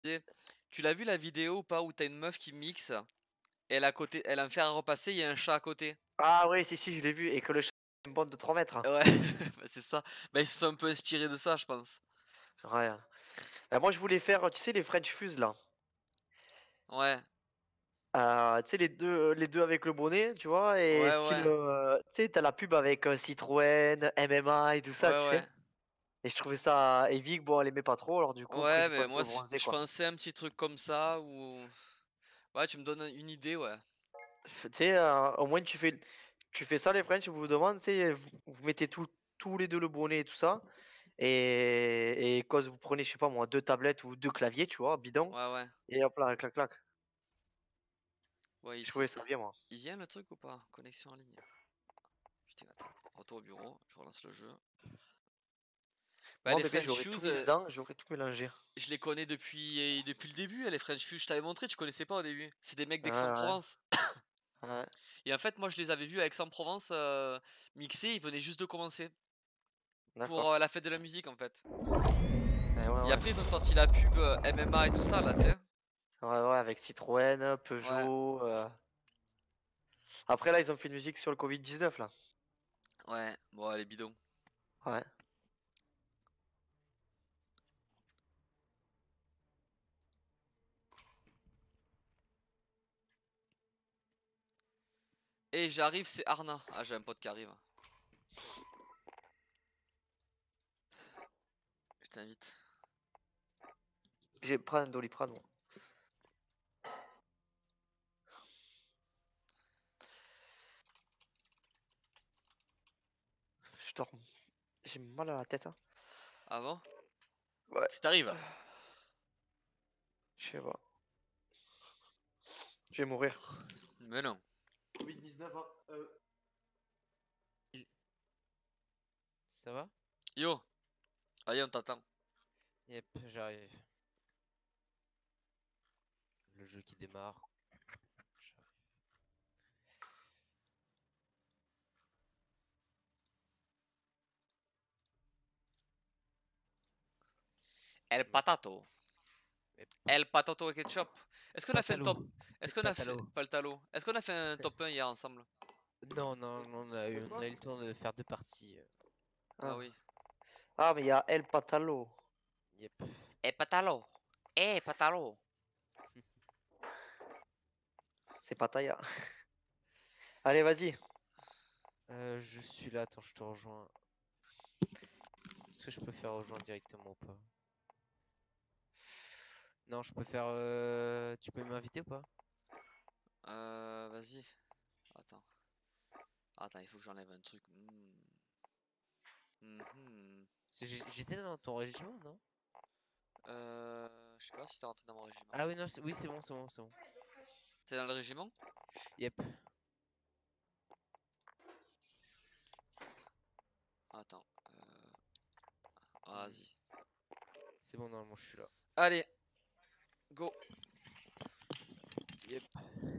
Et tu l'as vu la vidéo ou pas où t'as une meuf qui mixe et elle à côté, elle a un fer à repasser, il y a un chat à côté. Ah ouais, si, je l'ai vu et que le chat a une bande de 3 mètres. Ouais, bah, c'est ça. Bah, ils se sont un peu inspirés de ça, je pense. Ouais. Moi, je voulais faire, tu sais, les French Fuse là. Ouais, Tu sais, les deux avec le bonnet, tu vois, et ouais, style, ouais, tu sais, t'as la pub avec Citroën, MMA et tout ça, ouais, tu sais. ouais. Et je trouvais ça. Et Vic, bon, elle aimait pas trop, alors du coup, après, Ouais, j'ai mais pensé moi, au bronzé, je quoi. pensais à un petit truc comme ça ou ouais, tu me donnes une idée, ouais. Tu sais, au moins, tu fais ça, les French, je vous demande, tu sais, vous mettez tous les deux le bonnet et tout ça. Et quand vous prenez, je sais pas moi, deux tablettes ou deux claviers, tu vois, bidon, Ouais, ouais. et hop là, clac, clac. Ouais, Je ici. trouvais ça bien, moi. Il vient le truc ou pas? Connexion en ligne. Putain, attends. Retour au bureau, je relance le jeu. Bah, Moi, les bébé, French j'aurais tout Fuse, mis dedans, j'aurais tout mélangé. je les connais depuis le début, les French Fuse. Je t'avais montré, tu connaissais pas au début. C'est des mecs Ouais, ouais, d'Aix-en-Provence. ouais. Et en fait, moi, je les avais vus à Aix-en-Provence mixer. Ils venaient juste de commencer pour D'accord. la fête de la musique, en fait. Ouais, ouais, Et ouais. après, ils ont sorti la pub MMA et tout ça, là, tu sais. Ouais, ouais, avec Citroën, Ouais, Peugeot. Après, là, ils ont fait une musique sur le Covid-19, là. ouais. Bon, les bidons. Ouais. Et j'arrive, c'est Arna. Ah, j'ai un pote qui arrive. Je t'invite. J'ai pris un Doliprane, moi. Je dors. J'ai mal à la tête, hein. Avant? Ouais. Qu'est-ce qui t'arrive? Je sais pas. Je vais mourir. Mais non. Covid-19, hein. Ça va? Yo, allez, on t'attend. Yep, j'arrive. Le jeu qui démarre. J'arrive. El Yep, patato. yep. El patato ketchup. Est-ce qu'on a fait un Patalo. top? Est-ce C'est qu'on a fait. Patalo. Pas le talo. Est-ce qu'on a fait un top 1 hier ensemble? Non, non, De on quoi? a eu le temps de faire deux parties. Ah Ah. oui. Ah, mais il y a El Patalo. Yep. Eh patalo. Eh patalo. C'est Pataya. Allez, vas-y. Je suis là, attends, je te rejoins. Est-ce que je peux faire rejoindre directement ou pas? Non, je peux faire. Tu peux m'inviter ou pas? Vas-y. Attends. Attends, il faut que j'enlève un truc. Mhm. J'étais dans ton régiment, non? Je sais pas si t'es rentré dans mon régiment. Ah oui, non, oui, c'est bon, c'est bon, c'est bon. T'es dans le régiment? Yep. Attends. Vas-y. C'est bon, normalement, je suis là. Allez, go. Yep.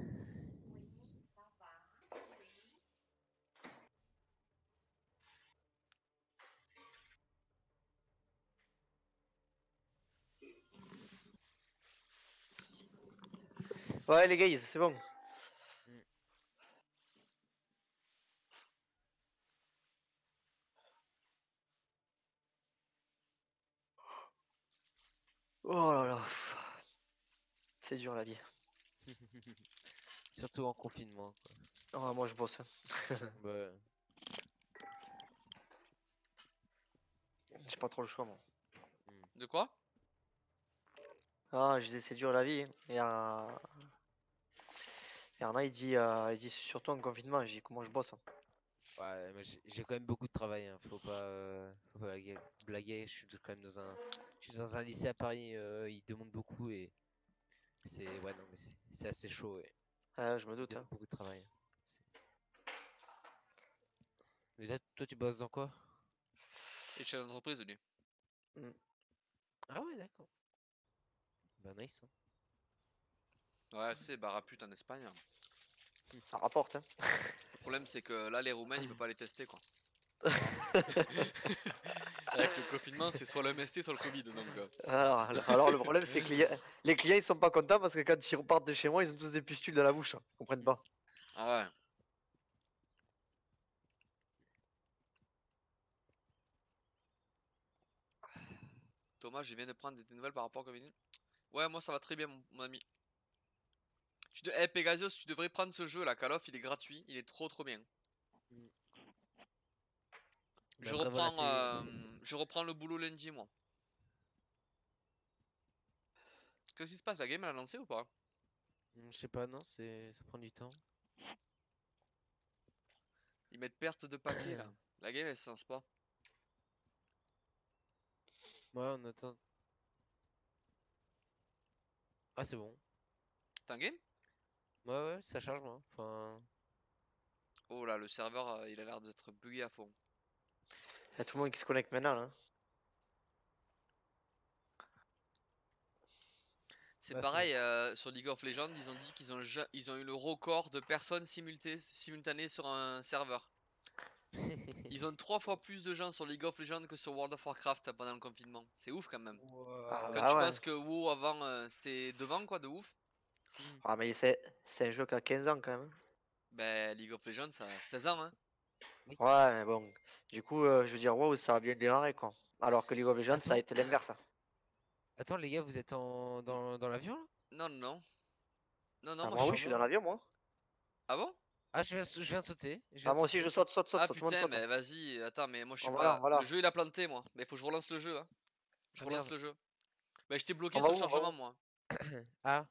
Ouais, les gars, c'est bon. Mm. Oh là là. C'est dur la vie. Surtout en confinement, quoi. Oh, moi, je bosse, hein. Bah, J'ai pas trop le choix, moi. De quoi? Ah, je disais, c'est dur la vie, hein. Et Arnaud, il dit surtout en confinement. J'ai dit, comment je bosse, hein. ouais, mais j'ai quand même beaucoup de travail, hein. Faut pas blaguer. Quand même je suis dans un lycée à Paris. Ils demandent beaucoup et ouais, non, mais c'est assez chaud. Et Je me ils doute, hein. demandent beaucoup de travail. C'est- Mais là, toi, tu bosses dans quoi? Et chef d'entreprise, lui. Mm. Ah ouais, d'accord. Bah nice, hein. Ouais, tu sais, Barapute en Espagne. Ça rapporte, hein. Le problème, c'est que là, les Roumains, il peut pas les tester, quoi. Avec le confinement, c'est soit le MST, soit le Covid. Donc, Alors, le problème, c'est que les clients, ils sont pas contents parce que quand ils repartent de chez moi, ils ont tous des pustules dans la bouche. Ils comprennent pas. ah ouais. Thomas, je viens de prendre des nouvelles par rapport au Covid. Ouais, moi ça va très bien, mon ami. Eh, Pegasios, tu devrais prendre ce jeu là. Call of, il est gratuit. Il est trop bien. Mais Je après, voilà, reprends, je reprends le boulot lundi, moi. Qu'est-ce qui se passe? La game elle a lancé ou pas? Je sais pas, non, ça prend du temps. Ils mettent perte de paquet là. La game elle se lance pas. Ouais, on attend. Ah, c'est bon. T'es en game? Ouais, ouais, ça charge, moi. Enfin, Oh là, le serveur il a l'air d'être bugué à fond. Il y a tout le monde qui se connecte maintenant. Là. C'est bah, pareil, sur League of Legends, ils ont dit ils ont eu le record de personnes simultanées sur un serveur. Ils ont 3 fois plus de gens sur League of Legends que sur World of Warcraft pendant le confinement. C'est ouf quand même. Ah Waouh. Quand bah tu ouais. penses que WoW avant c'était devant quoi de ouf, Ah mais c'est un jeu qui a 15 ans quand même. ben League of Legends ça a 16 ans hein. Oui. Ouais, mais bon. Du coup, je veux dire, wow, ça a bien démarré quoi. Alors que League of Legends, ça a Attends, été l'inverse. attends, les gars, vous êtes dans l'avion là? Non non. Non non, Ah, moi je moi, suis. oui, je suis dans Sûrement. l'avion, moi. Ah bon? Ah, je viens de sauter. Je viens Ah, de moi aussi, sauter. je saute, saute, saute, Ah tout le monde putain, saute. mais vas-y, attends, mais moi je suis On va là, pas. on va Le là. jeu il a planté moi. Mais faut que je relance le jeu hein. Je Ah relance merde. le jeu. Ben j'étais bloqué On va sur le où, on va chargement où? moi. Ah,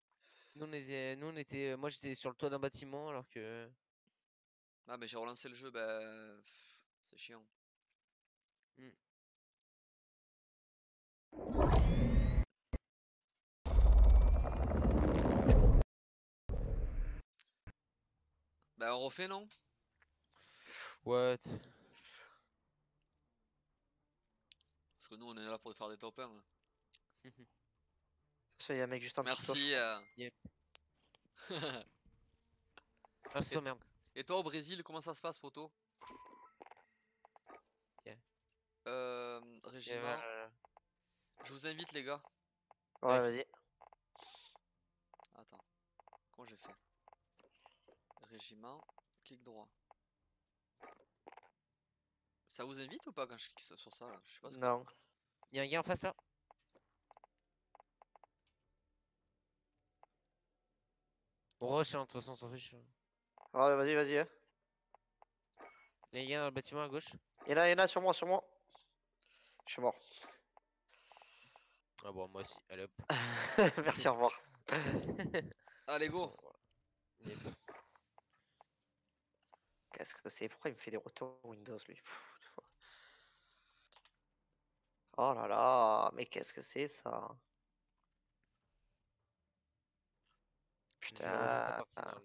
moi j'étais sur le toit d'un bâtiment alors que. Ah mais j'ai relancé le jeu, ben c'est chiant. Hmm. Ben on refait non? What? Parce que nous on est là pour faire des top 1. Hein. Il y a un mec juste en dessous de toi, je Merci. crois. Yep. Ah, c'est Et, toi, merde. et toi au Brésil, comment ça se passe, poto? Yeah. Régiment. Je vous invite les gars. Ouais, Ok. vas-y. Attends. Comment j'ai fait? Régiment. Clic droit. Ça vous invite ou pas quand je clique sur ça là? Je sais pas ce que. Non. Il y a un gars en face là. On rush, hein, de toute façon, on s'en fiche. Ouais, vas-y, vas-y. Hein. Il y a un gars dans le bâtiment à gauche. Il y en a sur moi, sur moi. Je suis mort. Ah bon, moi aussi. Allez hop. Merci, au revoir. Allez go! Yep. Qu'est-ce que c'est? Pourquoi il me fait des retours Windows, lui? Oh là là, mais qu'est-ce que c'est ça? Je vais rejoindre la Putain. partie normalement.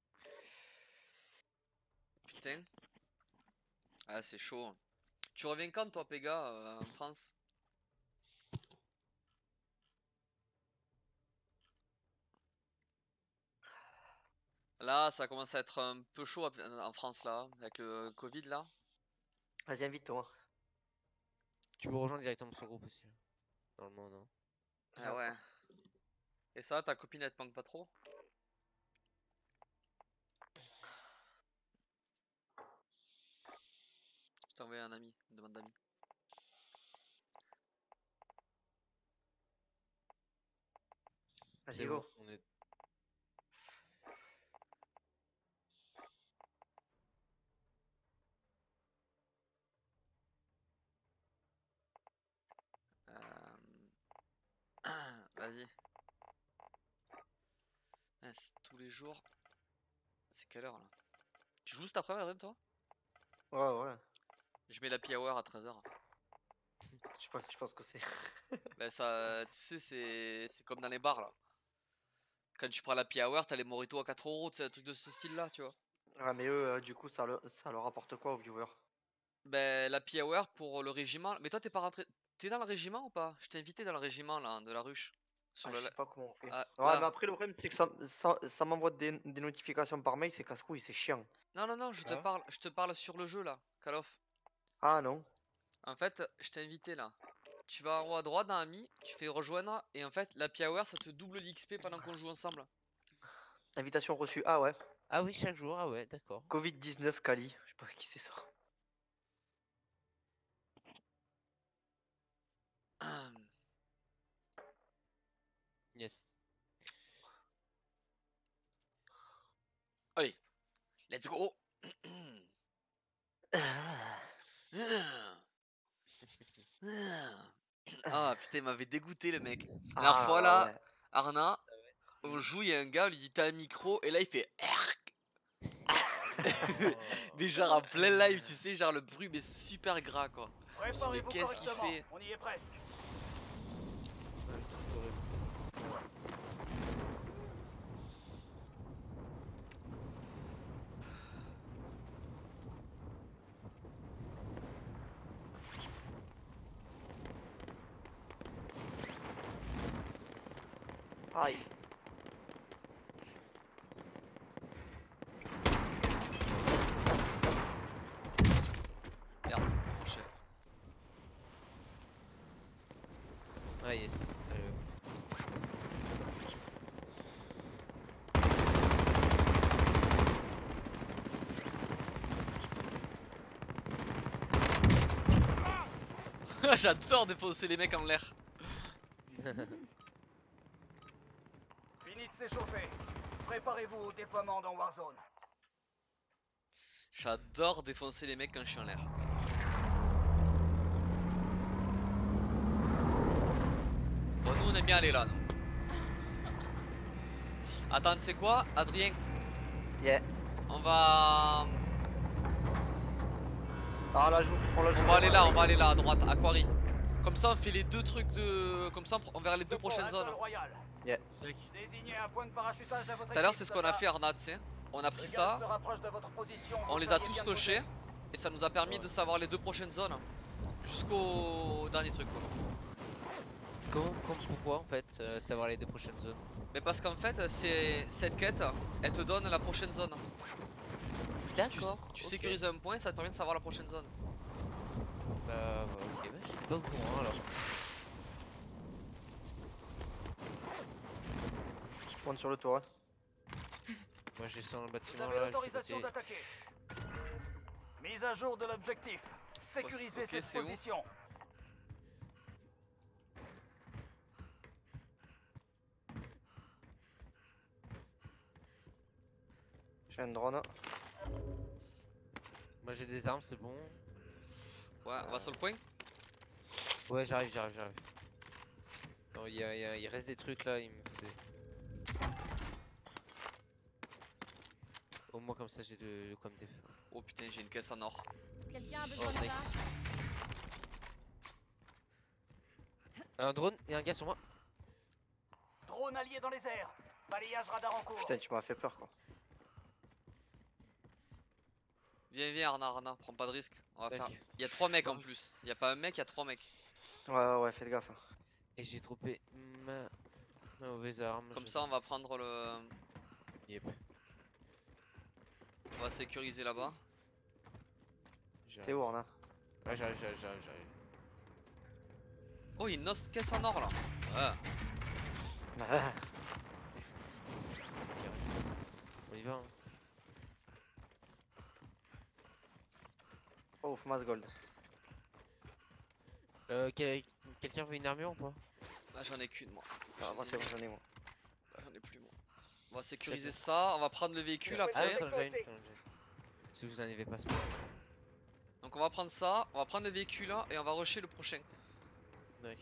Putain. Ah c'est chaud. Hein. Tu reviens quand toi Pega en France? Là ça commence à être un peu chaud en France là, avec le Covid là. Vas-y, invite-toi. Tu peux rejoindre directement sur le groupe aussi. Normalement, non. Ah ouais. Et ça, ta copine elle te manque pas trop? Je t'ai envoyé un ami, une demande d'amis. Vas-y, C'est go. bon, on est. Vas-y. Ah, c'est tous les jours. C'est quelle heure là? Tu joues cet après-midi, Adrien, toi? Ouais, ouais. Je mets la hour à 13h. Je pense que c'est. Ben ça, tu sais, c'est comme dans les bars là. Quand tu prends la hour, t'as les moritos à 4 €, c'est un truc de ce style là, tu vois. Ah, mais eux, du coup, ça leur apporte quoi aux viewers? Ben la hour pour le régiment. Mais toi, t'es pas rentré. T'es dans le régiment ou pas? Je t'ai invité dans le régiment là, de la ruche. Sur Ah, le. je sais pas comment on fait. Ah, Ouais, mais là. après, le problème, c'est que ça m'envoie des notifications par mail, c'est casse-couille, c'est chiant. Non, non, non, Ah, je te parle sur le jeu là, Call of. Ah non. En fait, je t'ai invité là. Tu vas en haut à droite dans Ami, tu fais rejoindre et en fait l'happy hour ça te double l'XP pendant qu'on joue ensemble. Invitation reçue. Ah ouais. Ah oui, chaque jour, ah ouais, d'accord. Covid-19 Kali. Je sais pas qui c'est ça. Yes. Allez, let's go. Ah putain, il m'avait dégoûté le mec. La dernière fois là, ouais. Arna, on joue, il y a un gars, on lui dit t'as un micro et là il fait Erk. Mais genre en plein live, tu sais, genre le bruit mais super gras quoi. Je dis mais qu'est-ce qu'il fait? On y est presque. Ouais, le truc horrible, ça. Aïe. Merde, prochain. Ah yes. Allez, hop. J'adore défoncer les mecs en l'air. Fini de s'échauffer. Préparez-vous au déploiement dans Warzone. J'adore défoncer les mecs quand je suis en l'air. Bon, nous on aime bien aller là, nous. Attends, tu sais quoi, Adrien? Yeah. On va. Ah, on la joue. On va aller là, à droite, à Quarry. Comme ça, on fait les deux trucs de. Comme ça, on verra les deux prochaines zones. Yeah. Désignez un point de parachutage à votre Tout à l'heure, équipe, c'est ce qu'on a soldat. fait, Arna, tu sais. On a pris Le gaz ça, se rapproche de votre position, on vous les a feriez tous bien de rushés. bouger. Et ça nous a permis de savoir les deux prochaines zones. Jusqu'au dernier truc, quoi. Pourquoi en fait savoir les deux prochaines zones? Mais parce qu'en fait, c'est cette quête, elle te donne la prochaine zone. D'accord. Tu ok. sécurises un point, ça te permet de savoir la prochaine zone. Bah ok, bah, j'étais pas au courant alors. Je monte sur le toit. Moi j'ai sur le Vous bâtiment avez là, je suis l'autorisation côté. d'attaquer. Mise à jour de l'objectif. Sécurisez ok, cette c'est où? position. J'ai un drone. Moi j'ai des armes, c'est bon. Ouais, on va sur le point. Ouais, j'arrive. Non, il reste des trucs là, il me faut des. Au moins comme ça j'ai de quoi me défendre. Oh putain, j'ai une caisse en or. Quelqu'un a besoin Oh, de nice. ça? Un drone et un gars sur moi. Drone allié dans les airs. Balayage radar en cours. Putain, tu m'as fait peur quoi. Viens, Arna, prends pas de risque. On va Tac. faire. Il y a 3 mecs en plus. Il y a pas un mec, il y a 3 mecs. Ouais, faites gaffe. Et j'ai trompé ma mauvaise arme. Comme ça, on va prendre le. Yep. On va sécuriser là-bas. T'es où, Arna? Ah, j'arrive. Oh, il y a une autre caisse en or là. Ouais. C'est carré. On y va. Hein. Oh, Mass Gold. Quelqu'un veut une armure ou pas? Ah, j'en ai qu'une moi. Ah, moi, c'est bon, j'en ai moi. J'en ai plus moi. On va sécuriser ça, on va prendre le véhicule Ah, après. attends, j'ai une. Si vous en avez pas, c'est pas ça. Donc on va prendre ça, on va prendre le véhicule là et on va rusher le prochain. Ouais.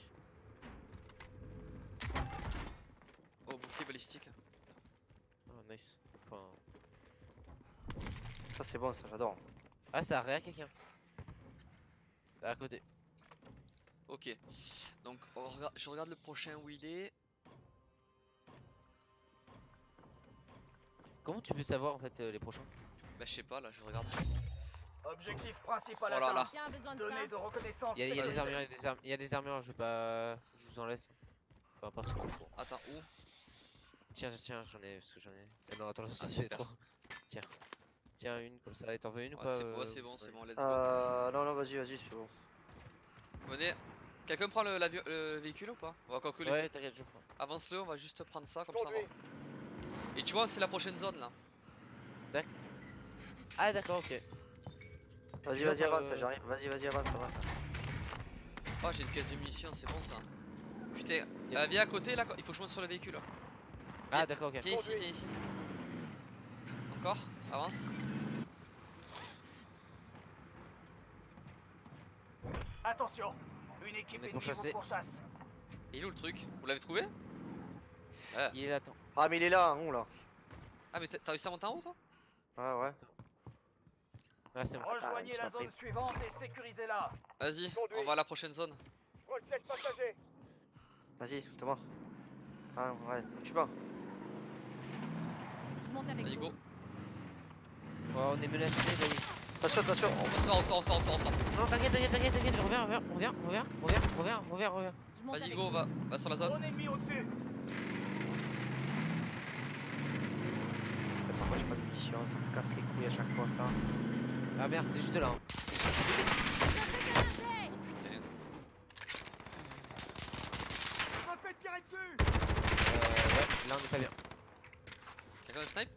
Oh, bouclier balistique. Oh, nice. Enfin... Ça, c'est bon, ça, j'adore. Ah, ça a rien quelqu'un. À côté. Ok. Donc je regarde le prochain où il est. Comment tu peux savoir en fait les prochains? Bah je sais pas là, je regarde. Objectif principal Oh là là. atteint. Quelqu'un a besoin de Données ça? de reconnaissance. Il y a des sécurisées. armures, il y a des armures, je vais pas. Je vous en laisse. Enfin, parce que. Bon. Attends, où? Tiens, j'en ai. Parce que j'en ai. Non, attends, Ah, c'est super. trop. Tiens. Tiens, une comme ça. Et t'en veux une ou Ouais, pas c'est bon, c'est bon, let's go. Non, vas-y, c'est bon. Venez. Quelqu'un prend le véhicule ou pas? On va calculer. Ouais, t'inquiète, je prends. Avance-le, on va juste prendre ça comme ça. Conduis. Et tu vois, c'est la prochaine zone là. Ah, d'accord, ok. Vas-y, Genre, vas-y, avance, j'arrive. Vas-y, avance. Oh, j'ai une caisse de munitions, c'est bon ça. Putain, Yep. viens à côté là, il faut que je monte sur le véhicule. Ah, d'accord, ok. Viens ici, viens ici. Encore, avance. Attention, une équipe On est ennemie pourchassé. vous pourchasse. Il est où le truc? Vous l'avez trouvé? Il est là, attends. Ah, mais il est là, en haut là. Ah, mais t'as réussi à monter en haut toi? Ouais. Ah, c'est bon. Rejoignez tu la m'as zone pris. suivante et sécurisez-la. Vas-y, Conduis. on va à la prochaine zone. Requête passager. Vas-y, Thomas. Ah, ouais, tu vas. Je monte avec Vas-y, vous. go. Ouais, on est menacé, vas-y. Attention. On sort. Non, t'inquiète, je reviens. Je monte Vas-y, avec go, vous. va sur la zone. Drone ennemi au-dessus. Putain, pourquoi j'ai pas de munitions? Ça me casse les couilles à chaque fois ça. Ah merde, c'est juste là. Hein. Oh putain. Je me fais tirer dessus. Ouais, là on est pas bien. Quelqu'un de snipe?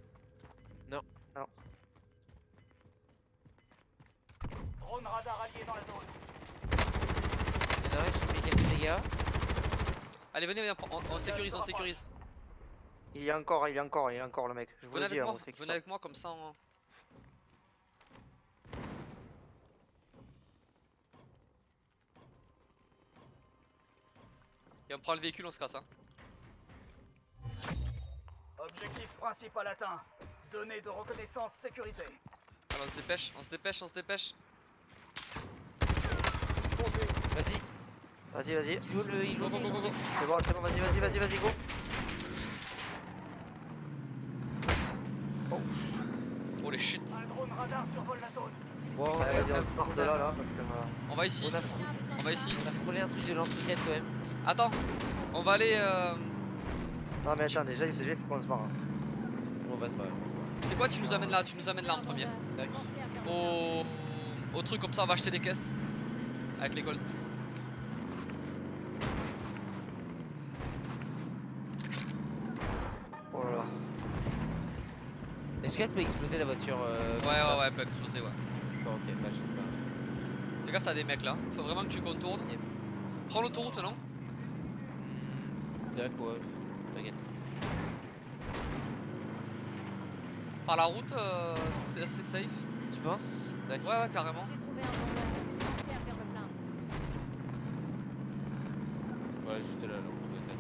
Drone radar allié dans la zone. Il y en a un, j'ai mis quelques dégâts. Allez, venez, on sécurise, on sécurise. Il y a encore le mec. Je vous Venez le dis, avec moi, on sait qui venez ça. avec moi comme ça on... Et on prend le véhicule, on se casse hein. Objectif principal atteint. Données de reconnaissance sécurisées. Allez, on se dépêche. Vas-y, Vas-y. il est où le. Il est où Go, le- go, go, go. C'est bon, vas-y, go. Oh les shit. Un drone radar survole la zone. Bon, Ouais, vas-y, on se part de là, parce que... On va ici, On a, on va ici. on a frôlé un truc de lance-roquette quand même. Attends, on va aller... Non mais attends, déjà il faut qu'on se barre. On va se barrer. C'est quoi, tu nous amènes là en premier. Au truc comme ça, on va acheter des caisses. Avec les gold. Oh là là. Est-ce qu'elle peut exploser la voiture Ouais, elle peut exploser, ouais. Bon, ok, bah je sais pas. Fais gaffe, t'as des mecs là. Faut vraiment que tu contournes. Yep. Prends l'autoroute, non? Direct, ouais. T'inquiète. Par la route, c'est assez safe. Tu penses? D'accord. Ouais, carrément. J'ai trouvé un vendeur. Commencez à faire le plein. Ouais, juste là, là. on peut être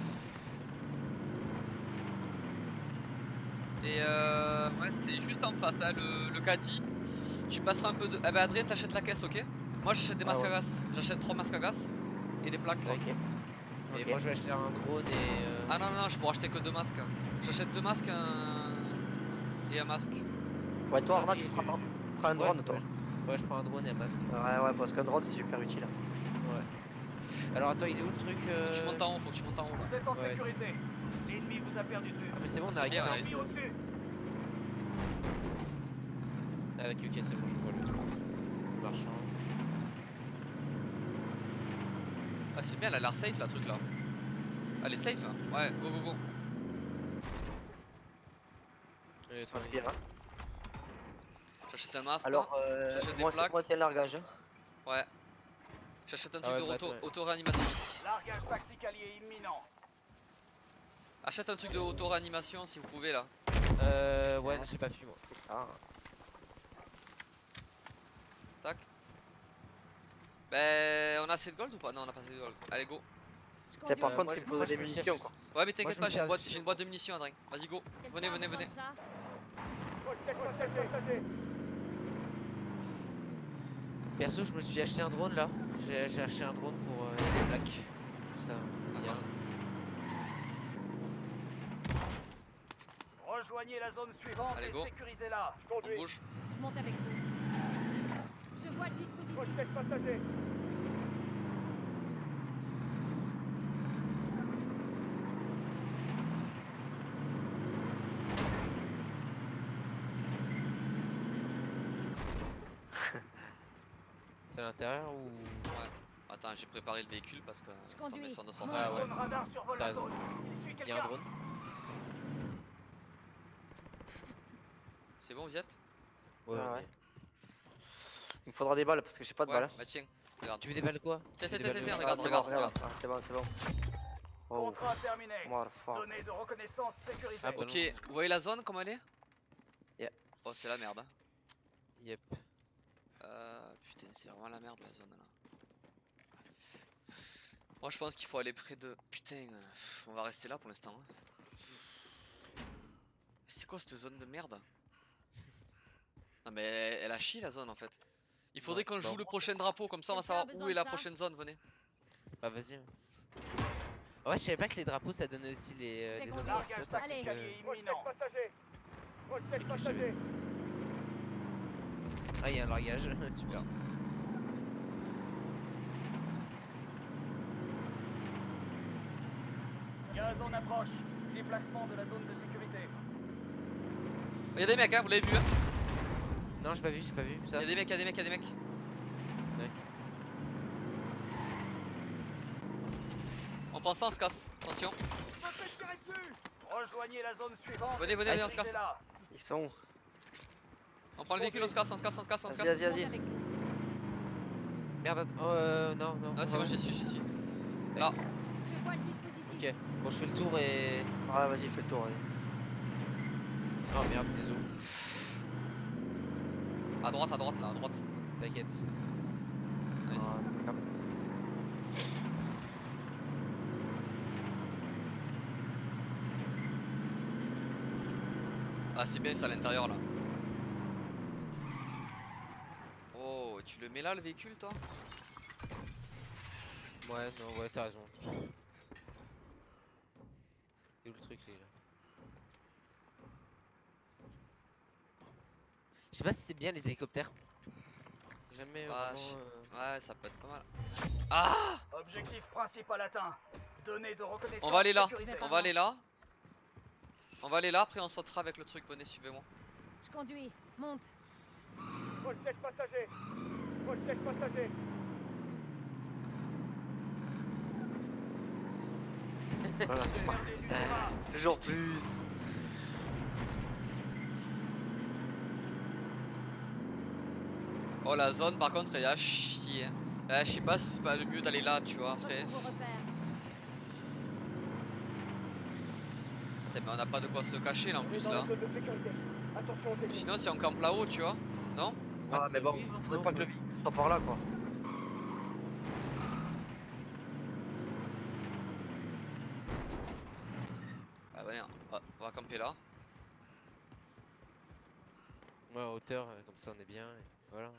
là. Et ouais, c'est juste en face, hein, le caddie. Tu passeras un peu de. Eh ben, Adrien, t'achètes la caisse, ok? Moi, j'achète des masques à gaz. J'achète 3 masques à gaz et des plaques. Ok. Et Ok. moi je vais acheter un drone et. Ah non, je pourrais acheter que 2 masques. J'achète 2 masques et un masque. Ouais, toi Ah, Arnaud, ok, tu prends un Ouais, drone toi. Ouais, je prends un drone et un masque. Ouais, parce qu'un drone c'est super utile. Ouais. Alors attends, il est où le truc Faut que tu montes en haut, là. Vous êtes en Ouais. sécurité. L'ennemi vous a perdu de vue. Ah, mais c'est bon, on C'est a bien, récupéré. Ennemi au-dessus. Ah, ok, c'est bon, je vois le marchand. Ah, c'est bien, elle a l'air safe la truc là. Elle est safe hein. Ouais, go. Et Ça fait bien, hein. J'achète un masque. Alors, J'achète des moi plaques. c'est un largage. Hein. Ouais. J'achète un Ah truc ouais, de bah, ouais. auto-réanimation ici. Largage tactique allié imminent. Achète un truc de auto-réanimation si vous pouvez là. Ouais, j'ai pas pu moi. C'est ça. Tac. Ben, on a assez de gold ou pas? Non, on a pas assez de gold. Allez, go. Je C'est conduis. par moi, contre il je- me faudrait moi, des je me munitions cherche. quoi. Ouais, mais t'inquiète je pas, me j'ai une, charge. boîte de munitions, Adrien. Vas-y, go. Venez. Requête passager. Perso, je me suis acheté un drone là. J'ai acheté un drone pour les plaques. Tout ça. Hier. Rejoignez la zone suivante Allez, et go. sécurisez-la. On bouge. Je monte avec vous. Je vois le dispositif. passager. C'est à l'intérieur ou. Ouais. Attends, Attends, j'ai préparé le véhicule parce que si on conduis. met sur nos Ah sorties. ouais. Drone radar survole T'as la raison. zone. Il suit Il y a un quelqu'un. drone. C'est bon, vous y êtes? Ouais, Ah on ouais. est- Il me faudra des balles parce que j'ai pas de Ouais, balles. bah tiens, regarde. Tu veux des balles quoi? Tiens, Tu veux tiens, des tiens, balles- regarde, c'est regarde, bon, regarde. regarde. Ah, c'est bon, c'est bon. Oh, Contrat terminé. motherfucker. Données de reconnaissance sécurisées. Ah, bah Ok, non. vous voyez la zone comme elle est? Yeah. Oh, c'est la merde. Hein. Yep. Putain, c'est vraiment la merde la zone là. Moi je pense qu'il faut aller près de. Putain, on va rester là pour l'instant. Hein. C'est quoi cette zone de merde? Non mais elle a chié la zone en fait. Il faudrait qu'on joue le prochain drapeau, comme ça on va Quelqu'un a savoir où besoin est de la ça prochaine zone, venez. Bah vas-y. Ouais, je savais pas que les drapeaux ça donnait aussi Je vais les zones. conduire. Largage Ça, Allez. tactique imminent. c'est que je savais. Ah, il y a un largage, super. Gaz en approche. Déplacement de la zone de sécurité. Il y a des mecs, hein, vous l'avez vu. Hein. Non, j'ai pas vu Il ça. y a des mecs, il y a des mecs, il y a des mecs. Ouais. On prend ça, on se casse. Attention. Rejoignez la zone suivante. Venez, venez, venez, on se casse. Sécurisez-la. Ils sont où? On prend le véhicule, on se casse, on se casse, on se casse, on se Vas-y, casse. vas-y, vas-y. Monte avec. Merde, non, non. Ah, c'est bon, j'y suis, j'y suis. Là, Je vois le dispositif. Ok, bon, je fais le tour et. Ouais, vas-y, fais le tour. Vas-y. Oh merde, désolé. à droite, là, à droite. T'inquiète. Nice. Ah, Ah, c'est bien, c'est à l'intérieur là. Oh, tu le mets là le véhicule, toi? Ouais, non, ouais, t'as raison. C'est où le truc, là? Je sais pas si c'est bien les hélicoptères. Jamais Ah, vraiment, Ouais, ça peut être pas mal. Ah! Objectif principal atteint. Données de reconnaissance On va aller là, sécurisées. on va aller là. On va aller là, après on sautera avec le truc, venez, suivez-moi. Je conduis. Monte. Voltage passager. Voltage passager. voilà. Gardez du terrain. Toujours plus. Oh, la zone par contre, elle est à chier. Je sais pas si c'est pas le mieux d'aller là, tu vois, On se après. retrouve au repère. Putain, mais on n'a pas de quoi se cacher là en plus là. Ou sinon, si on campe là-haut, tu vois. Non? Ah, mais bon, faudrait pas que le véhicule soit par là, quoi. Ah, venez, on va camper là. Ouais, en hauteur, comme ça on est bien. Et voilà.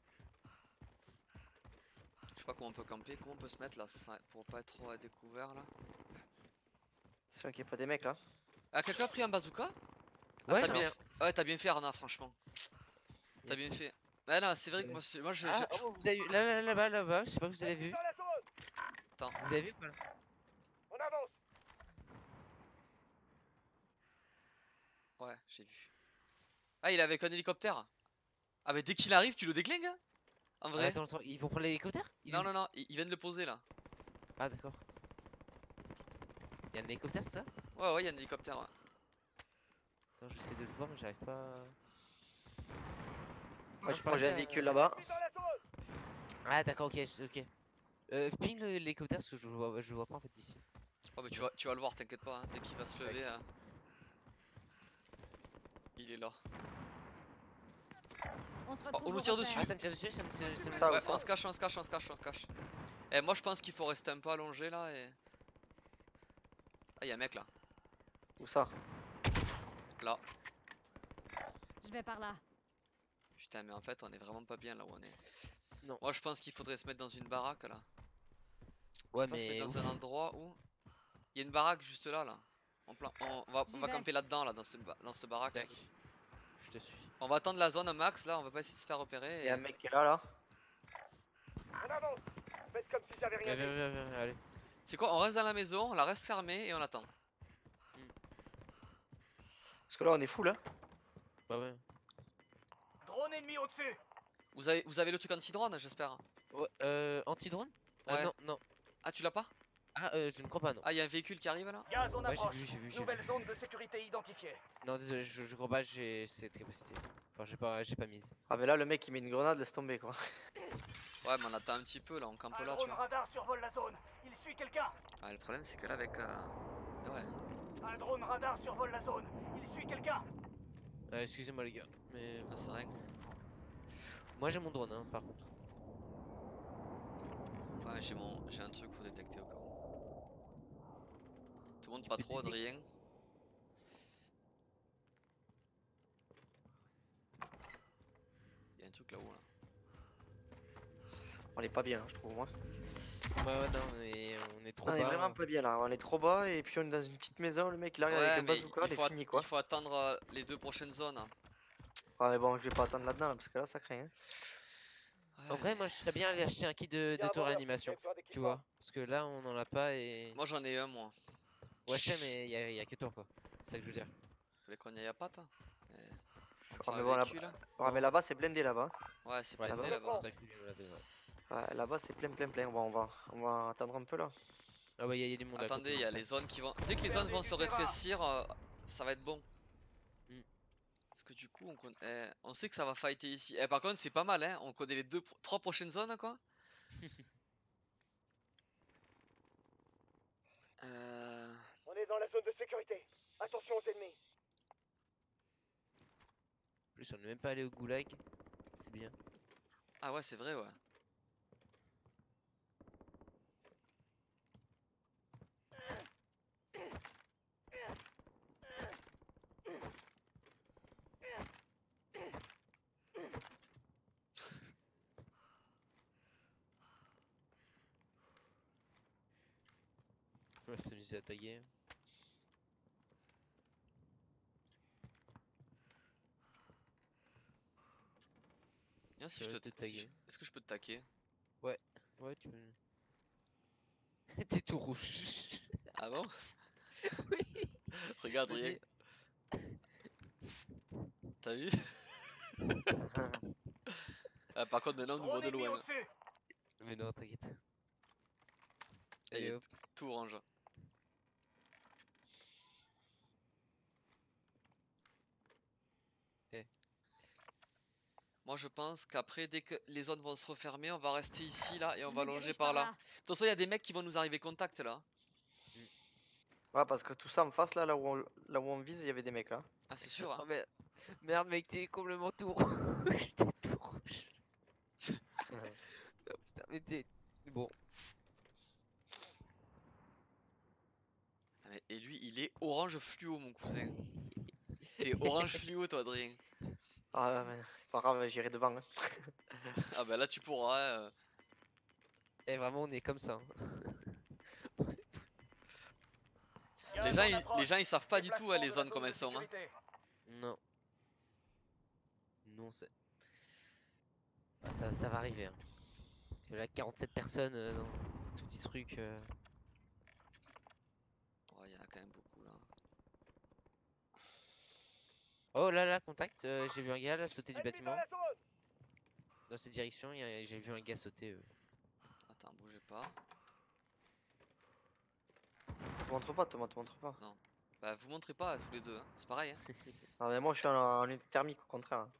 Je sais pas comment on peut camper, comment on peut se mettre là pour pas être trop à découvert là. C'est sûr qu'il n'y a pas des mecs là. Ah, quelqu'un a pris un bazooka? Ah, Ouais, t'as j'en bien ai un. Ouais, t'as bien fait Arna, franchement. T'as bien fait. Ah non, c'est vrai que moi, Ah, oh, vous avez vu, là-bas, je sais pas si vous avez vu. Attends. Vous avez vu ou pas? On avance. Ouais, j'ai vu. Ah, il est avec un hélicoptère. Ah, mais dès qu'il arrive, tu le déglingues hein. En Ah, vrai. attends, ils vont prendre l'hélicoptère? Non, non, non, ils viennent de le poser là. Ah, d'accord. Y'a un hélicoptère, c'est ça? Ouais, ouais, il y a un hélicoptère. Ouais. Attends, j'essaie de le voir, mais j'arrive pas. Moi, je moi j'ai un pensais, véhicule là-bas. Ah, d'accord, ok, ok. Ping l'hélicoptère parce que je le vois pas en fait d'ici. Oh, mais tu vas le voir, t'inquiète pas. Hein. Dès qu'il va se lever, il est là. On se Oh, retrouve on nous au tire repère. dessus. Ah, ça me tire dessus, ça me tire dessus. Ça, Ouais, où ça on se cache, on se cache, on se cache, on se cache. Et moi, je pense qu'il faut rester un peu allongé là et. Ah, y'a un mec là. Où ça? Là. Je vais par là. Putain, mais en fait, on est vraiment pas bien là où on est. Non. Moi, je pense qu'il faudrait se mettre dans une baraque là. Ouais, On va se mais. mettre dans où? un endroit où. Il y a une baraque juste là, là. On va J'y vais. camper là-dedans, là, dans cette baraque. Tac. Je te suis. On va attendre la zone un max là, on va pas essayer de se faire repérer. Il y a un mec qui est là, là. On avance. Faites comme si j'avais Viens, viens, viens, viens, allez. C'est quoi? On reste dans la maison, on la reste fermée et on attend. Parce que là, on est full, hein. Bah ouais. Drone ennemi au-dessus. Vous avez le truc anti-drone, j'espère. Ouais, anti-drone? Ah Ouais. non, non. Ah, tu l'as pas? Ah, je ne crois pas, non. Ah, il y a un véhicule qui arrive là? Gaz en Ouais, approche. j'ai vu. Nouvelle zone de sécurité identifiée. Non, désolé, je crois pas, j'ai cette capacité. Enfin, j'ai pas mise. Ah, mais là, le mec, il met une grenade, laisse tomber, quoi. Ouais, mais on attend un petit peu là, on campe Un là, tu drone vois. radar survole la zone. Il suit quelqu'un. Ah, le problème, c'est que là, avec. Ouais. Un drone radar survole la zone. Il suit quelqu'un. Excusez-moi, les gars. Mais Ah, c'est rien. moi, j'ai mon drone, hein, par contre. Ouais, j'ai un truc pour détecter au cas où. Tout le monde pas peux trop, détecter. Adrien. Il y a un truc là-haut là. On est pas bien, là, je trouve, moi. Ouais, non, on est trop On est bas. vraiment pas bien, là. On est trop bas, et puis on est dans une petite maison, le mec, il arrive Ouais, avec un mais bazooka, il est fini, quoi. il faut attendre les 2 prochaines zones. Ah, mais bon, je vais pas attendre là-dedans, là, parce que là, ça craint, hein. En vrai, moi, je serais bien allé acheter un kit d'auto-réanimation. Tu vois, parce que là, on en a pas et. Moi j'en ai un, moi. Ouais, je sais, mais y a que toi, quoi. C'est ça que je veux dire. Fallait qu'on y aille à pattes. Ah, mais bon, ouais, mais là-bas, c'est blindé, là-bas. Ouais, c'est Ouais, blindé c'est là-bas. vrai que c'est bien, on l'avait, ouais. Ouais, là-bas, c'est plein. Bon, on va attendre un peu, là. Ah ouais, y a du monde à côté, Attendez, il y a donc, les zones qui vont. Dès que les zones vont se rétrécir, ça va être bon. Mm. Parce que du coup, on sait que ça va fighter ici. Par contre, c'est pas mal, hein. On connaît les 3 prochaines zones, quoi. On est dans la zone de sécurité. Attention aux ennemis. En plus, on est même pas allé au goulag. C'est bien. Ah ouais, c'est vrai, ouais. On va s'amuser à taguer. Viens, si Ça je va te te taguer. Est-ce que je peux te taquer? Ouais, tu peux. T'es tout rouge. Ah bon? Oui. Regarde, Vas-y. rien. T'as vu? Ah, par contre, maintenant, on nous voit Drone de ennemi loin. au-dessus. Mais non, t'inquiète. Et il Allez, est hop. tout orange. Eh. Moi, je pense qu'après, dès que les zones vont se refermer, on va rester ici, là, et on Je va me longer dirige par là. là. De toute façon, il y a des mecs qui vont nous arriver contact, là. Ouais, parce que tout ça en face, là où on vise, il y avait des mecs, là. Ah, c'est sûr, Oh hein. merde, mec, t'es complètement tout rouge. T'es tout rouge. Oh, putain, mais t'es. Bon. Ah, et lui, il est orange fluo, mon cousin. T'es orange fluo, toi, Adrien. Ah, ouais, c'est pas grave, j'irai devant, hein. Ah, bah là, tu pourras. Et vraiment, on est comme ça. Les gens, ils savent pas du tout, les zones comme elles sont, hein. Non. Non, c'est. Ah, ça va arriver. Hein. Parce que là, 47 personnes dans tout petit truc. Ouais, il y en a quand même beaucoup, là. Oh là, contact. J'ai vu un gars là sauter du bâtiment. Dans cette direction, j'ai vu un gars sauter. Attends, bougez pas. Te montre pas, te montre pas. Bah, vous montrez pas tous les deux, hein. C'est pareil, hein. Ah, mais moi, je suis en lutte thermique, au contraire, hein.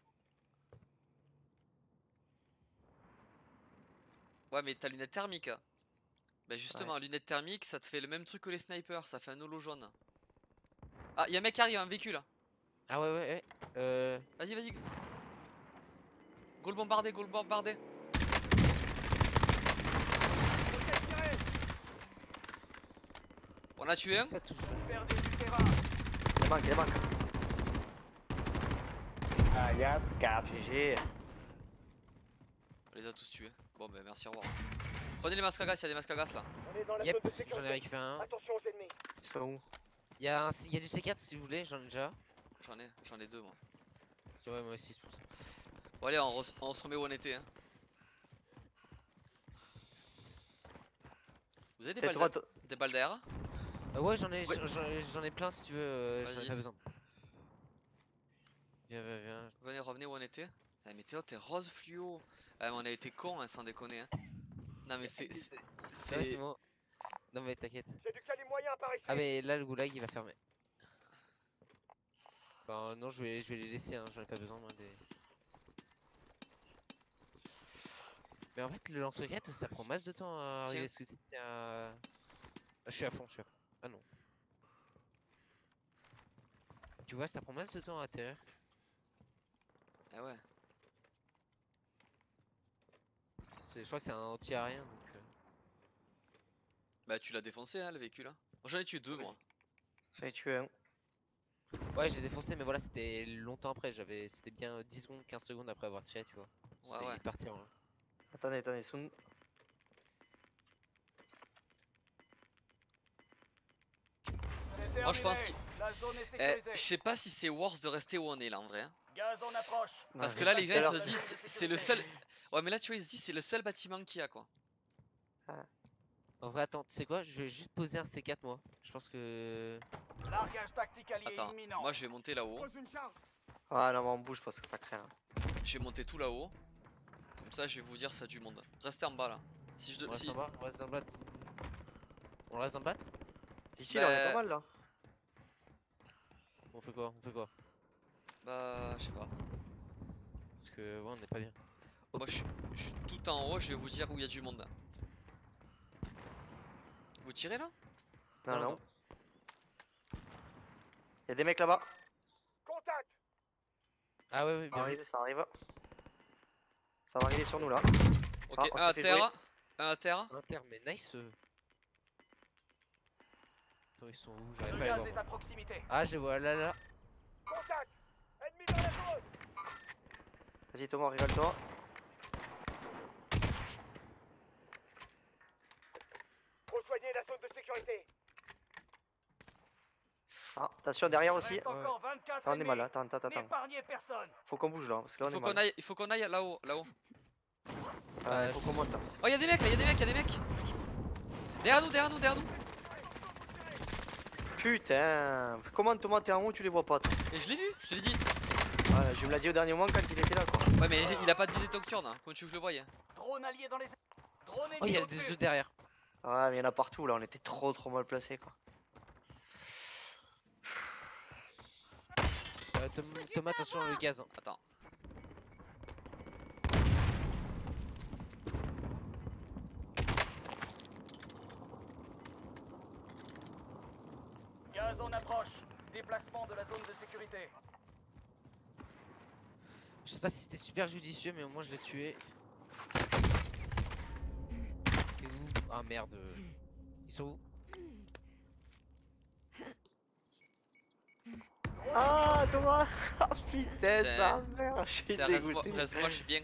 Ouais, mais t'as lunette thermique. Bah, justement, lunette thermique, ça te fait le même truc que les snipers, ça fait un holo jaune. Ah, y'a un mec qui arrive, un véhicule. Ah ouais. Vas-y. Go le bombarder, On a tué un. Ça touche. Perdez du terrain. Il les manque. Ah, yep, cap. GG. On les a tous tués. Bon, bah, merci, au revoir. Prenez les masques à gaz, y'a des masques à gaz là. On est dans la Yep, zone de j'en ai sécurité. récupéré un. Attention aux ennemis. Ils sont où? Y a du C4 si vous voulez, j'en ai déjà. J'en ai 2 moi. Ouais, moi aussi, c'est pour ça. Bon, allez, on se remet où on était. Hein. Vous avez des balles d'air? Ouais, j'en ai plein si tu veux, j'en ai Vas-y. pas besoin. Viens. Revenez où on était. Ah, mais t'es rose fluo. Ah, mais on a été con, hein, sans déconner. Hein. Non mais c'est... Non, c'est bon. Non mais t'inquiète. J'ai du calibre moyen par ici. Ah mais là le goulag il va fermer. Enfin non je vais les laisser, hein. J'en ai pas besoin moi des... Mais en fait le lance-roquette ça prend masse de temps à arriver. Parce que c'est à... Ah, je suis à fond, je suis à fond. Ah non. Tu vois ça prend masse de temps à atterrir. Ah ouais. Je crois que c'est un anti-aérien donc... Bah tu l'as défoncé hein le véhicule hein. J'en ai tué 2 moi. Ça y tué un. Ouais je l'ai défoncé mais voilà c'était longtemps après. C'était bien 10 secondes, 15 secondes après avoir tiré tu vois. Ouais, ouais. Il est parti en... Attendez, Soun. Moi je pense qu'il... La zone est Je sécurisée. sais pas si c'est worse de rester où on est là en vrai. Hein. Gaz en approche. Parce Ouais, que là les gens ils alors- se disent c'est le seul... Ouais mais là tu vois ils se disent c'est le seul bâtiment qu'il y a quoi. En vrai attends, tu sais quoi? Je vais juste poser un C4 moi. Je pense que... Largage tactique allié Attends, imminent. moi je vais monter là-haut. Pose une charge. Ah non, mais on bouge parce que ça craint. Je vais monter tout là-haut. Comme ça je vais vous dire ça a du monde. Restez en bas là. Si je... On reste si... en bas, on reste en bas. On reste en bas? Ici, là, on est Bah- pas mal là. On fait quoi? On fait quoi? Bah je sais pas. Parce que ouais on est pas bien. Moi je suis tout en haut, je vais vous dire où il y a du monde. Vous tirez là? Non, Non, non. non. Y'a des mecs là-bas. Contact. Ah ouais, ouais, Ça bien vu. arrive, ça arrive. Ça va arriver sur nous là. Ok, Ah, on un à s'est fait terre. jouer. Un à terre. Inter, mais nice. Attends, ils sont où? Le J'arrive pas à gaz les est voir. à proximité. Ah, je les vois là, là. Contact. Ennemi dans la zone. Vas-y Thomas, rigole-toi. Rejoignez la zone de sécurité. Ah, attention derrière Il aussi. reste encore 24 Là, on est mal, ennemis. attends. N'épargnez personne. Faut qu'on bouge là, parce que là on est mal. Il faut qu'on aille là-haut, là-haut. Faut qu'on monte là. Oh y'a des mecs là, y'a des mecs. Derrière nous. Putain, comment Thomas t'es en haut, tu les vois pas toi. Et je l'ai vu, je te l'ai dit. Voilà, je me l'ai dit au dernier moment quand il était là quoi. Ouais mais il a pas de visée nocturne, hein. Comment tu veux que je le voie? Drone allié dans les... Drone Oh, il y ennemi a au-dessus. des œufs derrière. Ouais, mais il y en a partout là, on était trop mal placés quoi. Thomas, attention le gaz. Hein. Attends. Gaz en approche. Déplacement de la zone de sécurité. Je sais pas si c'était super judicieux, mais au moins je l'ai tué. T'es où? Ah merde. Ils sont où? Ah Thomas. Ah putain, sa mère, je suis Reste-moi, dégoûté. je suis bien.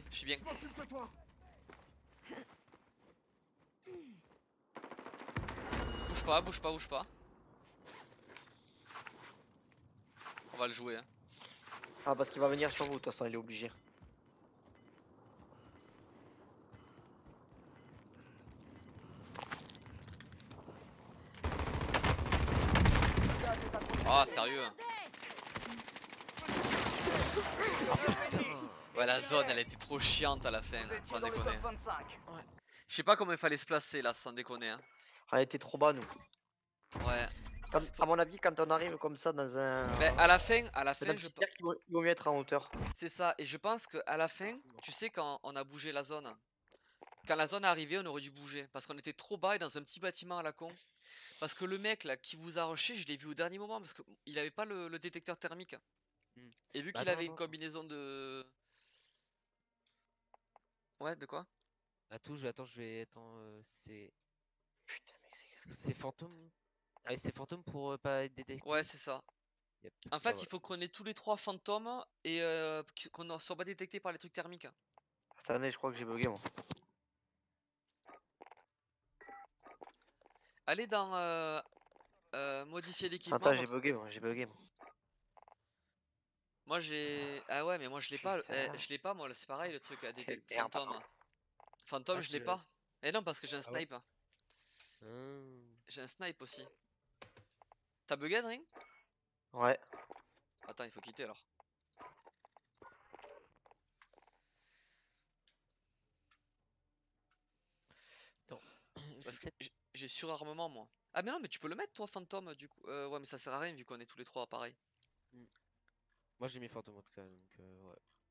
Bouge pas. On va le jouer hein. Ah parce qu'il va venir sur vous, de toute façon il est obligé. Ah sérieux. Ouais la zone elle était trop chiante à la fin, Vous là, étiez sans dans le déconner. top 25. Je sais pas comment il fallait se placer là, sans déconner hein. On était trop bas nous. Ouais. À mon avis, quand on arrive comme ça dans un. Mais à la fin, dans un je... petit cercle, il vaut mieux être en hauteur. c'est ça. Et je pense qu'à la fin, tu sais quand on a bougé la zone, quand la zone est arrivée, on aurait dû bouger. Parce qu'on était trop bas et dans un petit bâtiment à la con. Parce que le mec là qui vous a rushé, je l'ai vu au dernier moment parce qu'il avait pas le détecteur thermique. Et vu Bah, qu'il attends, avait une attends. combinaison de... Ouais, de quoi? Attends, je vais. Attends, c'est. Putain, mec, qu'est-ce que C'est fantôme. Ah, c'est fantôme pour pas être détecté. Ouais, c'est ça. Yep. En Bah, fait, voilà. il faut qu'on ait tous les trois fantômes et qu'on ne soit pas détecté par les trucs thermiques. Attendez, je crois que j'ai bugué moi. Allez dans modifier l'équipement. Attends, j'ai bugué moi. Moi j'ai... Ah ouais mais moi je l'ai pas, Putain. je l'ai pas moi, c'est pareil le truc à Quelle détecter merde. fantôme. Fantôme Ah, je l'ai tu pas. Et non parce que j'ai un Ah ouais. snipe. Hmm. J'ai un snipe aussi. T'as bugué Adrien? Ouais. Attends il faut quitter alors. Parce que j'ai surarmement moi. Ah mais non mais tu peux le mettre toi fantôme du coup. Ouais mais ça sert à rien vu qu'on est tous les trois pareil. Moi j'ai mis fantôme en tout cas, donc ouais.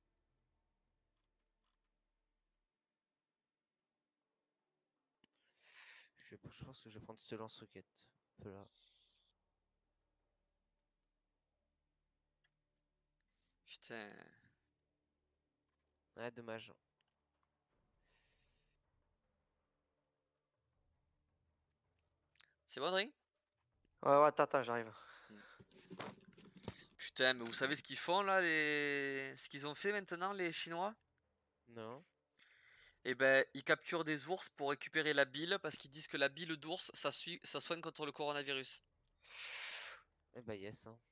Je pense que je vais prendre ce lance-roquette. Peu là. Putain. Ouais, dommage. C'est bon Adrien? Ouais, ouais, attends, j'arrive. Putain mais vous savez ce qu'ils font là ce qu'ils ont fait maintenant les Chinois? Non. Eh ben ils capturent des ours pour récupérer la bile parce qu'ils disent que la bile d'ours ça soigne contre le coronavirus. Eh bah yes. Hein.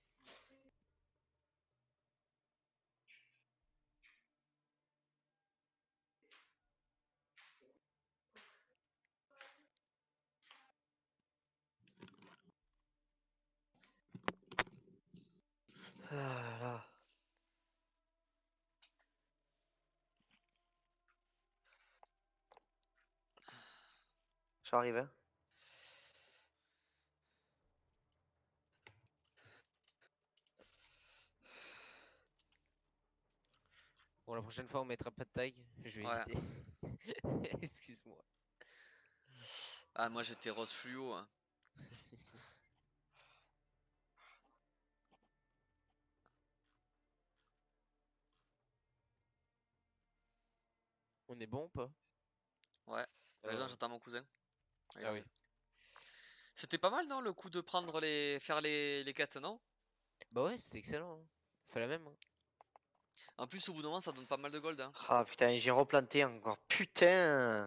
Ah là. J'arrive, hein. Bon, la prochaine fois on mettra pas de tag. Je vais Ouais. éviter. Excuse-moi. Ah moi j'étais rose fluo hein. On est bon ou pas? Ouais. Ah Bah, ouais. j'attends mon cousin. Il Ah oui. arrive. C'était pas mal non le coup de prendre faire les quêtes non? Bah ouais, c'est excellent. Hein. Fait la même. Hein. En plus au bout d'un moment ça donne pas mal de gold hein. Ah putain, j'ai replanté encore. Putain.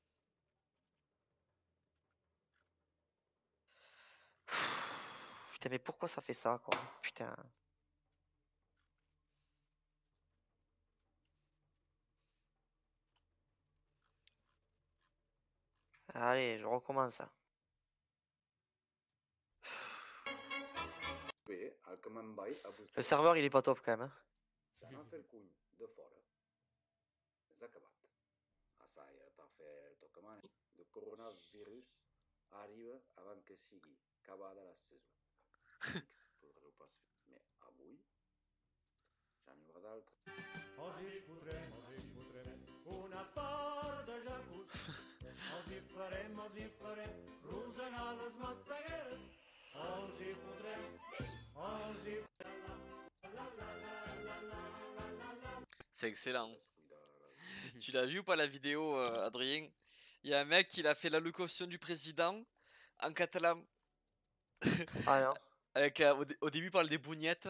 Putain, mais pourquoi ça fait ça, quoi? Putain. Allez, je recommence. Bé, el que me'n vaig a Le buscar serveur, il est pas top quand même. Hein. d'anar a fer el cuny de fora és acabat. Assaia per fer el tocament de coronavirus arriba abans que sigui acabada la saison. X podreu pas fer, mais avui ja n'hi haurà d'altres. Una part de jacuzzi. Els hi farem rosegar les mastegueres. Els hi fotrem, els hi C'est excellent. Tu l'as vu ou pas la vidéo Adrien? Il y a un mec il a fait l'allocution du président en catalan. Ah non. Avec au début il parle des bougnettes.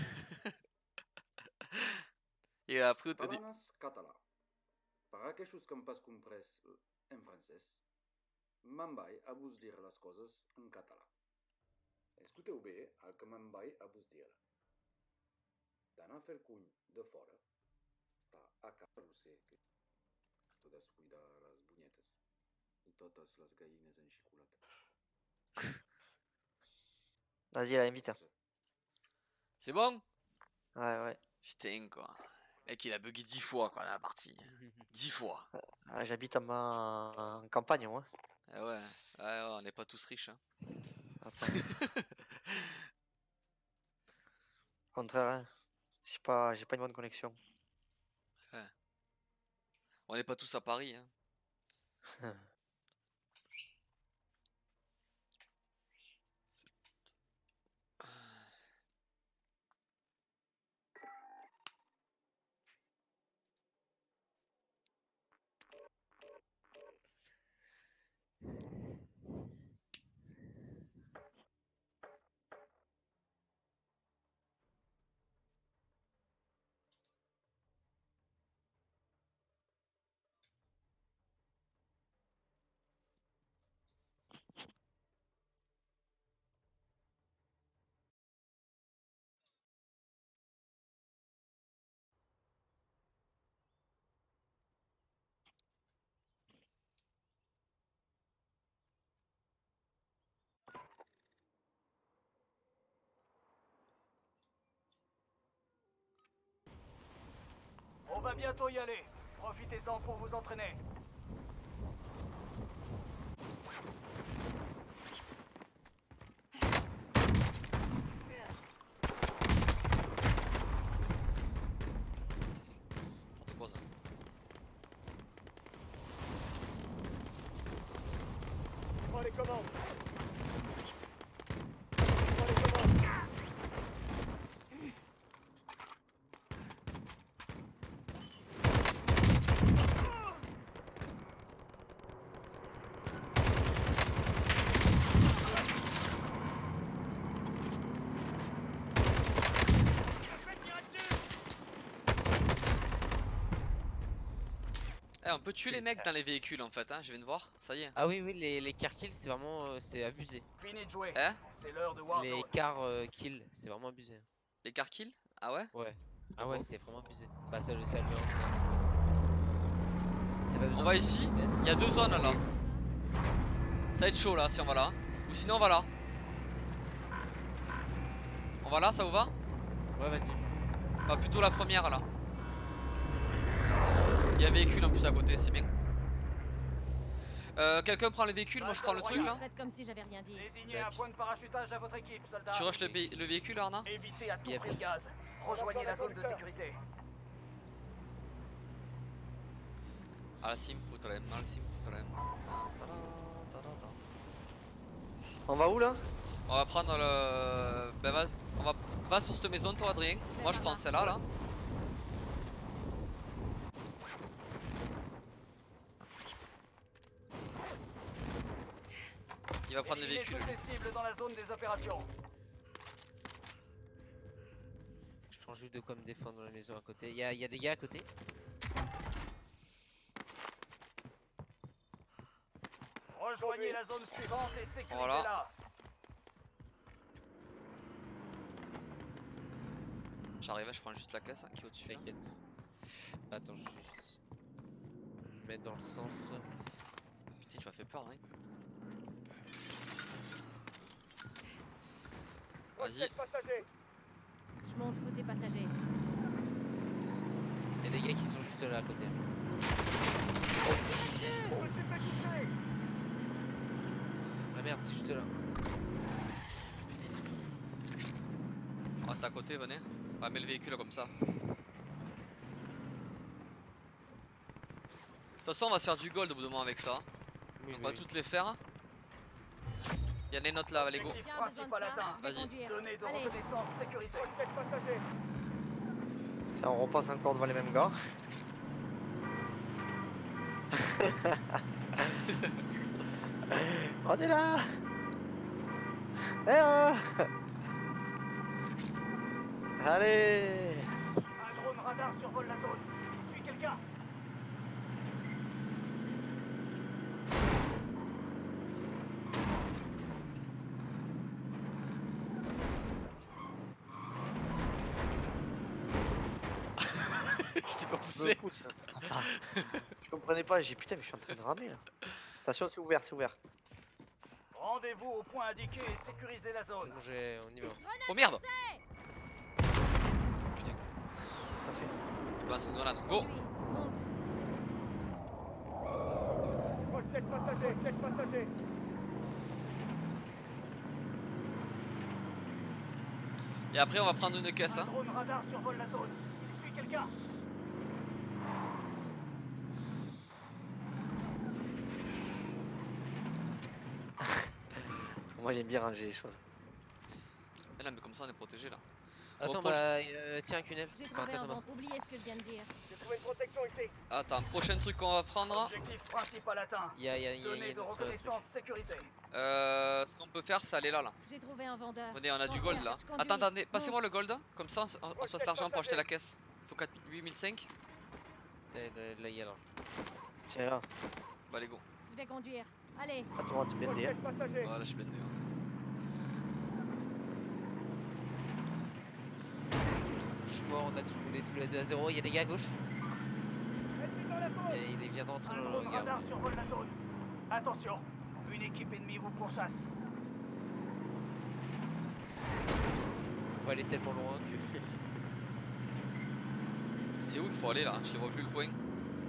Et après Catalanes, català. Per aquells que hem pas comprès en francès, me'n vaig a vos dir les coses en català. Escolteu bé el que me'n vaig a vos dir. D'anar a fer cuny de fora, està a casa sé que tu descuidar les bunyetes i totes les gallines en xocolata. Vas-y, là, invite. C'est bon? Ouais, ouais. Putain quoi. Mec il a bugué 10 fois quoi dans la partie. 10 fois. Ah, j'habite en campagne, moi. Ah ouais. Ouais, on n'est pas tous riches hein. Attends. Au contraire, hein. J'ai pas une bonne connexion. Ouais. On n'est pas tous à Paris hein. On va bientôt y aller. Profitez-en pour vous entraîner. commandes. Prends les commandes. Eh, on peut tuer les mecs dans les véhicules en fait, hein, je viens de voir, ça y est. Ah oui, oui, les car kills, c'est vraiment c'est abusé. Fini de jouer. Eh, C'est l'heure de Les Warzone. car kills, c'est vraiment abusé. les car kills? Ah ouais? Ouais. Ah Ah ouais, bon c'est vraiment abusé. Bah ça le lance. T'as pas besoin On va de ici, vitesse. il y a 2 zones là. Ça va être chaud là si on va là. Ou sinon on va là. On va là, ça vous va? Ouais, vas-y. Bah plutôt la première là. Il y a un véhicule en plus à côté, c'est bien. Quelqu'un prend le véhicule, moi je prends le truc là. Faites comme si j'avais rien dit. Désignez un point de parachutage à votre équipe, soldats. Tu rushes le véhicule Arna? Évitez à tout Yep. prix le gaz. Rejoignez la zone de sécurité. Ah la sim foutrem, ah la sim foutrem. On va où là? On va prendre le... Ben vas-y, va sur cette maison toi Adrien. Moi je prends celle-là là. Il va prendre le Éliminez véhicule. toutes les cibles dans la zone des opérations. Je prends juste de quoi me défendre dans la maison à côté. Y a des gars à côté. Rejoignez la zone suivante et sécurisez-la. Voilà. J'arrive, je prends juste la caisse hein, qui est au-dessus. là. T'inquiète. Attends, je vais juste me mettre dans le sens. Putain, tu m'as fait peur, hein. Vas-y. Recette passager. Je monte côté passager. Y'a des gars qui sont juste là à côté. Je me suis fait toucher. Ah merde, c'est juste là. On reste à côté, venez. On va mettre le véhicule comme ça. De toute façon, on va se faire du gold au bout d'un moment avec ça. Oui, On va toutes les faire. Il y en a une autre là, allez go. Objectif Bien besoin de principal ça. atteint. Je vais Vas-y. conduire. Données de Allez. reconnaissance sécurisées. Recette passager. Tiens, on repasse encore devant les mêmes gars. On est là. Eh oh. Allez. Un drone radar survole la zone. Il suit quelqu'un. Je t'ai pas Je me poussé. pousse. Attends. Je comprenais pas, j'ai putain mais je suis en train de ramer là. Attention, c'est ouvert, c'est ouvert. Rendez-vous au point indiqué et sécurisez la C'est zone. bon, on y va. Oh merde. T'as fait. Je balance une grenade. Go. Conduis. Monte. Recette passager. Recette passager. Et après, on va prendre une caisse. Un Hein. drone radar survole la zone. Il suit quelqu'un. Moi j'aime bien ranger les choses. Et là, mais comme ça, on est protégé là. Attends, proche. bah tiens, Cunel. J'ai Enfin, trouvé tiens, un Thomas. vent. Oubliez ce que je viens de dire. J'ai trouvé une protection ici. Attends, prochain truc qu'on va prendre. Objectif principal atteint. Y a Données de notre truc. reconnaissance sécurisées. Ce qu'on peut faire, c'est aller là. J'ai trouvé un vendeur. Venez, on a du gold là. Je conduis. Attends, attendez, passez-moi le gold. Comme ça, on se passe l'argent pour acheter la caisse. Il faut 8005. Là, y a là. Tiens là, Bah, allez, go. Je vais conduire. Allez. à toi, tu bien dit. Recette passager. Voilà, je suis blindé. hein. Je suis mort, on a tous les deux à 0. Y'a des gars à gauche. Ennemi dans la zone. Et il vient d'entrer Un dans le drone regard. radar survole la zone. Attention, une équipe ennemie vous pourchasse. On va aller tellement loin que. C'est où qu'il faut aller là? Je les vois plus le point.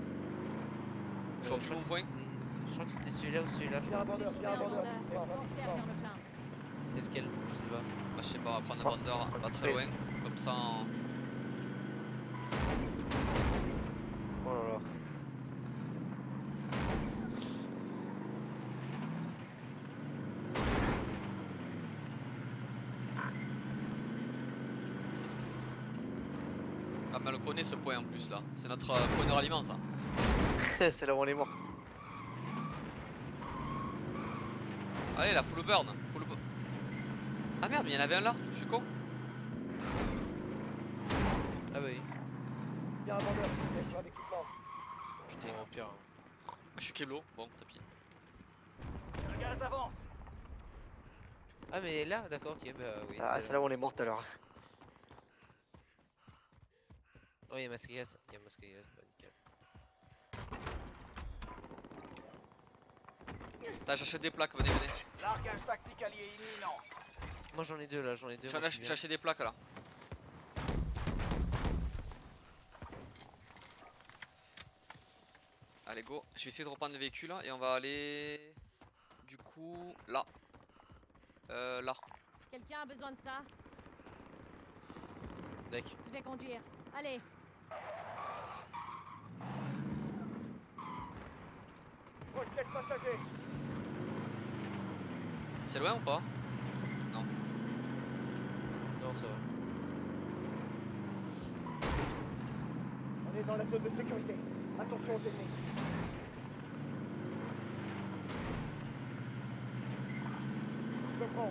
Je vois plus mon point. Je crois que c'était celui-là ou celui-là. Il y a un J'ai vendeur. Il y trouvé a un un vendeur. vendeur. Pensez à faire le plein. C'est lequel? Je sais pas. Bah, je sais pas, on va prendre un vendeur pas très loin. Comme ça, Oh là là. mais on le connaît ce point en plus là. C'est notre point de ralliement ça. C'est là où on est mort. Allez là, full burn. Ah merde, mais il y en avait un là, je suis con. Ah bah oui. Il y a un vendeur qui est sur l'équipement. Putain, Bon, au pire. je suis Keblo, bon, tant pis. Le gaz avance. Ah mais là, d'accord, ok, bah oui. Ah, c'est là où on est mort tout à l'heure. Oh, il y a masque à gaz. Il y a masque à gaz, bah nickel. T'as cherché des plaques, venez, venez. Largage tactique allié imminent. Moi j'en ai deux là, j'en ai deux. J'ai moi, je suis bien. acheté des plaques là. Allez go, je vais essayer de reprendre le véhicule là, et on va aller du coup là. Là. Quelqu'un a besoin de ça? D'accord. Je vais conduire. Allez. Requête passager. C'est loin ou pas? Non, ça va. On est dans la zone de sécurité. Attention aux ennemis. Je prends.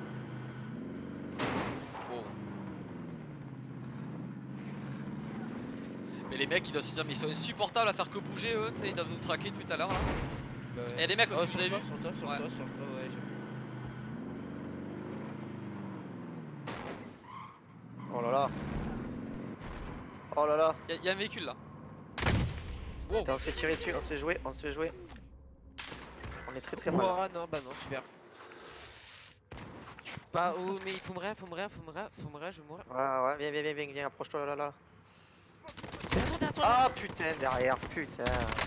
Oh. Mais les mecs ils doivent se dire mais ils sont insupportables à faire que bouger eux, tu sais, ils doivent nous traquer depuis tout à l'heure là. Bah ouais. Et y a des mecs Oh, au-dessus, sur vous avez toi, vu? sur toi, sur Ouais. toi, sur toi, ouais, j'ai vu. Oh là là. Oh là là. Y a un véhicule là. Wow. Putain, on se fait tirer dessus, on se fait jouer, on se fait jouer. On est très très mal. Ouah, non, bah non, super. Je suis pas où, mais il faut me faut me je vais mourir. Ouais, ouais, viens, approche-toi là là. Derrière toi, Ah putain, derrière, putain.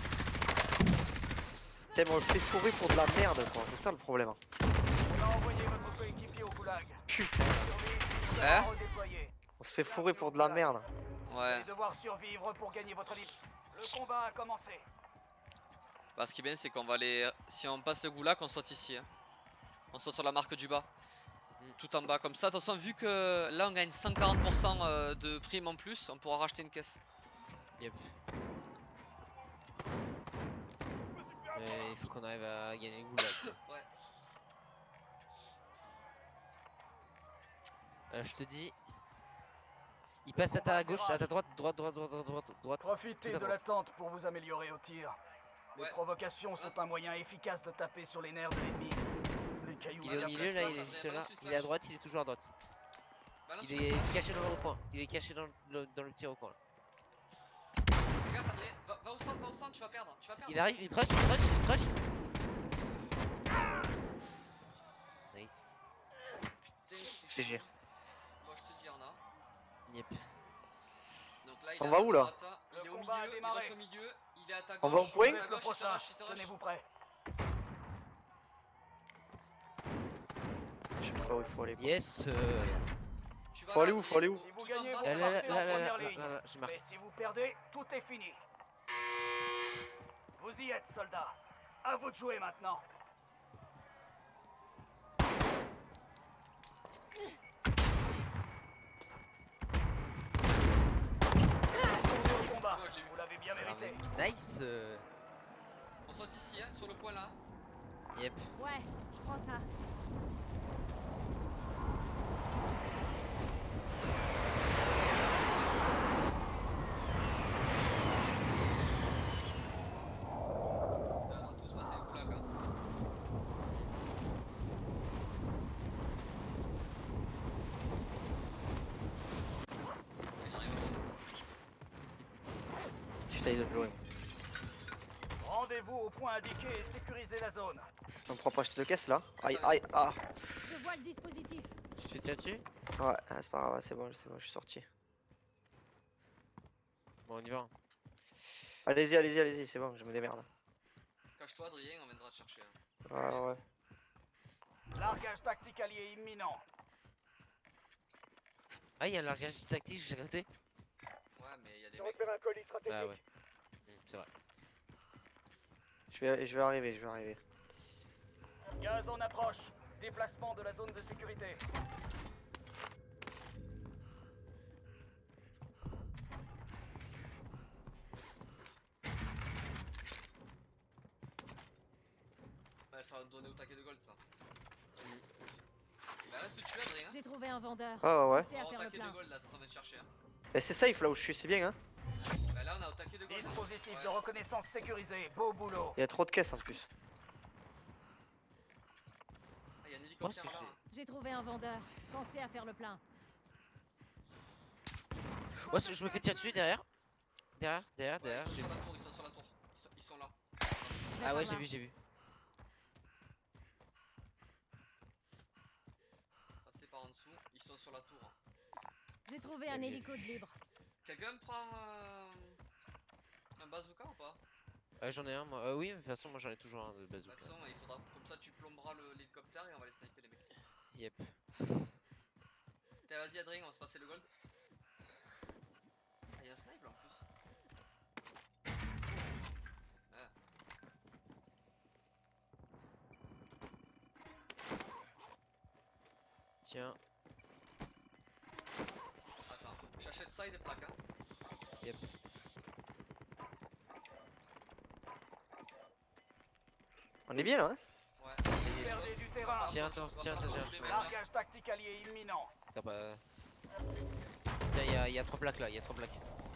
Putain, mais on se fait fourrer pour de la merde quoi, c'est ça le problème. On a envoyé votre coéquipier au goulag. Putain, Survie, Hein? redéployé. on se fait fourrer pour de la merde. Vous Ouais. allez devoir survivre pour gagner votre libre. Le combat a commencé. Bah ce qui est bien c'est qu'on va aller. Si on passe le goulag, on saute ici. Hein. On saute sur la marque du bas. Tout en bas comme ça. De toute façon, vu que là on gagne 140% de prime en plus, on pourra racheter une caisse. Yep. Il faut qu'on arrive à gagner le goulag. Ouais. Je te dis. Il passe à ta gauche, à ta droite, droite. Profitez Tout à de droite. l'attente pour vous améliorer au tir. Les Ouais. provocations sont un moyen efficace de taper sur les nerfs de l'ennemi. Les cailloux. Il est au Regarde, milieu ça, là, ça, il est ça, juste ça, là. ça, Il est à droite, il est toujours à droite. Balance Il le est caché dans le coin. Il est caché dans le tir au coin. Là. Regarde, Adrien, va au centre, tu vas perdre. Tu vas perdre. Il arrive, il trush. Nice. GG. Moi je te dis, on a. Yep. Donc là, il On est va à où, ta là? droite, il est Le au combat a milieu, il démarré. rush au milieu, il est à ta gauche. On va au point? il est à Le gauche, il te prochain, rush, il te rush. tenez-vous prêts. Je sais pas où il faut aller. Yes. Tu vas Faut aller là, où, faut aller où? Si vous tout en gagnez, bas, vous Là, là, partez en là, là, première là, ligne. là, j'ai marqué. Mais si vous perdez, tout est fini. Vous y êtes, soldats. À vous de jouer maintenant. Retournez au combat. Ouais, je l'ai vu. Vous l'avez bien Alors, mérité. nice. On saute ici, hein, sur le point là. Yep. Ouais, je prends ça. On va tous passer le goulag. Hein. Allez, j'arrive. J'essaye de jouer. Rendez-vous au point indiqué et sécurisez la zone. On prend pas acheter de caisse là? Aïe, aïe, ah. Je vois le dispositif. Tu te fais tirer dessus? Ouais, c'est pas grave, c'est bon, je suis sorti. Bon, on y va. Allez-y, c'est bon, je me démerde. Cache-toi, Adrien, on viendra te chercher. Hein. Ouais. Largage tactique allié imminent. Ah, il y a un largage tactique juste à côté? Ouais, mais il y a des J'ai mecs. repéré un colis stratégique. Bah ouais. C'est vrai. Je vais arriver. Gaz en approche. Déplacement de la zone de sécurité. On est au taquet de gold, ça. Bah là, c'est tué, Adrien. J'ai trouvé un vendeur. Ouais. Pensez à On est au faire le taquet de plein. gold là, t'es en train de chercher. Hein. Et c'est safe là où je suis, c'est bien hein. Bah là, on est au taquet de gold. Dispositif Ouais. de reconnaissance sécurisé. Beau boulot. Il y a trop de caisses en plus. Ah, y'a un hélicoptère Oh, là. c'est- Hein. J'ai trouvé un vendeur. Pensez à faire le plein. Ouais, je me fais tirer dessus derrière. Derrière. Ouais, ils sont j'ai- sur la tour, ils sont sur la tour. Ils sont là. Je vais Ah par ouais, là. j'ai vu. Passer par en dessous, ils sont sur la tour. J'ai trouvé un J'ai hélico de libre. Quelqu'un me prend un bazooka ou pas? J'en ai un, moi. Oui, mais de toute façon, moi j'en ai toujours un de De toute bazooka. façon, il faudra. Comme ça, tu plomberas l'hélicoptère et on va les sniper les mecs. Yep. Tiens, vas-y, Adrien, on va se passer le gold. Ah, y'a un snipe là en plus. Ah. Tiens. Attends, j'achète ça et des plaques. Hein. Yep. On est bien là hein. Ouais. Perdez du terrain. Tiens, attends, j'ai un Largage tactique allié imminent. T'as pas. Tiens, y a 3 plaques là, y a 3 plaques.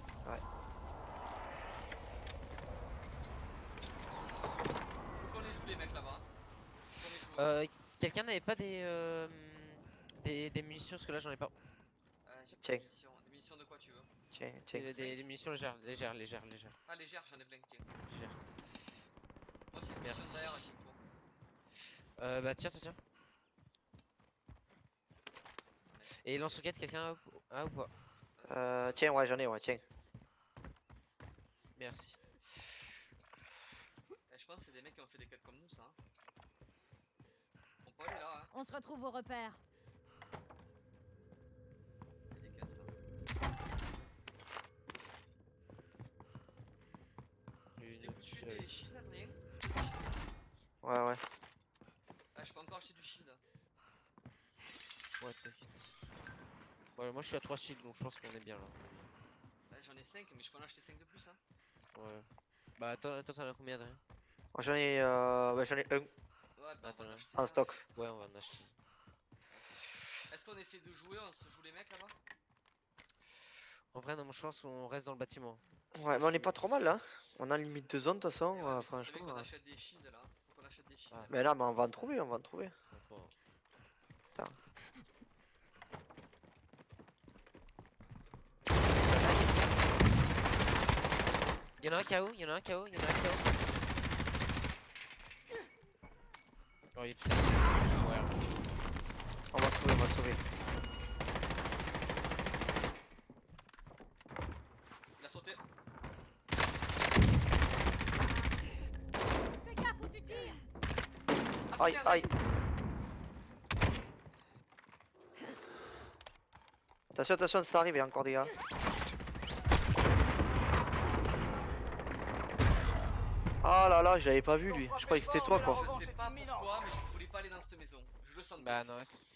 Faut qu'on les joue les mecs là-bas. Faut qu'on les joue. Quelqu'un n'avait pas des munitions parce que là j'en ai pas. J'ai pas Tiens. de munitions. Des munitions de quoi tu veux? Tiens. Des munitions légères. Ah, légère, j'en ai plein. Tiens. Légères. Moi, c'est une Merci. munition derrière qu'il me faut. Bah tiens. Nice. Et lance-roquette, quelqu'un a ou pas? Tiens ouais j'en ai ouais tiens. Merci. Je pense que c'est des mecs qui ont fait des quêtes comme nous, ça. Hein. On peut aller là, hein. On se retrouve au repère. Il y a des caisses là. Tu t'es foutu des shields, Adrien? Ouais. Ah, je peux encore acheter du shield. Ouais, t'inquiète. Ouais, moi je suis à 3 shields donc je pense qu'on est bien là. J'en ai 5, mais je peux en acheter 5 de plus. Hein. Ouais. Bah attends, t'en as combien Adrien? Moi, j'en ai j'en ai un Ouais, bah, on Attends, va en acheter en un. stock. Ouais, on va en acheter. Est-ce qu'on essaie de jouer? On se joue les mecs là-bas? En vrai, non, moi je pense qu'on reste dans le bâtiment. Ouais mais on est pas trop mal là. On a limite de zone de toute façon Eh ouais, mais ça serait bien franchement. qu'on achète des shields là. Faut qu'on achète des shields. Ah. Mais là mais on va en trouver. Attends. Putain. Y'en a un KO. Oh, il putain, je vais mourir. On va sauver. Il a sauté. Fais gaffe où tu tires. Ah, Aïe putain, aïe. Attention ça arrive il y a encore des gars. Ah là là, je l'avais pas vu lui. Je croyais que c'était toi quoi. Je sais pas pourquoi, mais je voulais pas aller dans cette maison. Je le sentais. Bah non,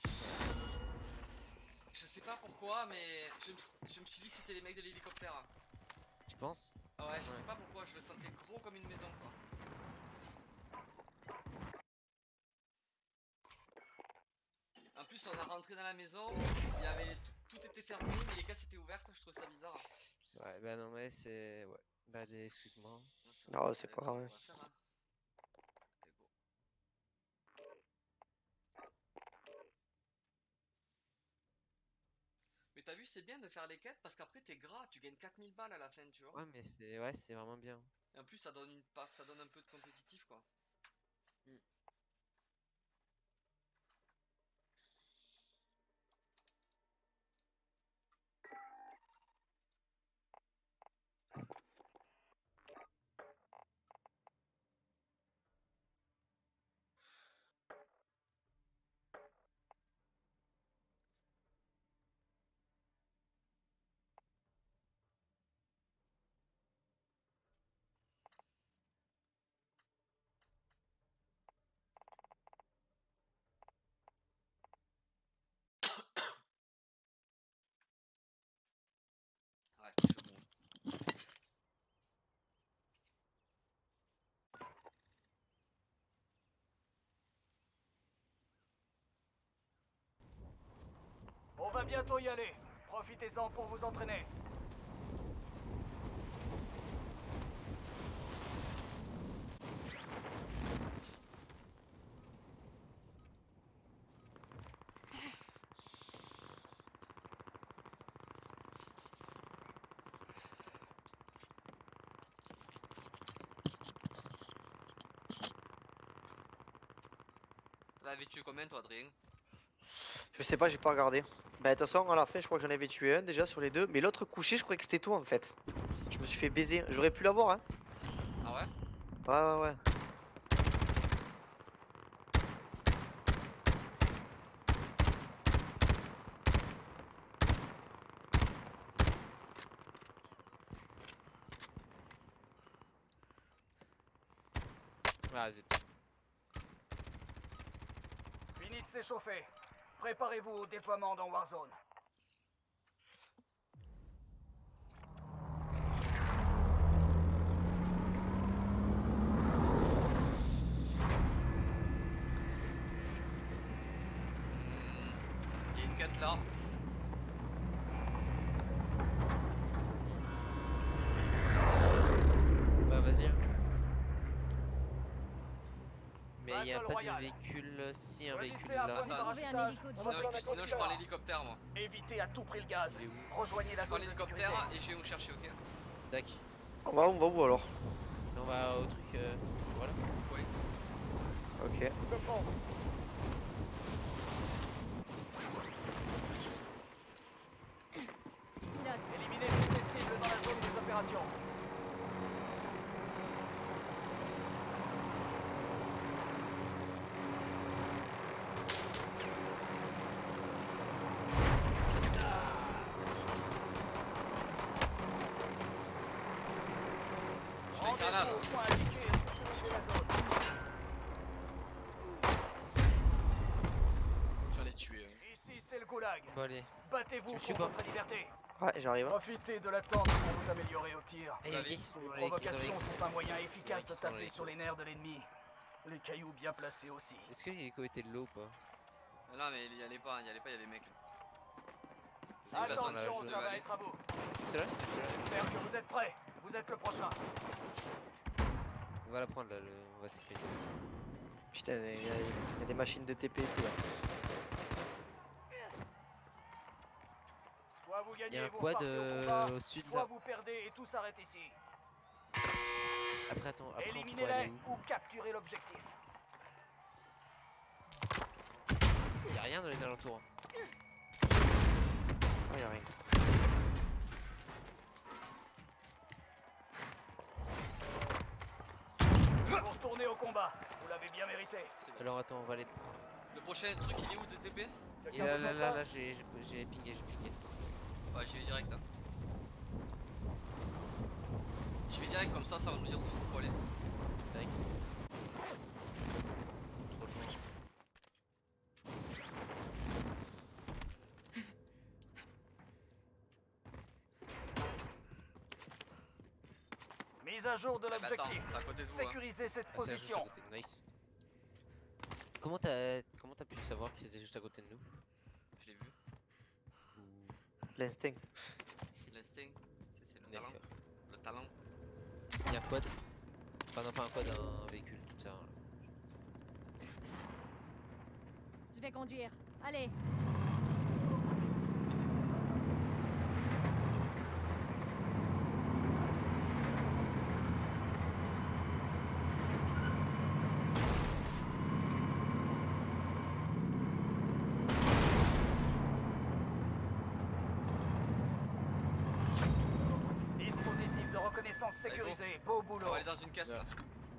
Je sais pas pourquoi, mais je me suis dit que c'était les mecs de l'hélicoptère. tu penses? Ah ouais, je Ouais. sais pas pourquoi, je le sentais gros comme une maison quoi. En plus, on a rentré dans la maison, il y avait tout était fermé, mais les caisses étaient ouvertes, je trouvais ça bizarre. Ouais, bah non, mais c'est. Ouais. Bah, excuse-moi. Non, c'est pas grave. On va faire, hein. C'est beau. Mais t'as vu, c'est bien de faire les quêtes parce qu'après t'es gras, tu gagnes 4000 balles à la fin, tu vois. Ouais, mais c'est vraiment bien. Et en plus, ça donne un peu de compétitif quoi. bientôt y aller. Profitez-en pour vous entraîner. T'avais tué combien toi, Adrien? Je sais pas, j'ai pas regardé. Bah de toute façon à la fin je crois que j'en avais tué un déjà sur les deux. Mais l'autre couché je croyais que c'était toi en fait. Je me suis fait baiser. J'aurais pu l'avoir hein. Ah ouais? Ouais. Ah zut. Fini de s'échauffer. Préparez-vous au déploiement dans Warzone. Il y a une quête là. Bah vas-y. Mais il y a Battle pas Royale. de véhicule, si un Choisissez véhicule un là. point de Trouver un brassage. hélico de Sinon je prends l'hélicoptère moi. Évitez à tout prix le gaz. Il est où? Rejoignez la Je prends zone de sécurité. l'hélicoptère et je vais vous chercher, ok? Tac. On va où alors? On va au truc. Voilà. Oui. Ok. Je prends. Pilote. Éliminez toutes les cibles dans la zone des opérations. Je fais une grenade. Rendez-vous au point indiqué et sécurisez la zone. J'en ai tué. Ici, c'est le goulag. Bon allez. Battez-vous Tu me suis pour pas. votre liberté. Ouais j'arrive. Profitez de l'attente pour vous améliorer au tir. Eh, les Allez. gars, ils sont Les dans les provocations sont un moyen efficace qui de sont dans taper les sur les nerfs de l'ennemi. Les cailloux bien placés aussi. Est-ce que l'hélico était de l'eau ou pas? Non mais il y allait pas, il y a des mecs. C'est la Attention, zone, là, je ça vais va aller. être à vous. C'est là, c'est là. J'espère que vous êtes prêts. Vous êtes le prochain. On va la prendre là, on va sécuriser. Putain il y a des machines de TP et tout là. Soit vous Il y gagnez a et un vous quad partez au combat, au sud soit là. vous perdez et tout s'arrête ici. Après attends, après on peut aller Éliminez-les où? ou capturez l'objectif. Il y a rien dans les alentours. Ah y'a rien. Vous retournez au combat. Vous l'avez bien mérité. Alors attends, on va aller. Le prochain truc il est où de TP? Et là, j'ai pingé. Ouais j'y vais direct là. Je vais direct comme ça va nous dire où il faut aller. Tac. Trop de chance. Mise à jour de Ah bah attends, l'objectif. c'est à côté de vous hein. Sécurisez cette Ah, c'est juste à position. côté. Nice. Comment t'as pu savoir que c'était juste à côté de nous? Je l'ai vu. L'instinct. L'instinct, c'est le talent. D'accord. Le talent. Il y a un quad. Enfin non, pas un quad, un véhicule tout ça. Je vais conduire. Allez. Dispositif de reconnaissance Allez, go. sécurisé. Beau On boulot. va aller dans une caisse là.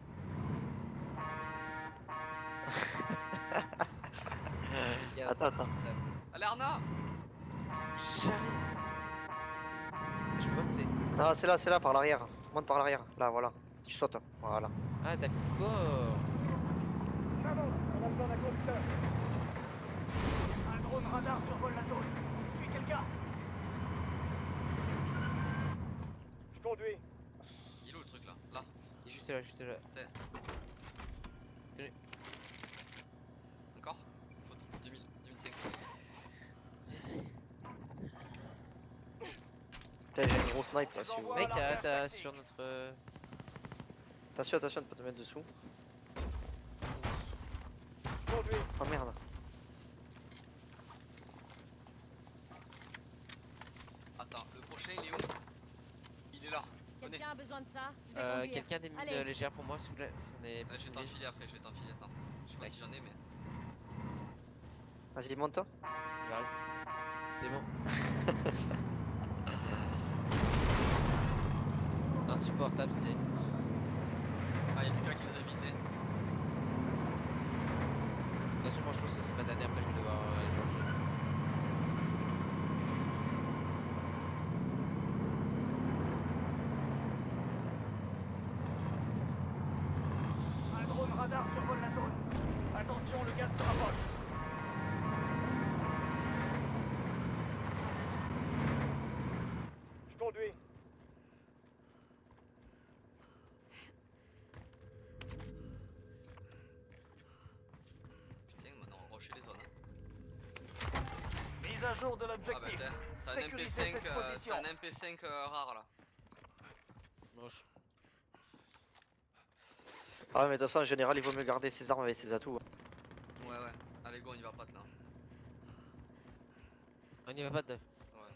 Yes. Attends. Allez Arna! J'arrive. Je peux pas monter. Non c'est là par l'arrière. Monte par l'arrière. Là voilà. Tu sautes. Voilà. Ah d'accord. En avant, on a besoin d'un conducteur. Un drone radar survole la zone. Il suit quelqu'un. Je conduis. Il est où le truc là? Là. Il est juste là, juste là. Encore? Faut 2000, 2005. Putain, j'ai une grosse snipe là. Je vous envoie Mec, à l'arrière t'as tactique. sur notre. Attention, attention de pas te mettre dessous. Conduis. Oh merde. Attends, le prochain il est où? Il est là. Venez. Quelqu'un a besoin de ça? Je vais conduire. Quelqu'un a des mines Allez. légères pour moi, s'il vous plaît. On est Je vais t'enfiler après, je vais t'enfiler. Attends. Je sais pas si j'en ai, mais. Vas-y, monte toi. J'arrive. C'est bon. Insupportable, c'est. Ah, y'a Lucas qui les a invités. De toute façon, moi je pense que c'est ma dernière, après je vais devoir aller manger. Un drone radar survole la zone. Attention, le gaz se rapproche. Je conduis. Putain, maintenant on rush les zones. Hein. Mise à jour de Ah bah l'objectif. t'as un Sécurisez MP5, cette position. t'as un MP5 rare là. Moche. Ah, mais de toute façon, en général, il vaut mieux garder ses armes avec ses atouts. Ouais, ouais. Allez, go, on y va pas là. On y va pas de. Ouais.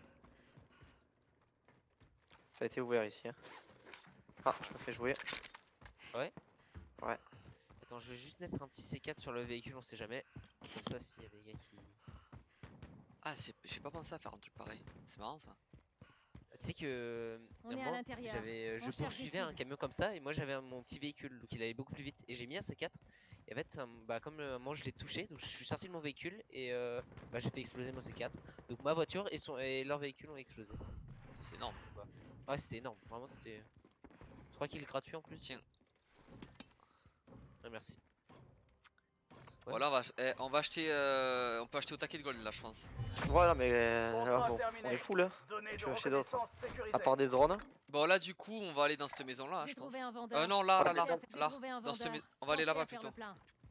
Ça a été ouvert ici. Hein. Ah, je me fais jouer. Attends, je vais juste mettre un petit C4 sur le véhicule, on sait jamais. Comme ça, s'il y a des gars qui. Ah, j'ai pas pensé à faire un truc pareil. C'est marrant ça. Tu sais que. On un est à moment, l'intérieur. je On cherche poursuivais des un cibles. camion comme ça et moi j'avais mon petit véhicule donc il allait beaucoup plus vite et j'ai mis un C4 et en fait bah comme moi je l'ai touché donc je suis sorti de mon véhicule et bah, j'ai fait exploser mon C4 donc ma voiture et leur véhicule ont explosé. Ça, c'est énorme. Ouais c'était énorme vraiment c'était 3 kills gratuits en plus. Tiens. Ouais, merci. Ouais. Voilà, on va acheter. On peut acheter au taquet de gold là, je pense. Voilà, mais Contrat bon, terminé. on est full. Hein. Données de Je vais acheter d'autres. reconnaissance À sécurisées. part des drones. Bon, là, du coup, on va aller dans cette maison là, J'ai je pense. trouvé un vendeur. Non, là, là, Voilà, là. J'ai Là. trouvé un Dans cette vendeur. on va aller Pensez là-bas à faire plutôt. le plein.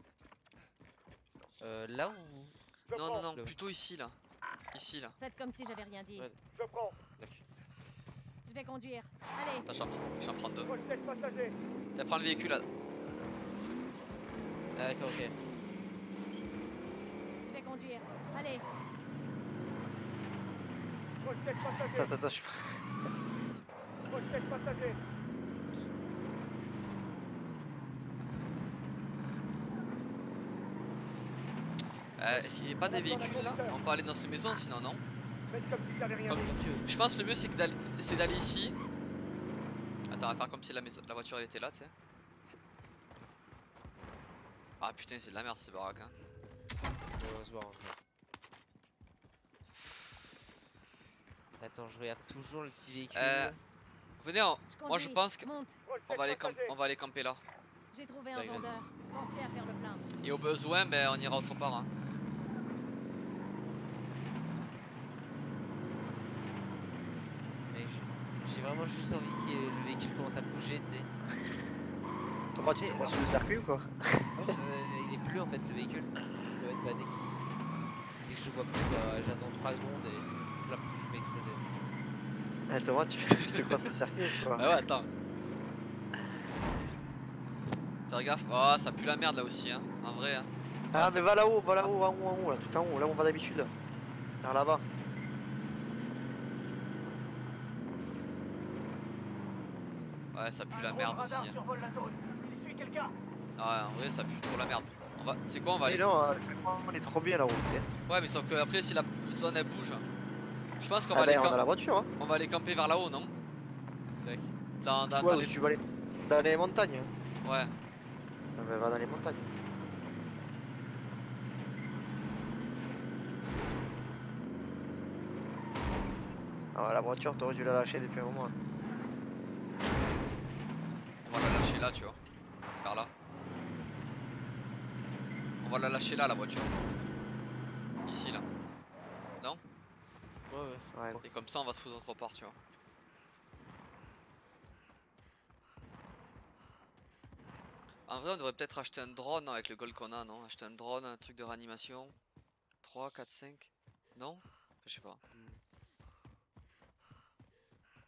Là où. Je Non, prends. non, non, Le- plutôt ici là. Ici là. Faites comme si j'avais rien dit. Ouais. Je prends. Je vais conduire. Allez. Attends, j'en prends deux. Possède passager. T'as prends le véhicule là. Ah d'accord ok. Je vais conduire. Allez. Possède passager. Attends, je... Possède passager. Est-ce qu'il n'y a pas des véhicules là? On peut aller dans cette maison sinon, non? Faites comme si j'avais rien Comme- dit. Comme tu veux. Je pense que le mieux c'est d'aller ici. Attends, on va faire comme si la voiture elle était là, tu sais. Ah putain, c'est de la merde ces baraques. Hein. On va se voir, en fait. Attends, je regarde toujours le petit véhicule. Venez, moi je conduis. pense qu'on Monte. va aller camper là. J'ai trouvé un Ouais, vas-y. vendeur. Pensez à faire le plein. Et au besoin, ben on ira autre part. Hein. Mec, j'ai vraiment juste envie que le véhicule commence à bouger, tu sais. Comment tu C'est- es sur le circuit ou quoi? il est plus en fait le véhicule. Ouais, bah, dès que je le vois plus, bah, j'attends 3 secondes et là, je fais exploser. Eh, Thomas, tu fais quoi sur le circuit ou quoi? Bah ouais, attends. Fais gaffe. Oh, ça pue la merde là aussi, hein. En vrai. Hein. Ah, ça- mais va là-haut, en haut, là, tout en haut, là où on va d'habitude. Vers là-bas. Ouais, ça pue Un la drone merde aussi. radar Hein. survole la zone. Il suit quelqu'un. Ah ouais, en vrai, ça pue trop la merde. C'est quoi, on va Mais aller. non, on est trop bien là-haut, tu sais. Ouais, mais sauf que après, si la zone elle bouge, je pense qu'on Ah va, aller ben, on a la voiture, hein. on va aller camper vers là-haut, non? Tac. Dans Ouais, les... tu vas aller dans les montagnes. Ouais. Ah ben, va dans les montagnes. Ah, la voiture, t'aurais dû la lâcher depuis un moment. On va la lâcher là, tu vois. Vers là. On va la lâcher là, la voiture. Ici, là. Non? Ouais, ouais. Ouais, Et comme ça, on va se foutre autre part, tu vois. En vrai, on devrait peut-être acheter un drone avec le gold qu'on a, non? Acheter un drone, un truc de réanimation. 3, 4, 5. Non? Je sais pas.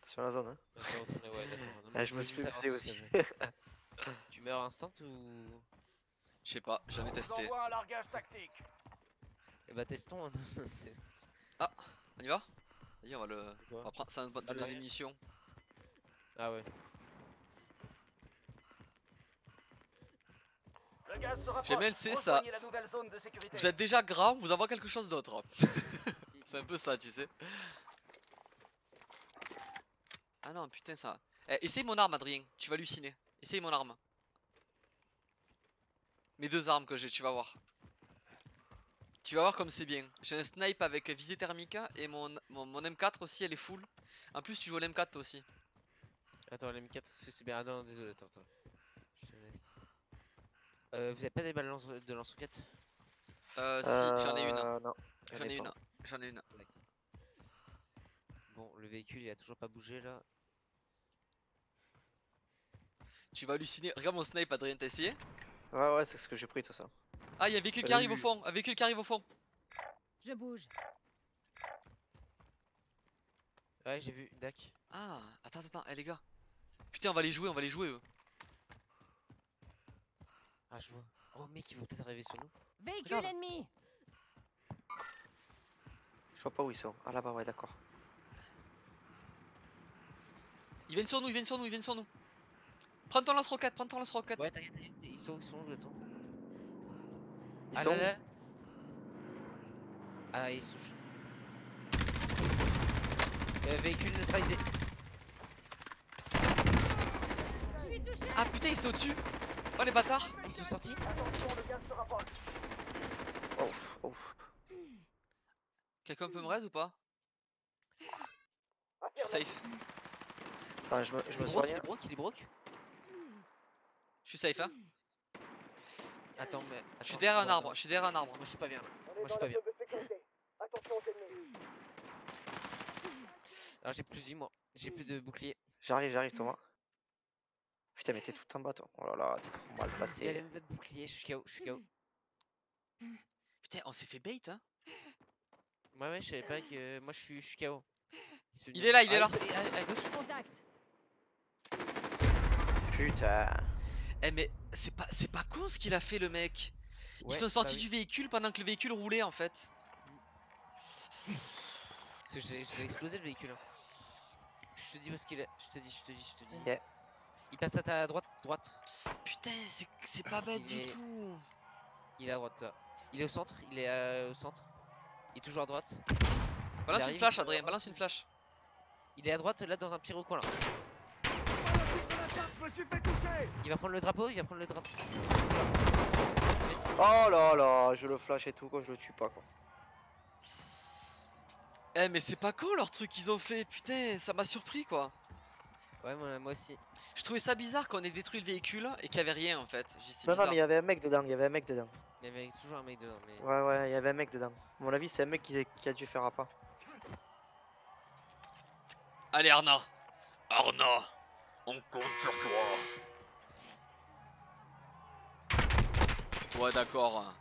Sur la zone, hein. On s'est retourné, ouais, d'accord. Non, Ah, mais je me voulais suis juste fait savoir baiser si aussi. ça avait- Tu meurs instant ou. Je sais pas, On jamais vous testé. envoie un largage tactique. Eh bah, testons. Hein. C'est- Ah, on y va? Vas-y, on va le. Quoi On va prendre ça va donner des munitions. Ah ouais. Le gaz se rapproche. J'aime bien, c'est ça. Rejoignez la nouvelle zone de sécurité. Vous êtes déjà grand, vous envoie quelque chose d'autre. C'est un peu ça, tu sais. Ah non, putain, ça. Eh, essaye mon arme, Adrien. Tu vas halluciner. Essaye mon arme. Mes deux armes que j'ai, tu vas voir. Tu vas voir comme c'est bien. J'ai un snipe avec visée thermique et mon M4 aussi, elle est full. En plus, tu joues l'M4 toi aussi. Attends, l'M4, c'est bien. Ah non, désolé, attends. Je te laisse. Vous avez pas des balles de lance-roquettes? Si, j'en ai une. Non. J'en ai pas. une. J'en ai une. Bon, le véhicule il a toujours pas bougé là. Tu vas halluciner. Regarde mon snipe, Adrien, t'as essayé? Ouais, c'est ce que j'ai pris, tout ça. Ah, il y a un véhicule qui Salut. arrive au fond. Un véhicule qui arrive au fond. Je bouge. Ouais, j'ai vu, Dac. Ah, attends, eh les gars. Putain, on va les jouer eux. Ah, je vois. Oh, mec, ils vont peut-être arriver sur nous. Véhicule Regarde. ennemi. Je vois pas où ils sont. Ah là-bas, ouais, d'accord. Ils viennent sur nous. Prends ton lance-roquette, Ouais, t'inquiète, ils sont où, attends. Ils Ah sont là où là. Ah, ils sont. Véhicule neutralisé. Je suis touché. Ah putain, ils étaient au-dessus. Oh les bâtards. Ils sont sortis. Attention, le gaz se rapproche. Oh. Quelqu'un peut me raise ou pas? Je suis Affirmatif. safe. Attends, je me soigne. Il est broke. Je suis safe, hein. Attends, mais. Je suis attends, derrière un ouais, arbre. non. Je suis derrière un arbre. Moi, je suis pas bien là. On est Moi, je dans suis pas la bien. zone de sécurité. Attention aux ennemis. Alors, j'ai plus de vie, moi. J'ai plus de bouclier. J'arrive, Thomas. Putain, mais t'es tout en bas, toi. Oh là là, t'es trop mal Il avait placé. même pas de bouclier. Je suis KO. Putain, on s'est fait bait, hein. Ouais, je savais pas que. Moi, je suis KO. Il est là, il est là. À gauche. Contact. Putain. Eh mais c'est pas con ce qu'il a fait le mec. Ils Ouais, sont sortis bah oui. du véhicule pendant que le véhicule roulait en fait. Parce que je l'ai explosé le véhicule. Je te dis où est-ce qu'il est. Je te dis. Yeah. Il passe à ta droite. Putain, c'est pas bête Il du est- tout. Il est à droite là. Il est au centre. Au centre. Il est toujours à droite. Balance arrive. une flash, Adrien, balance une flash. Il est à droite là dans un petit recoin là. Je me suis fait toucher. Il va prendre le drapeau. Vas-y. Oh là là, je le flash et tout, quoi, je le tue pas, quoi. Eh mais c'est pas con leur truc qu'ils ont fait, putain, ça m'a surpris quoi. Ouais, moi aussi. Je trouvais ça bizarre qu'on ait détruit le véhicule et qu'il y avait rien en fait. J'ai dit, c'est Non, bizarre. mais il y avait un mec dedans, Il y avait toujours un mec dedans. Mais... Ouais, il y avait un mec dedans. À mon avis, c'est un mec qui a dû faire appât. Allez Arna, on compte sur toi. Ouais d'accord.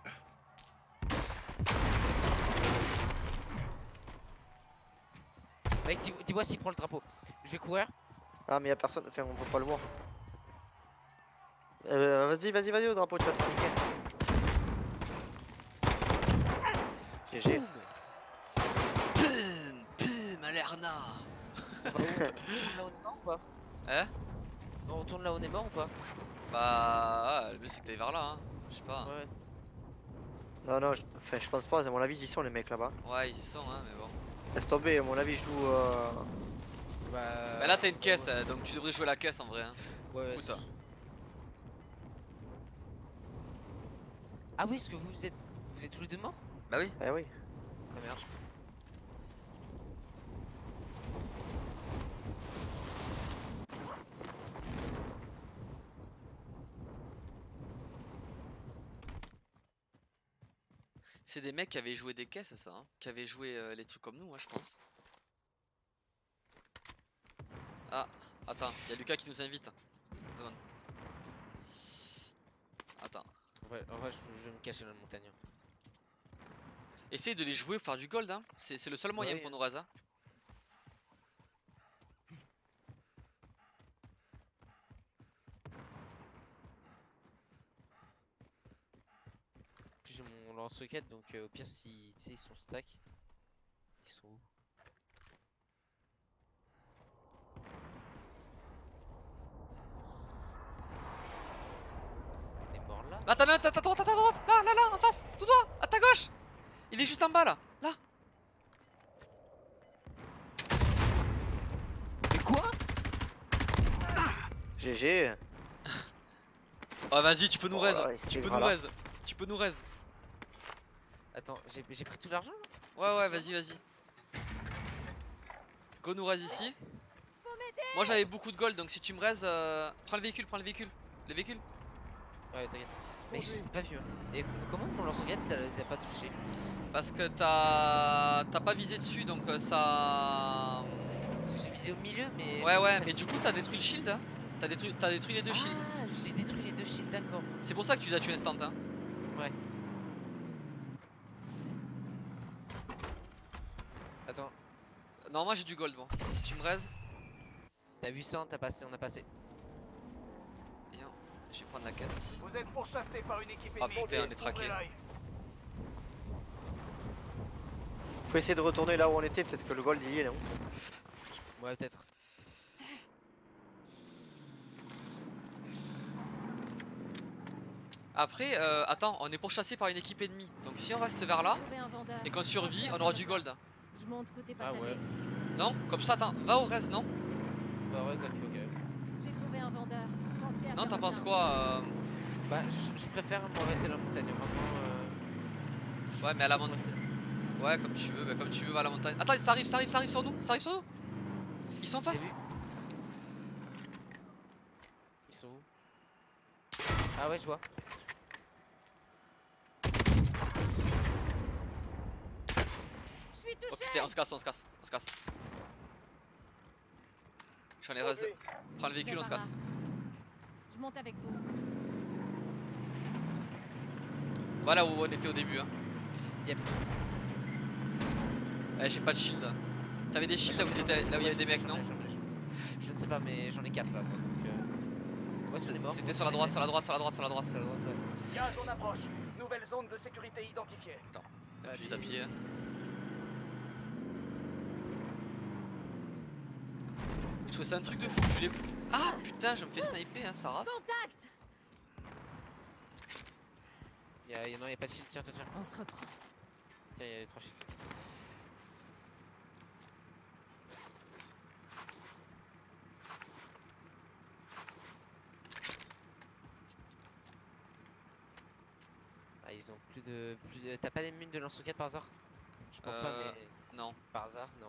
Mec, dis-moi s'il prend le drapeau. Je vais courir. Ah, mais y a personne, enfin, on peut pas le voir. Vas-y au drapeau, tu vas te faire niquer. GG. Pum, allez Arna. On tourne là où on est mort ou pas? Hein? On retourne là où on est mort ou pas? Bah, le mieux c'est que t'ailles vers là, hein. Je sais pas. Ouais. Non, je pense pas, à mon avis, ils y sont les mecs là-bas. Ouais, ils y sont, hein, mais bon. Laisse tomber, à mon avis, je joue. Bah là t'as une caisse, donc tu devrais jouer la caisse en vrai. Hein. Ouais. Écoute. Ah oui, parce que vous êtes tous les deux morts? Bah oui. Eh oui. Ah merde. C'est des mecs qui avaient joué des caisses ça, hein. Qui avaient joué les trucs comme nous, moi je pense. Ah, attends, il y a Lucas qui nous invite. Donne. Attends. En vrai, je vais me cacher dans la montagne. Essaye de les jouer ou faire du gold, hein. C'est le seul moyen Ouais, pour nous raser. Hein. mon lance-roquette, donc au pire, si tu sais, ils sont stack. Ils sont où? On est mort là? Là, t'as à droite, là, en face, tout droit, à ta gauche. Il est juste en bas là, là. Mais quoi? GG. Oh, vas-y, tu peux nous Oh raise. là, Tu c'était peux nous voilà. raise. Tu peux nous raise. Attends, j'ai pris tout l'argent là? Ouais, vas-y. Go nous raise ici. Moi j'avais beaucoup de gold donc si tu me raises, prends le véhicule. Le véhicule. Ouais, t'inquiète. Mais je sais pas vu. Hein. Et comment mon lance-roquette ça les a pas touchés? Parce que t'as pas visé dessus donc ça. Parce que j'ai visé au milieu, mais. Ouais, mais du coup t'as détruit le shield. Hein. T'as détruit les deux shields. Ah, j'ai détruit les deux shields, d'accord. C'est pour ça que tu les as tués instant. Hein. Ouais. Attends, Non, moi j'ai du gold bon. Si tu me raises, t'as 800, t'as passé, on a passé. viens. Je vais prendre la caisse aussi. Vous êtes pourchassés par une équipe Ah, ennemie. putain, on est traqué. Ouvrez l'œil. Faut essayer de retourner là où on était, peut-être que le gold il y est là. Ouais, peut-être. Après, attends, on est pourchassé par une équipe ennemie. Donc si on reste vers là Trouver un vendeur. et qu'on survit, on aura du gold. Je monte côté Ah passager. ouais. Non? Comme ça, attends, va au res, non? Bah, reste d'accord, ok. J'ai trouvé un vendeur. Pensez à Non, faire t'en le penses plein. quoi Bah, je préfère moi rester dans la montagne, vraiment. Ouais, mais à la montagne. Ouais, comme tu veux, va à la montagne. Attends, ça arrive sur nous, Ils sont en face. Ils sont où? Ah ouais, je vois. Je suis Oh touché. putain, on se casse. J'en ai res. Prends le véhicule, on se casse. Je monte avec vous. Voilà où on était au début. Hein. Yep. J'ai pas de shield. T'avais des shields là où, là où il y avait des mecs, non? Je ne sais pas, mais j'en ai 4 là, moi, donc. Ouais, c'est mort. C'était sur la droite. Sur la droite, ouais. Gaz en approche. Nouvelle zone de sécurité identifiée. Appuie vite à pied. Je trouve ça un truc de fou. Ah putain, je me fais sniper, hein, ça race. Contact. Non, il y a pas de shield, tiens. On se reprend. Tiens, il y a les 3 shields. Ah, ils ont plus de. T'as pas des mines de lance-roquettes par hasard? Je pense pas, mais. Non. Par hasard, non.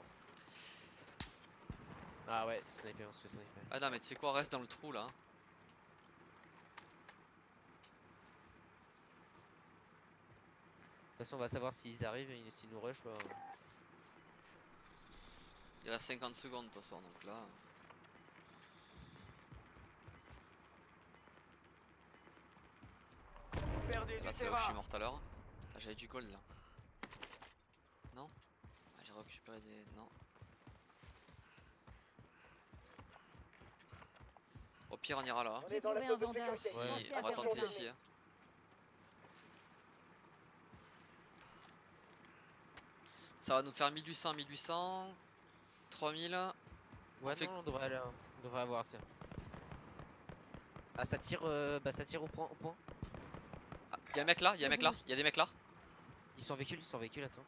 Ah ouais, sniper, on se fait sniper. Ah non, mais tu sais quoi, reste dans le trou là. De toute façon, on va savoir s'ils arrivent et s'ils nous rushent. Il reste 50 secondes de toute façon, donc là. Perdez Là, du c'est là où je suis terrain. mort tout à l'heure. Ah, j'avais du gold là. Non? Ah, j'ai récupéré des. Non. Au pire, on ira là. On J'ai est dans la trouvé un zone de vendeur. sécurité. Oui, Pensez à on va faire le tenter plein. ici. Hein. Ça va nous faire 1800, 3000. Ouais, fait non, on devrait avoir ça. Ah, ça tire, ça tire au point. Ah, y'a un mec là, y'a des mecs là. Ils sont en véhicule, attends.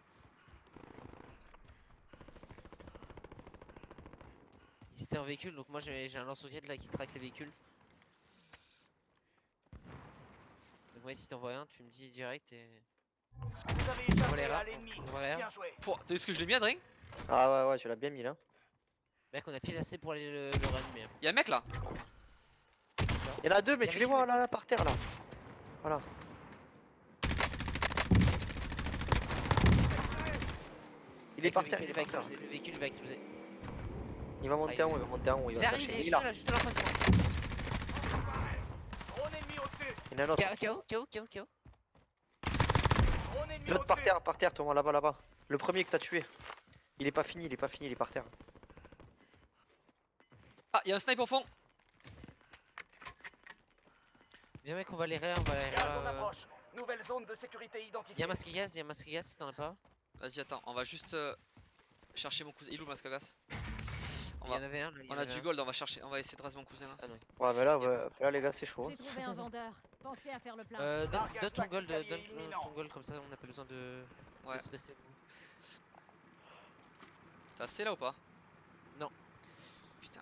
Ils étaient en véhicule, donc moi j'ai un lance-roquette là qui traque les véhicules. Donc ouais, si t'en vois un, tu me dis direct et... Vous avez échappé Voilà, à l'ennemi. voilà. Bien joué. T'as vu ce que je l'ai mis, Adrien? Ah ouais, tu l'as bien mis là. Mec, on a pile assez pour aller le réanimer. Hein. Y'a un mec là. Il y en a deux, mais Il y a tu les rien. vois là, par terre là. Voilà. Il est Mec, par le terre, véhicule il est va par terre. exploser, le véhicule va exploser. Il va monter en haut, il va monter en haut, il Il va arrive, chercher. il Il est est là. là, juste dans la face de moi. Drone ennemi au-dessus. Il y en a un autre. KO. Drone ennemi L'autre au-dessus. par terre, Thomas, là-bas. Le premier que t'as tué. Il est pas fini, il est par terre. Ah, y'a un snipe au fond. Viens mec, on va les réa, Gaz en approche. Nouvelle zone de sécurité identifiée. Y'a un masque gaz, si t'en as pas. Vas-y, attends, on va juste chercher mon cousin. Il est où le masque à gaz? Il y en avait un là. il y On en a avait du un. gold, on va chercher, on va essayer de raser mon cousin là. Ah non. Ouais, mais là, là les gars, c'est chaud. J'ai trouvé un vendeur. Pensez à faire le plein. Donne Largage ton gold, tactical donne imminent. ton gold comme ça, on n'a pas besoin de Ouais. stresser. T'as assez là ou pas? Non. Putain.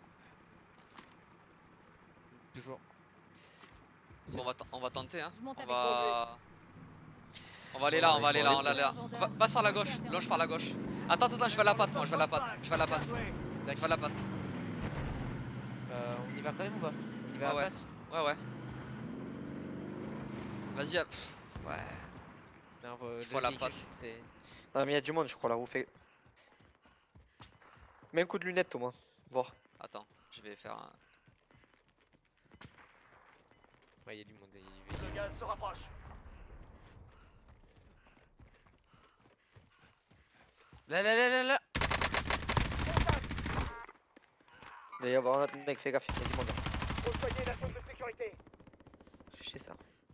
Toujours. Bon, on va tenter hein. Je monte On avec va. On va aller là, on va aller là, on va aller là. Passe par la gauche, longe par la gauche. Attends, je vais à la patte, moi, je vais à la patte. Je vais à la patte. Je vais à la patte. On y va quand même ou pas? On y va Ah à ouais. patte. Ouais. Vas-y, ouais. Non, Faut la patte. Ah, mais il y a du monde, je crois, là. Vous faites. Mets un coup de lunette, Thomas. Voir. Attends, je vais faire un. Ouais, y'a du monde. Le gaz se rapproche. Là. Il va y avoir un autre mec, fais gaffe, il y a du monde. Là. Rejoignez la zone de sécurité. Je sais ça.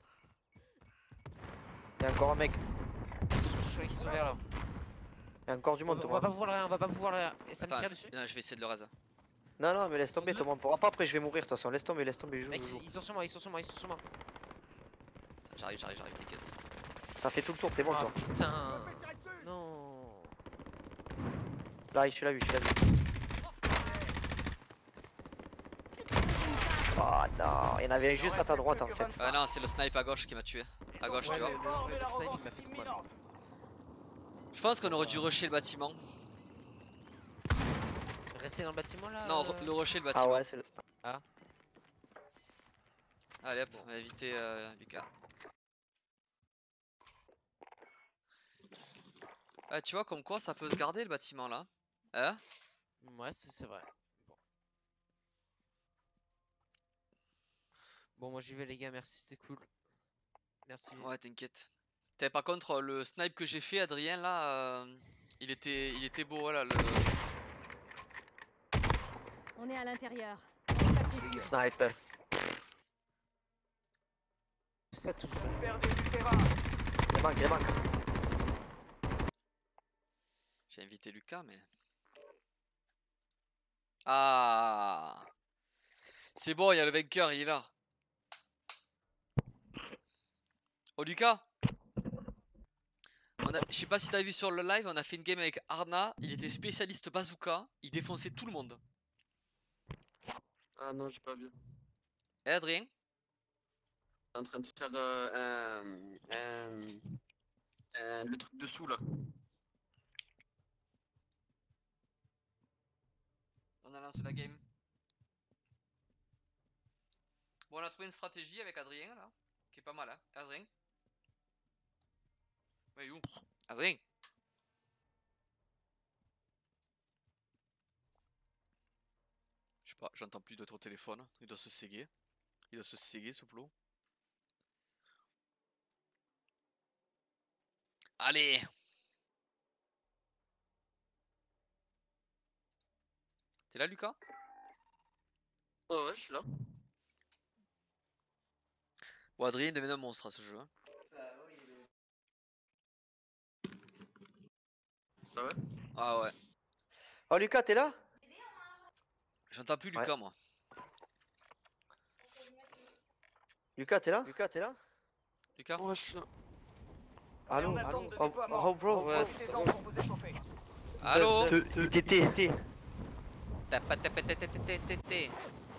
Il y a encore un mec. Je crois qu'ils sont vers là. Il y a encore du monde, On va Thomas. pas pouvoir là. Et ça me Attends, tire dessus. non, je vais essayer de le raser. Non, mais laisse tomber, Thomas. On pourra pas après, je vais mourir de toute façon. Laisse tomber, joue. Mec, ils sont sur moi. J'arrive, t'inquiète. Ça fait tout le tour, t'es bon, Ah toi. putain. Faites tirer dessus. Non. Là, je l'ai vu. Oh non, il y en avait un juste à ta droite en fait. Ah non, c'est le snipe à gauche qui m'a tué. À gauche, tu vois. Le snipe, il m'a fait trop mal. Je pense qu'on aurait dû rusher le bâtiment. Rester dans le bâtiment là. Non, le rusher le Ah bâtiment. ouais, c'est le. Allez hop, on va éviter Lucas. Ah, tu vois, comme quoi ça peut se garder le bâtiment là. Hein? Ouais, c'est vrai. Bon, moi j'y vais les gars, merci, c'était cool. Merci. Ouais, t'inquiète. Par contre, le snipe que j'ai fait, Adrien, là, il était beau, voilà. On est à l'intérieur. On est pas Sniper. Ça touche. Perdez du terrain. Il manque. J'ai invité Lucas, mais... Ah! C'est bon, il y a le vainqueur, il est là. Oh Lucas, je sais pas si t'as vu sur le live, on a fait une game avec Arna, il était spécialiste bazooka, il défonçait tout le monde. Ah non, j'ai pas vu. Eh Adrien? T'es en train de faire le truc dessous là. On a lancé la game. Bon, on a trouvé une stratégie avec Adrien là, qui est pas mal hein, Adrien? Ouais, où? Adrien? Je sais pas, j'entends plus de ton téléphone, il doit se séguer. Il doit se séguer ce plot. Allez! T'es là Lucas? Oh ouais, je suis là. Bon, Adrien devient un monstre à ce jeu. Hein. Ah ouais? Ah ouais. Oh Lucas, t'es là? J'entends plus Lucas moi. Lucas, t'es là? Lucas? Ouais, je suis là. Allô? On attend de Oh, déploiement. oh, bro. Profitez-en pour vous échauffer. Allô? ITT. Tapatatatatatatataté.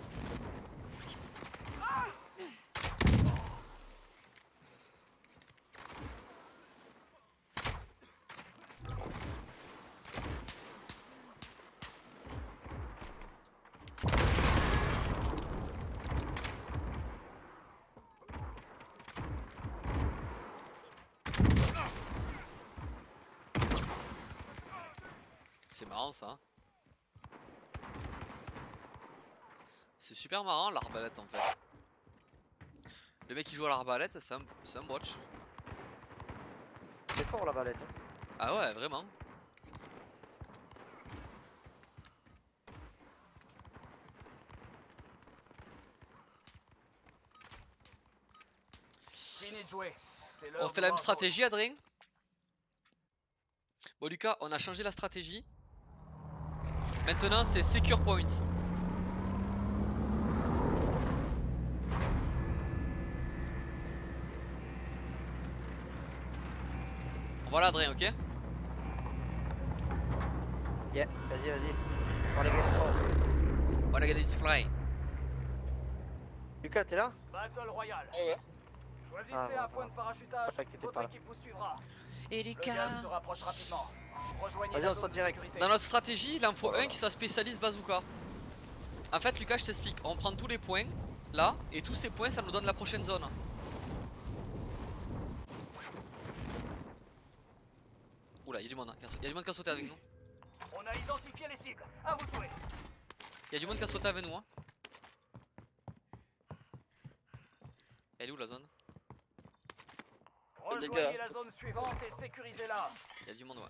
C'est marrant ça. Hein. C'est super marrant l'arbalète en fait. Le mec qui joue à l'arbalète, c'est un watch. C'est fort la balette. Hein. Ah ouais, vraiment. Fini de jouer. C'est On l'heure fait de la même voir stratégie, Adrien? Bon, Lucas, on a changé la stratégie. Maintenant, c'est Secure Point. Voilà, Adrien, ok? Yeah, vas-y. Wanna get it. Wanna get it fly. Lucas, t'es là? Battle Royale. Ouais. Choisissez Ah, bon, un ça point va. de parachutage. Je croyais que t'étais Votre pas là. équipe vous suivra. Et Le gaz se rapproche rapidement. Rejoignez Vas-y, la on zone saute de direct. sécurité. Dans notre stratégie, il en faut un qui soit spécialiste bazooka. En fait, Lucas, je t'explique. On prend tous les points, là, et tous ces points, ça nous donne la prochaine zone. Oula, il y a du monde, hein. Il y a du monde qui a sauté avec nous. On a identifié les cibles. À vous de jouer. Il y a du monde qui a sauté avec nous, hein. Elle est où la zone? des Rejoignez gars. la zone suivante et sécurisez-la. Il y a du monde, ouais.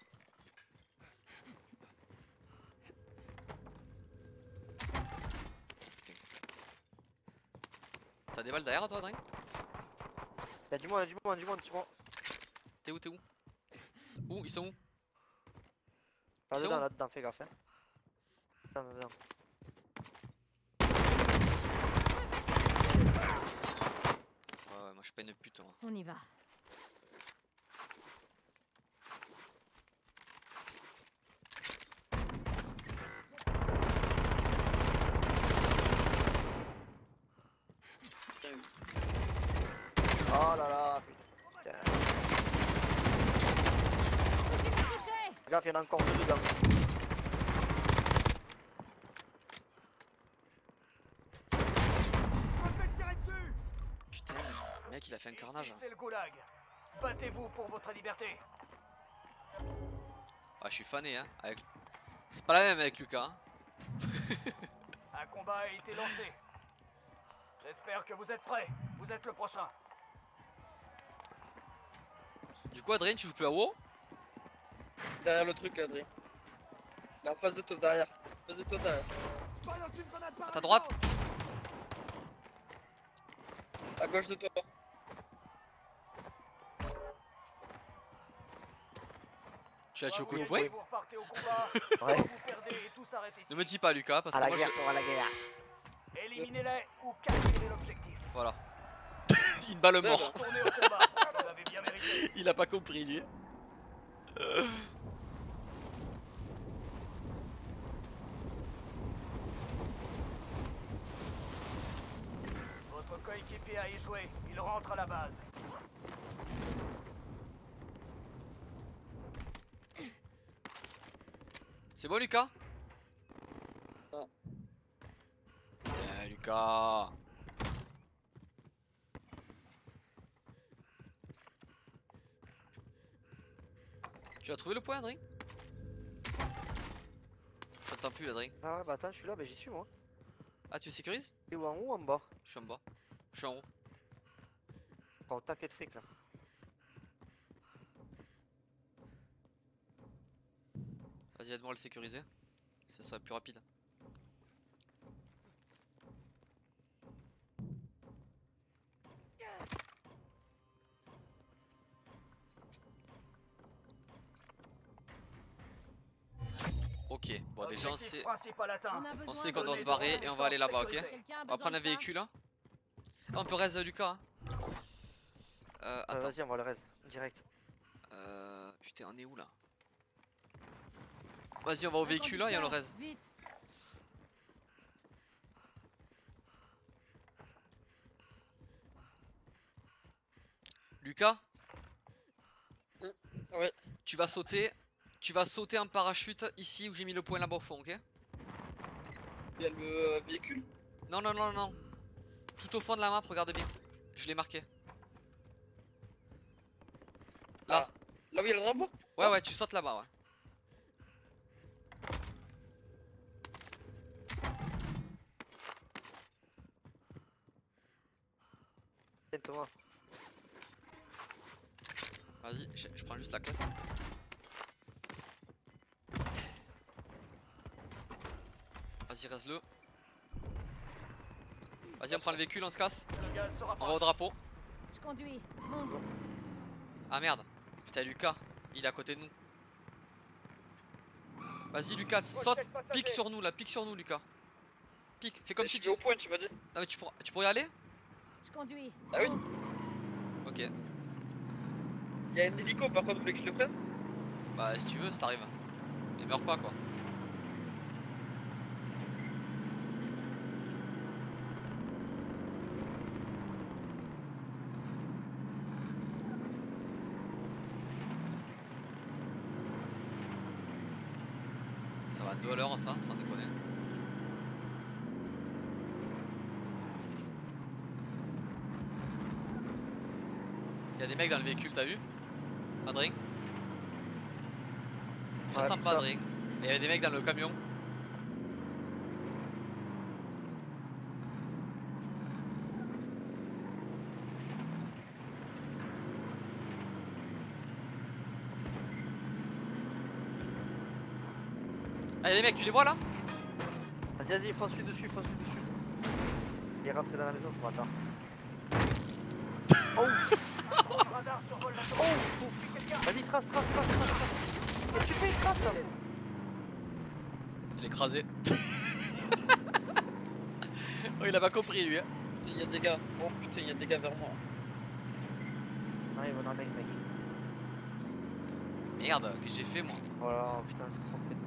T'as des balles derrière toi, Adrien? Y'a du monde. T'es où? Où? Ils sont où? Là C'est dedans, où? là-dedans, fais gaffe. Hein. Dedans. Ouais, moi je suis pas une pute, moi. On y va. Oh là là, putain. Touché. Fais gaffe, y'en a encore deux dedans. Faites tirer dessus. Putain, le mec il a fait un carnage. Ici, c'est le goulag. Battez-vous pour votre liberté. Ah, je suis fané, hein. C'est pas la même avec Lucas. Hein. Un combat a été lancé. J'espère que vous êtes prêts. Vous êtes le prochain. Du coup, Adrien, tu joues plus à WoW? Derrière le truc, Adrien. Là, en face de toi, derrière. En face de toi, derrière. À ta droite? À gauche de toi. Tu as tué au coup de Vous poing? vous repartez au combat. Ouais. Soit vous perdez et tout s'arrête ici. Ne me dis pas, Lucas, parce À que la moi guerre, je. on va à la guerre. Éliminez-les ou calculez l'objectif. Voilà. Une balle mort. Retournez au combat. Vous l'avez bien mérité. Il a pas compris, lui. Votre coéquipier a échoué. Il rentre à la base. C'est bon, Lucas? Non. Putain, Lucas. Tu as trouvé le point, Adrien? J'entends plus, Adrien. Ah ouais, bah attends, je suis là, bah j'y suis moi. Ah, tu sécurises? T'es où, en haut ou en bas? Je suis en bas. Je suis en haut. Pas au taquet de fric là. Vas-y, aide-moi à le sécuriser. Ça sera plus rapide. Ok, bon déjà on Objectif sait, principal atteint. On a besoin on sait de- qu'on doit se barrer et on va aller là-bas, ok? Quelqu'un a On va besoin prendre un de ça véhicule là. Ah, on peut rester Lucas. Hein. Attends. Vas-y, on va le reste, direct. Putain, on est où là? Vas-y, on va au véhicule là et on le reste. Vite. Lucas, Ouais. tu vas sauter en parachute ici où j'ai mis le point là-bas au fond, ok? Il y a le véhicule. Non, non, non, non. Tout au fond de la map, regarde bien. Je l'ai marqué. Là. Là où il y a le drapeau. Ouais, ouais, tu sautes là-bas, ouais. Tiens, Thomas. Vas-y, je prends juste la caisse. Vas-y, reste-le. Vas-y, on prend le véhicule, on se casse. Le gaz se On va au rapproche. drapeau. Je conduis. Monte. Ah merde. Putain, Lucas, il est à côté de nous. Vas-y, Lucas, saute, pique sur nous là, pique sur nous, Lucas. Pique, fais comme Je si suis au point, tu m'as dit. Non, mais tu pourrais y aller? Je conduis. Ah oui. Monte. Ok. Il y a un hélico, par contre, vous voulez que je le prenne? Bah, si tu veux, ça t'arrive. Mais meurs pas quoi. Ça va 2 à l'heure ça, sans déconner. Y'a des mecs dans le véhicule, t'as vu? Adrien? J'entends Ouais, pas ça. Adrien. Mais y'avait des mecs dans le camion. Ah y'a des mecs, tu les vois là? Vas-y, vas-y, fonce-lui dessus, fonce-lui dessus. Il est rentré dans la maison ce matin. Oh, Drone radar survole la zone. oh, Je suis quelqu'un. vas-y, trace. Qu'est-ce que tu fais, trace là? Je l'ai écrasé. Oh il a pas compris lui hein. Il y a des gars. Oh putain, il y a des gars vers moi. On arrive, mec. Merde, qu'est-ce que j'ai fait moi? Voilà, putain, c'est trop fait.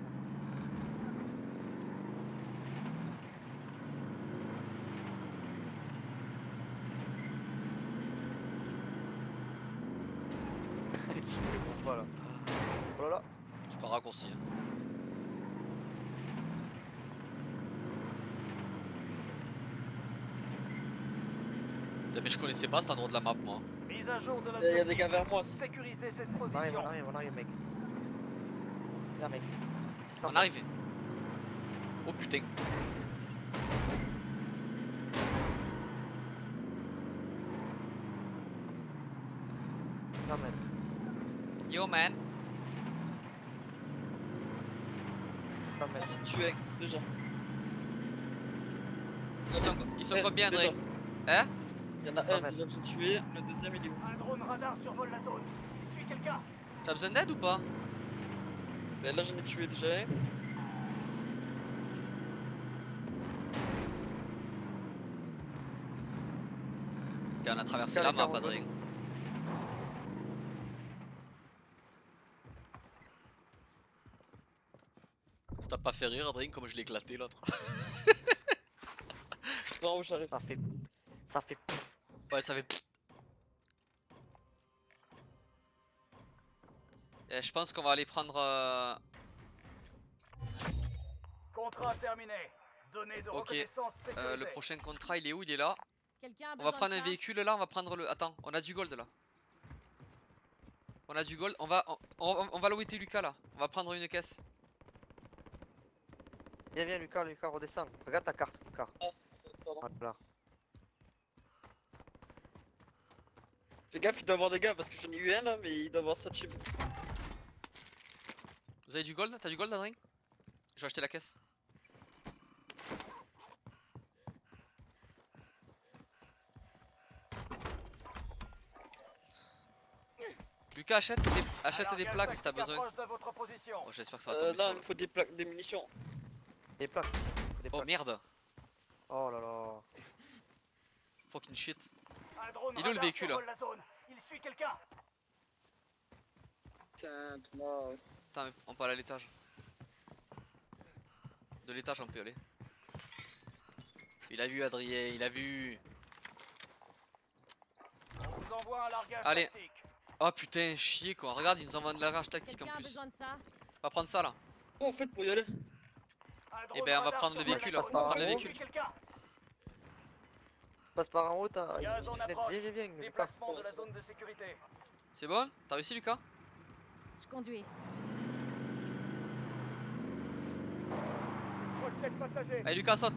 Voilà. Voilà. J'ai pas raccourci. Hein. Putain, mais je connaissais pas cet endroit de la map moi. Mise à jour de la Il y a des gars vers moi. Sécurisez cette On position. arrive, mec. Viens, mec. On est arrivé. Oh putain. Non, man. Yo man. Non, man. Je suis avec deux gens. Ils sont combien deux André? gens. Hein? Il y en a Pas un mal. déjà que j'ai tué, le deuxième il est où? Un drone radar survole la zone. Il suit quelqu'un. T'as besoin d'aide ou pas? Ben là j'en ai tué déjà un. Putain, on a traversé Tiens, la les map gars, on Adrien. Ça t'a pas fait rire Adrien comme je l'ai éclaté l'autre? Non, j'arrive. Ça fait pff. Ouais ça fait. Je pense qu'on va aller prendre Contrat terminé. Données de Ok, reconnaissance sécurisées. le prochain contrat il est où? Il est là. Quelqu'un a On besoin va prendre de un ça? véhicule là, on va prendre le. Attends, on a du gold là. On a du gold, on va louer Lucas là. On va prendre une caisse. Viens, Lucas, redescends. Regarde ta carte, Lucas. Pardon. Voilà. Fais gaffe, il doit y avoir des gars parce que j'en ai eu un là, mais il doit avoir sa team. Vous avez du gold? T'as du gold Adrien? Je vais acheter la caisse. Lucas achète des plaques si t'as besoin. De votre position. Oh, j'espère que ça va tomber Non, sur il le- me faut des plaques, des munitions. Des plaques. Des Oh plaques. merde, Oh là là. fucking shit. Un drone Il est où le radar véhicule, survole la zone. Il suit quelqu'un. Tiens, Thomas. Attends, mais on peut aller à l'étage. De l'étage on peut y aller. Il a vu Adrien, il a vu. On vous envoie un largage Allez. tactique. Oh putain, chier quoi. Regarde, ils nous envoient de la rage tactique en Quelqu'un a plus. besoin de ça? On va prendre ça là. Comment on fait pour y aller? Un drone Eh ben, on va radar prendre le survole véhicule, la on zone. va prendre le Il véhicule. suit quelqu'un. Passe par en haut, t'as. Il y a un zone approche. Viens, Lucas. Déplacement de la zone de sécurité. C'est bon? T'as réussi Lucas? Je conduis. Prospect passager. Allez Lucas, saute.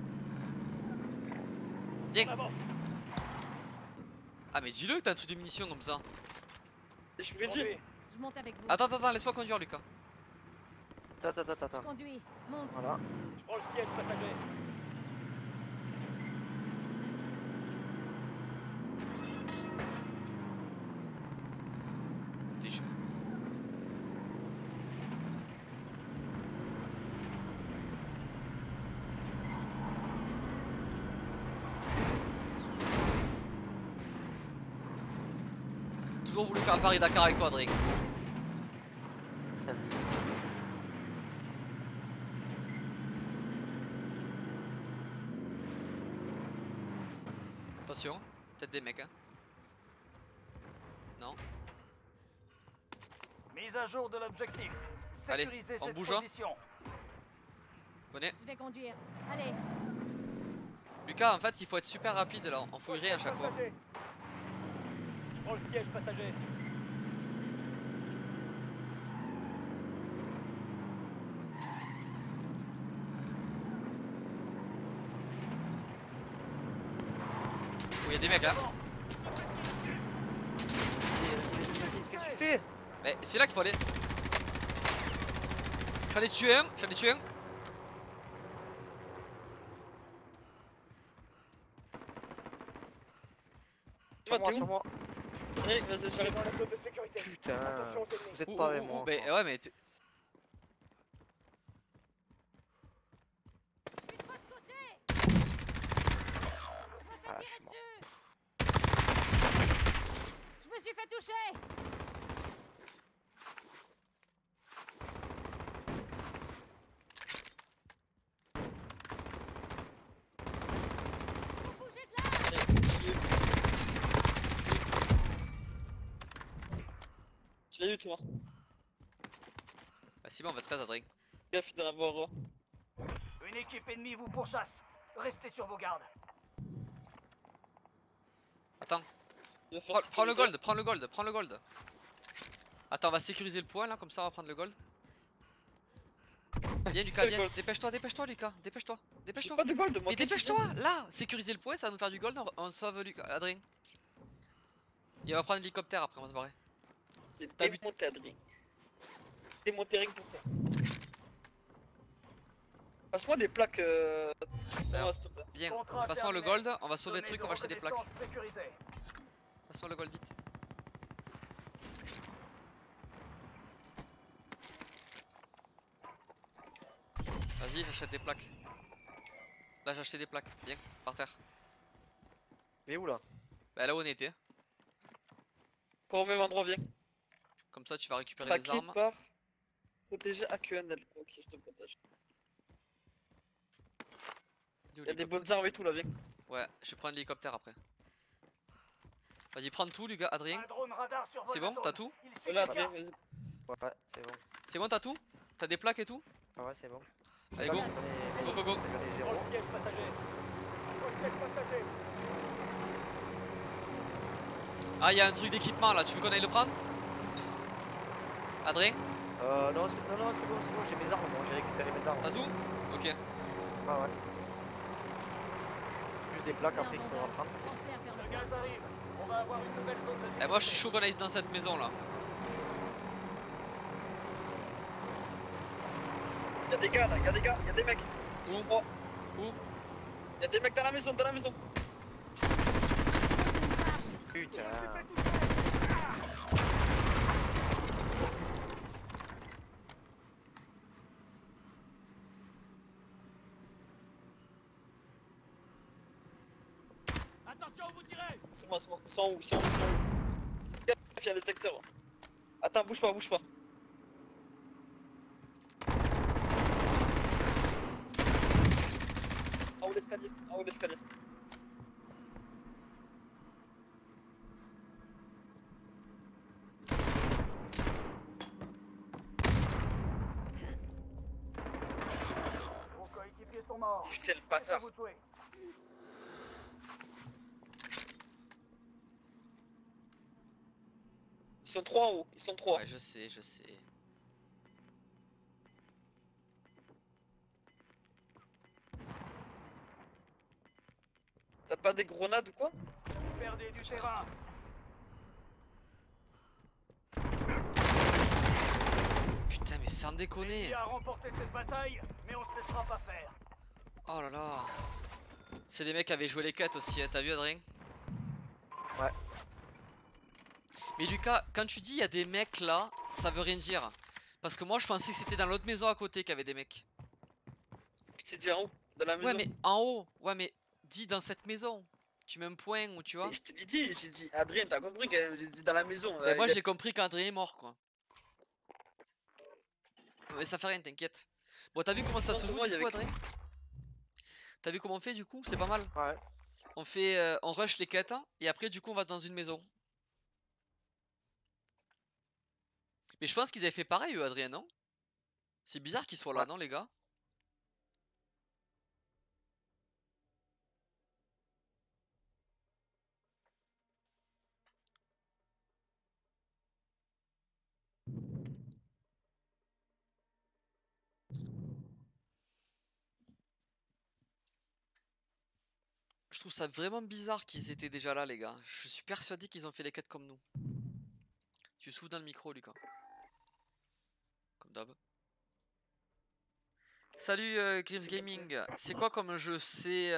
Viens. En avant. Ah mais dis-le que t'as un truc de munitions comme ça. Je vous l'ai dit. Conduis. Je monte avec vous. Attends, laisse-moi conduire Lucas. Je Attends. conduis. Monte. Voilà. Je prends le siège passager. toujours voulu faire Paris-Dakar avec toi, Adrien. Attention, peut-être des mecs, hein. Non. Mise à jour de l'objectif. Allez, Sécurisez on cette bouge, hein. position. Venez. Je vais conduire. Allez. Lucas, en fait, il faut être super rapide là, en fouillerie à chaque fois. Passager. Prends le siège passager. Oh, il y a des mecs là. Qu'est-ce que tu fais? Mais c'est là qu'il faut aller. J'en ai tué un, j'en ai tué un. Sur moi, sur moi. Allez, vas-y, j'arrive. Dans la zone de sécurité. Putain, Attention aux ennemis. vous êtes pas avec moi. Mais quoi. ouais, mais Je suis de votre côté. Je me fais Ah, tirer je dessus. Je me suis fait toucher. Vous bougez de là. Je l'ai eu, toi. bah, c'est bon, on va 13 Adrien. Gaffe, il doit en avoir. Une équipe ennemie vous pourchasse. Restez sur vos gardes. Attends, Il va faire prends le sécuriser. gold, prends le gold, prends le gold. Attends, on va sécuriser le point là, comme ça on va prendre le gold. Viens Lucas, Quel viens, gold? dépêche-toi Lucas, dépêche-toi, J'ai dépêche-toi. pas de gold, moi. Mais qu'est-ce que dépêche-toi, là, sécuriser le point, ça va nous faire du gold, on sauve Lucas, Adrien. Et on va prendre l'hélicoptère après, on va se barrer. J'ai T'as vu- démonté, Adrien. Démonté rien que pour toi. Passe-moi des plaques. Alors, Non, s'il te plaît. Viens, Contrat passe-moi le terminé. gold, on va sauver le Zone truc, de on va acheter des plaques. reconnaissance sécurisée. Passe-moi le gold vite. Vas-y, j'achète des plaques. Là, j'ai acheté des plaques. Viens, par terre. Mais où là? Bah, là où on était. Encore au même endroit, viens. Comme ça, tu vas récupérer les Traqué armes. par. Protéger AQNL. Ok, je te protège. Il est où, Y'a des l'hélicoptère bonnes armes et tout là, viens. Ouais, je vais prendre l'hélicoptère après. Vas-y, prends tout, Lucas, Adrien. Un drone radar sur C'est votre bon, zone. t'as tout? Il suffit Voilà, de Adrien, garder. vas-y. Ouais, c'est bon. C'est bon, t'as tout? T'as des plaques et tout? Ouais, c'est bon. Allez, go! Go, go, go! J'en ai Prends zéro. le siège passager. Prends le siège passager. Ah, y'a un truc d'équipement là, tu veux qu'on aille le prendre? Adrien, Non, non, c'est bon, j'ai mes armes, moi, j'ai récupéré mes armes. t'as tout? Ok. Ah ouais. Juste des plaques après qu'il faudra prendre. Pensez à faire Le le gaz arrive. On va avoir une nouvelle zone de sécurité. Eh, moi, je suis chaud qu'on aille dans cette maison là. Y'a des gars là, y'a des gars, y'a des mecs. Ils sont Où? trois. Où? Y'a des mecs dans la maison, dans la maison. Putain. Attention, vous tirez. C'est moi, c'est moi. Ils sont où? Ils sont où? Ils sont où? Gaffe, y'a le détecteur. Attends, bouge pas, bouge pas. En haut l'escalier, en haut l'escalier. Vos coéquipiers sont morts. Putain, le C'est à bâtard. vous de jouer. Ils sont trois en haut, ils sont trois. Ouais, je sais, je sais. T'as pas des grenades ou quoi? Vous perdez du terrain. Putain, mais sans déconner. L'ennemi a remporté cette bataille, mais on se laissera pas faire. Oh là là. C'est des mecs qui avaient joué les quêtes aussi, hein, t'as vu Adrien? Ouais. Mais Lucas, quand tu dis il y a des mecs là, ça veut rien dire. Parce que moi je pensais que c'était dans l'autre maison à côté qu'il y avait des mecs. Je t'ai dit en haut, dans la maison. Ouais mais en haut, ouais mais dis dans cette maison. Tu mets un point où tu vois. Et je te l'ai dit, j'ai dit, Adrien, t'as compris qu'elle était dans la maison. Mais moi j'ai compris qu'Adrien est mort quoi. Mais ça fait rien, t'inquiète. Bon, t'as vu comment ça Non, se pour joue moi, du il y coup, avait- Adrien? T'as vu comment on fait du coup? C'est pas mal. Ouais. On fait, on rush les quêtes et après du coup on va dans une maison. Mais je pense qu'ils avaient fait pareil eux, Adrien, non? C'est bizarre qu'ils soient là, Ouais. non les gars? Je trouve ça vraiment bizarre qu'ils étaient déjà là, les gars. Je suis persuadé qu'ils ont fait les quêtes comme nous. Tu souffles dans le micro, Lucas. Comme d'hab. Salut Grims Gaming. C'est quoi comme un jeu? C'est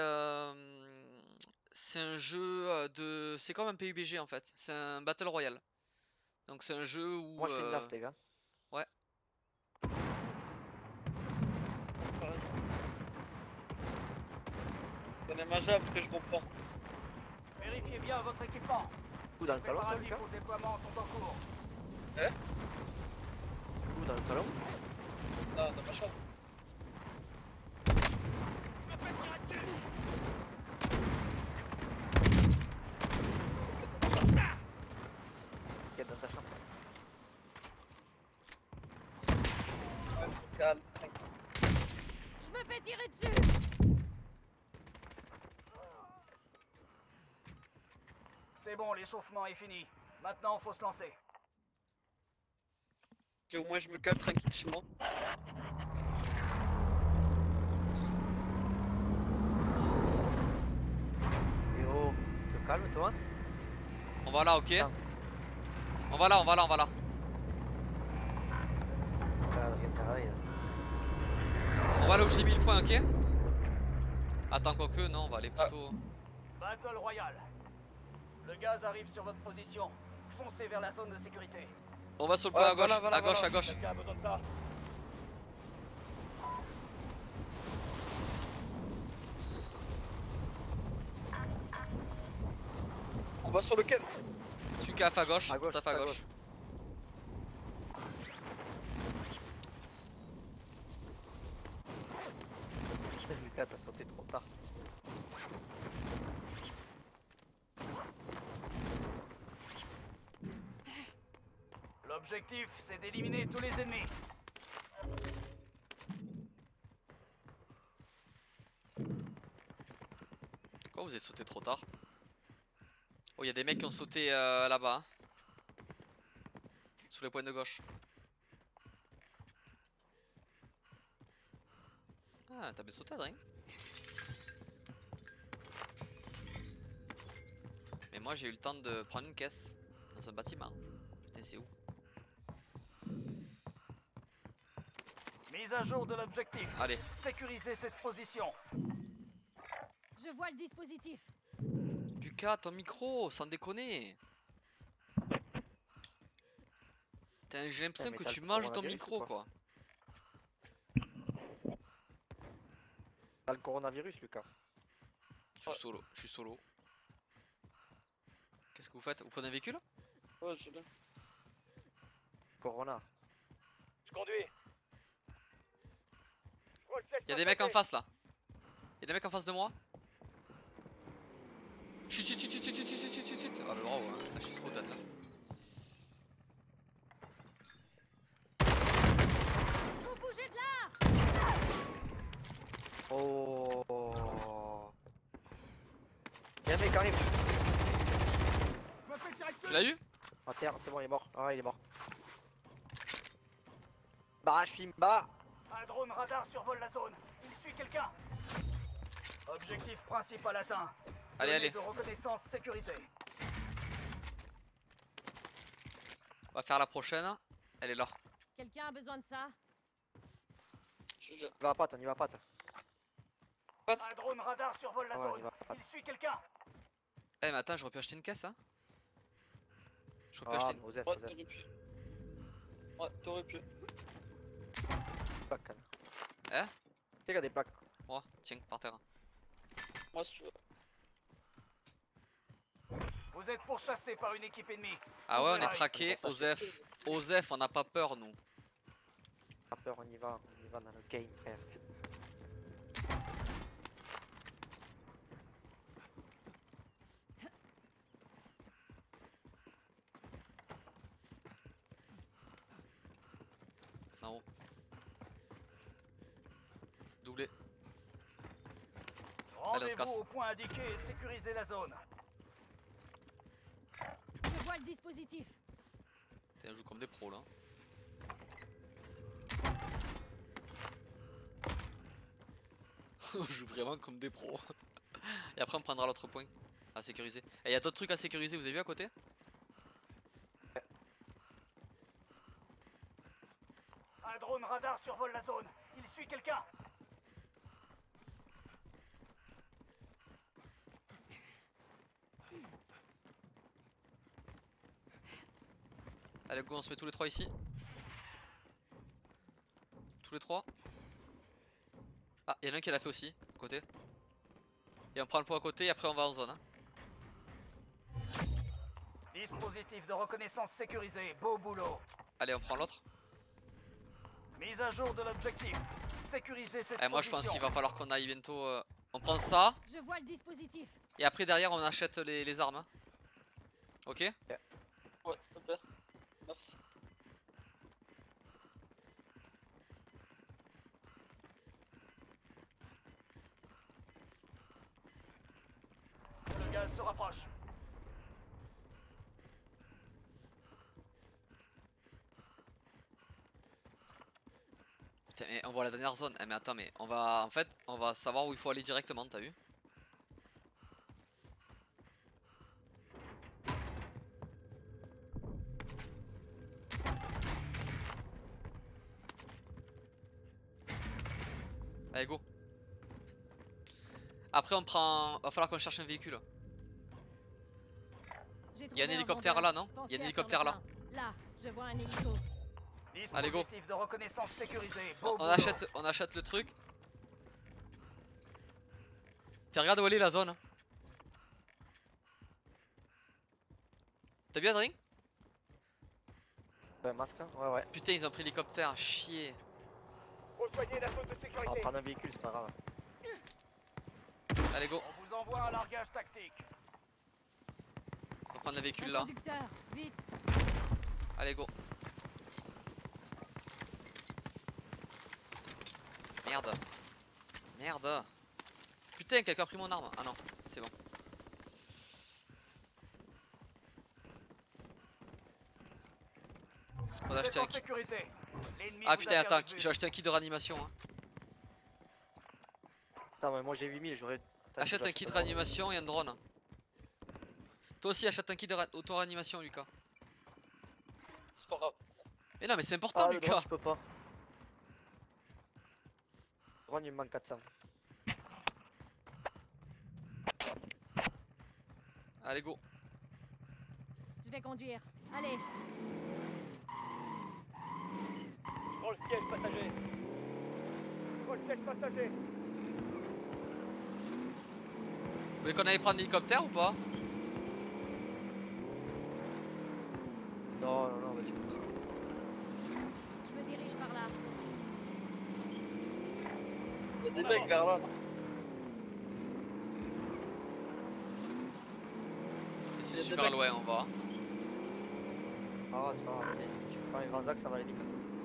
un jeu de. C'est comme un PUBG en fait. C'est un Battle Royale. Donc c'est un jeu où. Moi je fais une last, les gars. Ouais. Donnez-moi ça, après je reprends. Vérifiez bien votre équipement. Où dans le salon, toi, Préparatifs Lucas? au déploiement sont en cours. Où dans le salon? Non, dans ma chambre. Ok, dans ta chambre. Calme. Je me fais tirer dessus. C'est bon, l'échauffement est fini. Maintenant, faut se lancer. Et au moins je me calme tranquille chez moi. Et oh, te calme toi. On va là, ok? Ah. On va là, on va là, on va là. Ah, rien, ça rien. On va là où j'ai mis le point, ok? Attends, quoique, non, on va aller plutôt. Battle Royale. Le gaz arrive sur votre position. Foncez vers la zone de sécurité. On va sur le point à gauche, à gauche, à gauche. Quelqu'un a besoin de ça? On va sur lequel? Celui qui est à gauche, À gauche, tout à fait à gauche. Lucas, t'as sauté trop tard. L'objectif, c'est d'éliminer tous les ennemis. Pourquoi vous avez sauté trop tard? Oh, il y a des mecs qui ont sauté là-bas. Hein. Sous les points de gauche. Ah, t'as bien sauté, Adrien. Mais moi, j'ai eu le temps de prendre une caisse dans un bâtiment. Putain, c'est où? Mise à jour de l'objectif. Allez. Sécurisez cette position. Je vois le dispositif. Lucas, ton micro, sans déconner. J'ai l'impression mais que t'as tu le manges ton coronavirus micro, ou quoi. T'as le coronavirus, Lucas. Je suis solo, je suis solo. Qu'est-ce que vous faites? Vous prenez un véhicule? Ouais, je l'ai. Corona. Je conduis. Je vois le ciel Y'a des mecs en passer. face là. Y'a des mecs en face de moi. Chut chut chut chut chut chut chut chut chut chut. Ah mais bravo, hein. Là, je suis trop dead là. Vous bougez de là. Oh. Y'a un mec qui arrive. Je me fais tirer dessus. Tu l'as eu? À terre, c'est bon, il est mort. Ah, il est mort. Bah, je filme, bah. Un drone radar survole la zone. Il suit quelqu'un. Objectif principal atteint. Allez, Données allez. de reconnaissance sécurisée. On va faire la prochaine. Elle est là. Quelqu'un a besoin de ça? Je- On va à patte, on y va à patte. Un drone radar survole la Ouais, zone. il va pas. Il suit quelqu'un. Eh mais attends, j'aurais pu acheter une caisse hein. J'aurais pu Ah, acheter une... Osef, Ouais, Osef. t'aurais pu. Ouais, t'aurais pu. Plaque, quand même. Hein? Tu sais qu'il y a des plaques. Oh, tiens, par terre. Moi, si tu veux. Vous êtes pourchassés par une équipe ennemie. Ah ouais, on est Aïe. traqué. Osef. Osef, on n'a pas peur, nous. Pas peur, on y va dans le game, frère. C'est en haut. Doublé. Allez, on se Rendez-vous casse. au point indiqué et sécurisez la zone. Je vois le dispositif. Putain, on joue comme des pros là. On joue vraiment comme des pros. Et après on prendra l'autre point à sécuriser. Et il y a d'autres trucs à sécuriser, vous avez vu à côté? Un drone radar survole la zone. Il suit quelqu'un. Allez go, on se met tous les trois ici. Tous les trois. Ah, il y en a un qui l'a fait aussi, à côté. Et on prend le point à côté et après on va en zone. Hein. Dispositif de reconnaissance sécurisé. Beau boulot. Allez, on prend l'autre. Mise à jour de l'objectif. Sécurisez cette Moi je pense position. qu'il va falloir qu'on aille bientôt. On prend ça. Je vois le dispositif. Et après derrière on achète les armes. Hein. Ok? Ouais, s'il te plaît. Merci. Le gaz se rapproche. Putain, mais on voit la dernière zone. Eh, mais attends, mais on va. En fait, on va savoir où il faut aller directement, t'as vu? Allez, go. Après, on prend. Va falloir qu'on cherche un véhicule. J'ai Il y a un trouvé hélicoptère vendeur. là, non? Pensez Il y a un à hélicoptère faire là. le plein. Là, je vois un hélico. Allez, go. Dispositif de reconnaissance sécurisé. Beau On boulot. achète le truc. T'as regarde où elle est la zone. T'as vu Adrien? Ben, masque, hein. Ouais. Putain, ils ont pris l'hélicoptère, chier. Rejoignez la zone de On va sécurité. prendre un véhicule, c'est pas grave. Allez, go. On vous envoie un largage tactique. On va prendre le véhicule Un là. conducteur, vite. Allez, go. Merde. Merde. Putain, quelqu'un a pris mon arme. Ah non, c'est bon. On a Vous êtes acheté un en kit. sécurité. L'ennemi Ah vous putain, a attends, perdu de vue. j'ai acheté un kit de réanimation. Hein. Attends, mais moi j'ai 8000, j'aurais. Achète un kit de réanimation et un drone. Toi aussi, achète un kit de auto-réanimation, Lucas. C'est pas grave. Mais non, mais c'est important, Ah, le drone, Lucas. je peux pas. Le drone, il me manque 400. Allez, go. Je vais conduire. Allez, Je prends le siège passager. Je prends le siège passager. Vous voulez qu'on aille prendre l'hélicoptère ou pas? Non, vas-y. je me dirige par là. Il y a des mecs vers là. C'est Il y a des super mecs. loin, on va. Ah, c'est pas grave. Allez, tu prends les grands axes, ça va aller vite.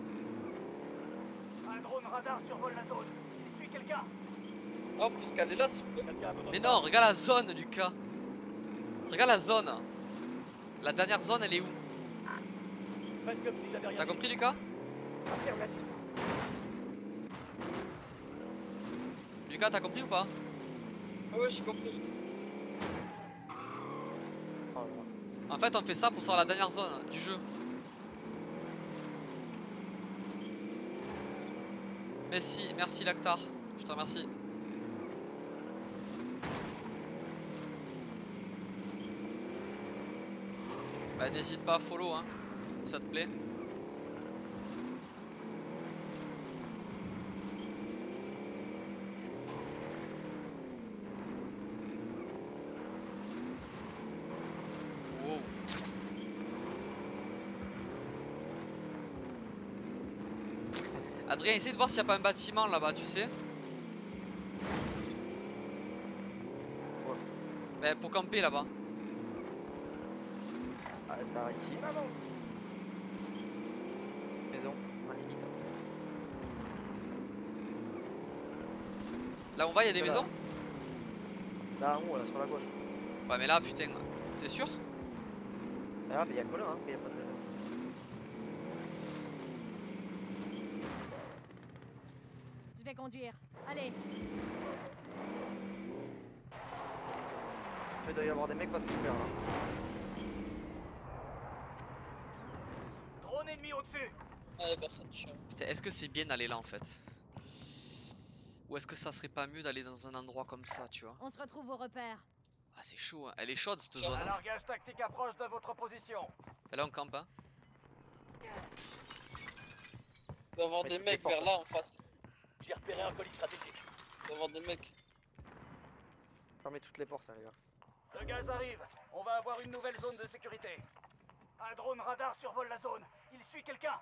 Un drone radar survole la zone. Il suit quelqu'un. Oh, puisqu'elle est là, s'il vous plaît. Quelqu'un a besoin Mais de non, regarde la zone, Lucas. Regarde la zone. La dernière zone, elle est où? Faites comme si j'avais rien T'as dit. compris, Lucas? Affirmatif. Lucas, t'as compris ou pas? Ah ouais, j'ai compris. Oh, là là. En fait, on fait ça pour savoir la dernière zone du jeu. Merci Lactar. Je te remercie. Bah, n'hésite pas à follow, hein, si ça te plaît. Adrien, essaye de voir s'il n'y a pas un bâtiment là-bas, tu sais. Ouais. Ben, pour camper là-bas. Ah, par ici. Maison, en limite. Là où on va, il y a des Là. maisons? Là en haut, là, sur la gauche. Ouais, mais là, putain, t'es sûr? Ah, mais y'a que là, hein, qu'il y a pas de maison. Je vais conduire. Allez, Il doit y avoir des mecs pas super là. Drone ennemi au-dessus. Ah, y'a personne, chiant. Putain, est-ce que c'est bien d'aller là en fait? Ou est-ce que ça serait pas mieux d'aller dans un endroit comme ça, tu vois? on se retrouve au repère. Ah, c'est chaud, hein. Elle est chaude cette Un zone. Un Hein. largage tactique approche de votre position. Et là, on campe, hein. Il doit y avoir Mais des toutes les mecs portes, vers là en face. J'ai repéré un colis stratégique. Il doit y avoir des mecs. Fermez toutes les portes, hein, les gars. Le gaz arrive. On va avoir une nouvelle zone de sécurité. Un drone radar survole la zone. Il suit quelqu'un.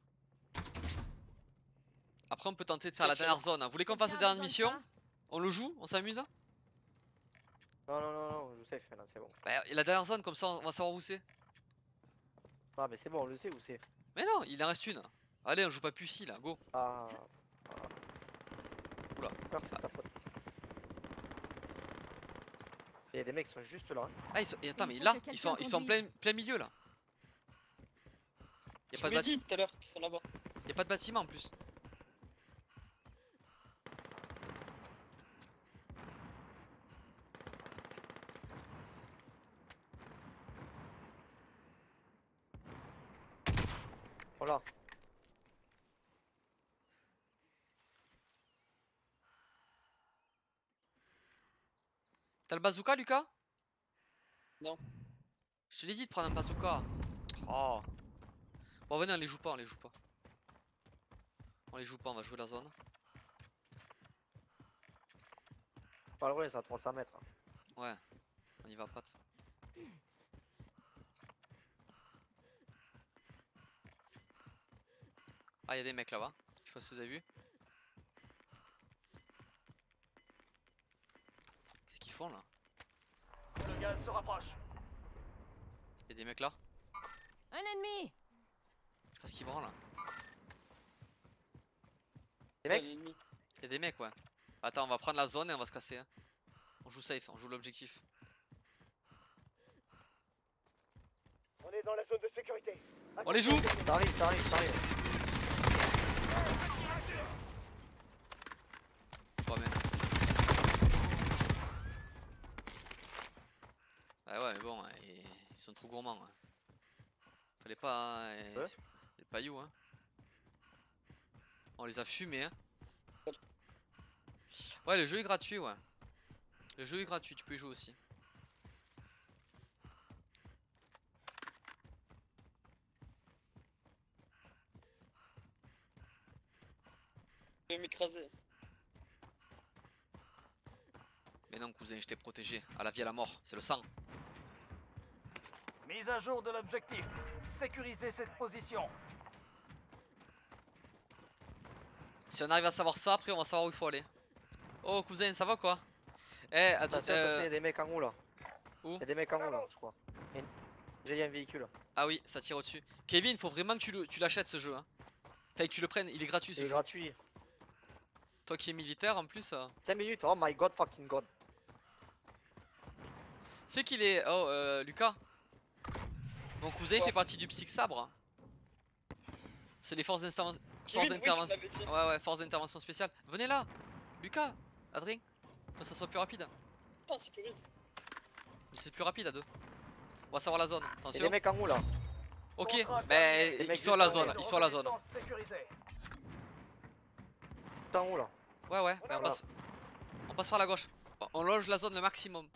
Après, on peut tenter de faire la dernière zone. Hein. Vous voulez qu'on fasse la Quelqu'un a dernière besoin de mission? On le joue? On s'amuse? Non, non, non, non, je sais, là, c'est bon. Bah, la dernière zone, comme ça, on va savoir où c'est. Ah, mais c'est bon, on le sait où c'est. Mais non, il en reste une. Allez, on joue pas Pussy là, go. Ah. Oula. Peur, c'est ta faute. Il y a des mecs qui sont juste là. Ah, et attends, Il mais faut là, que ils sont quelqu'un en plein milieu là. Je me dis tout à l'heure qu'ils sont là-bas. Y a pas de bâtiment en plus. Voilà. T'as le bazooka, Lucas? Non. Je te l'ai dit de prendre un bazooka. Oh. Bon, venez, on les joue pas, on les joue pas. On les joue pas, on va jouer la zone. Pas loin, c'est à 300 mètres. Hein. Ouais, on y va pas. Ah, y'a des mecs là-bas. Je sais pas si vous avez vu. Qu'est-ce qu'ils font là? Le gaz se rapproche. Y'a des mecs là? Un ennemi. Je sais pas ce qu'ils branlent là. Les mecs l'ennemi. Y'a des mecs, ouais. Attends, on va prendre la zone et on va se casser. Hein. On joue safe, on joue l'objectif. On est dans la zone de sécurité. On les joue! Ça arrive, ça arrive, ça arrive. Ouais, mais... ouais, mais bon, ils sont trop gourmands. Hein. Fallait pas... Ouais. Les pailloux, hein. On les a fumés, hein. Ouais, le jeu est gratuit, ouais. Le jeu est gratuit, tu peux y jouer aussi. Je vais m'écraser. Mais non, cousin, je t'ai protégé. À la vie, à la mort, c'est le sang. Mise à jour de l'objectif. Sécuriser cette position. Si on arrive à savoir ça, après on va savoir où il faut aller. Oh, cousin, ça va quoi? Eh, attends, Attention, il y a des mecs en haut là. Où? Il y a des mecs en haut là, je crois. J'ai un véhicule. Ah oui, ça tire au-dessus. Kevin, faut vraiment que tu l'achètes ce jeu. Hein. Enfin, que tu le prennes, il est gratuit ce C'est jeu. gratuit. Toi qui es militaire en plus. 5 minutes, oh my god, fucking god. C'est qu'il est. Oh, Lucas. Mon cousin il Quoi? fait partie du Psych Sabre. Hein. C'est les forces d'intervention. Kevin, oui, je l'avais dit. Ouais, force d'intervention spéciale. Venez là, Lucas, Adrien. Que ça soit plus rapide. Putain, sécurise. C'est plus rapide à deux. On va savoir la zone. Il y a des Attention. mecs en haut là. Ok, Contrat mais terminé. ils sont à la zone. Ils sont à la zone. Reconnaissance sécurisée. Tout en haut là. Ouais, Voilà. on passe par la gauche. On loge la zone le maximum.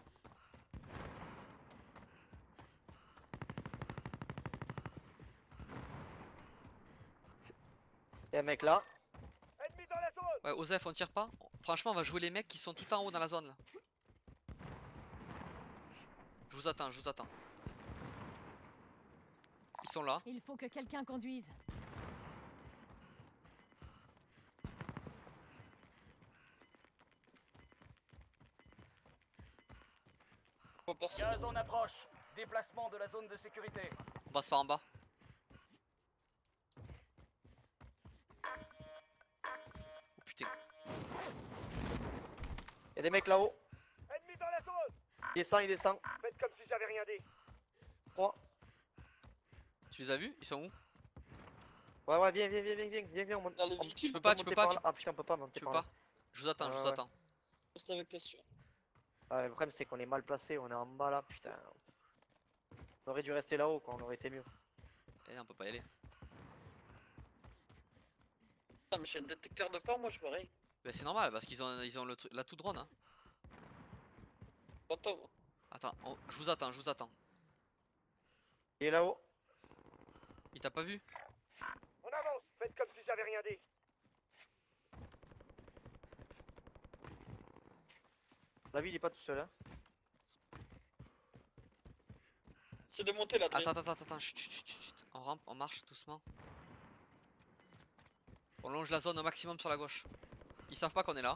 Il y a un mec là. Ennemi dans la zone. Ouais, Osef, on tire pas. Franchement, on va jouer les mecs qui sont tout en haut dans la zone là. Je vous attends, je vous attends. Ils sont là. Il faut que quelqu'un conduise. vois personne. Gaz en approche. Déplacement de la zone de sécurité. On passe par en bas. Oh putain. Y'a des mecs là-haut. Ennemi dans la zone. Il descend. Faites comme si j'avais rien dit. 3. Tu les as vus? Ils sont où? Ouais, viens, on monte. Dans le on- véhicule. Tu peux on pas, peut tu peux monter pas, par tu, là. Ah putain, on peut pas monter tu peux par là. pas. Je vous attends, je vous Ouais, ouais. attends. Reste avec toi, si tu veux. Ah, le problème c'est qu'on est mal placé, on est en bas là, putain. On aurait dû rester là-haut quoi, on aurait été mieux. Eh, on peut pas y aller. Ah, mais j'ai un détecteur de pas, moi je vois rien. Bah c'est normal parce ils ont le truc, la tout drone hein. Attends, moi. Attends, je vous attends, je vous attends. Il est là-haut. Il t'a pas vu? On avance. Faites comme si j'avais rien dit. La vie il est pas tout seul hein. C'est de monter là, Dre. Attends, chut, chut, chut, chut. On rampe, on marche doucement. On longe la zone au maximum sur la gauche. Ils savent pas qu'on est là.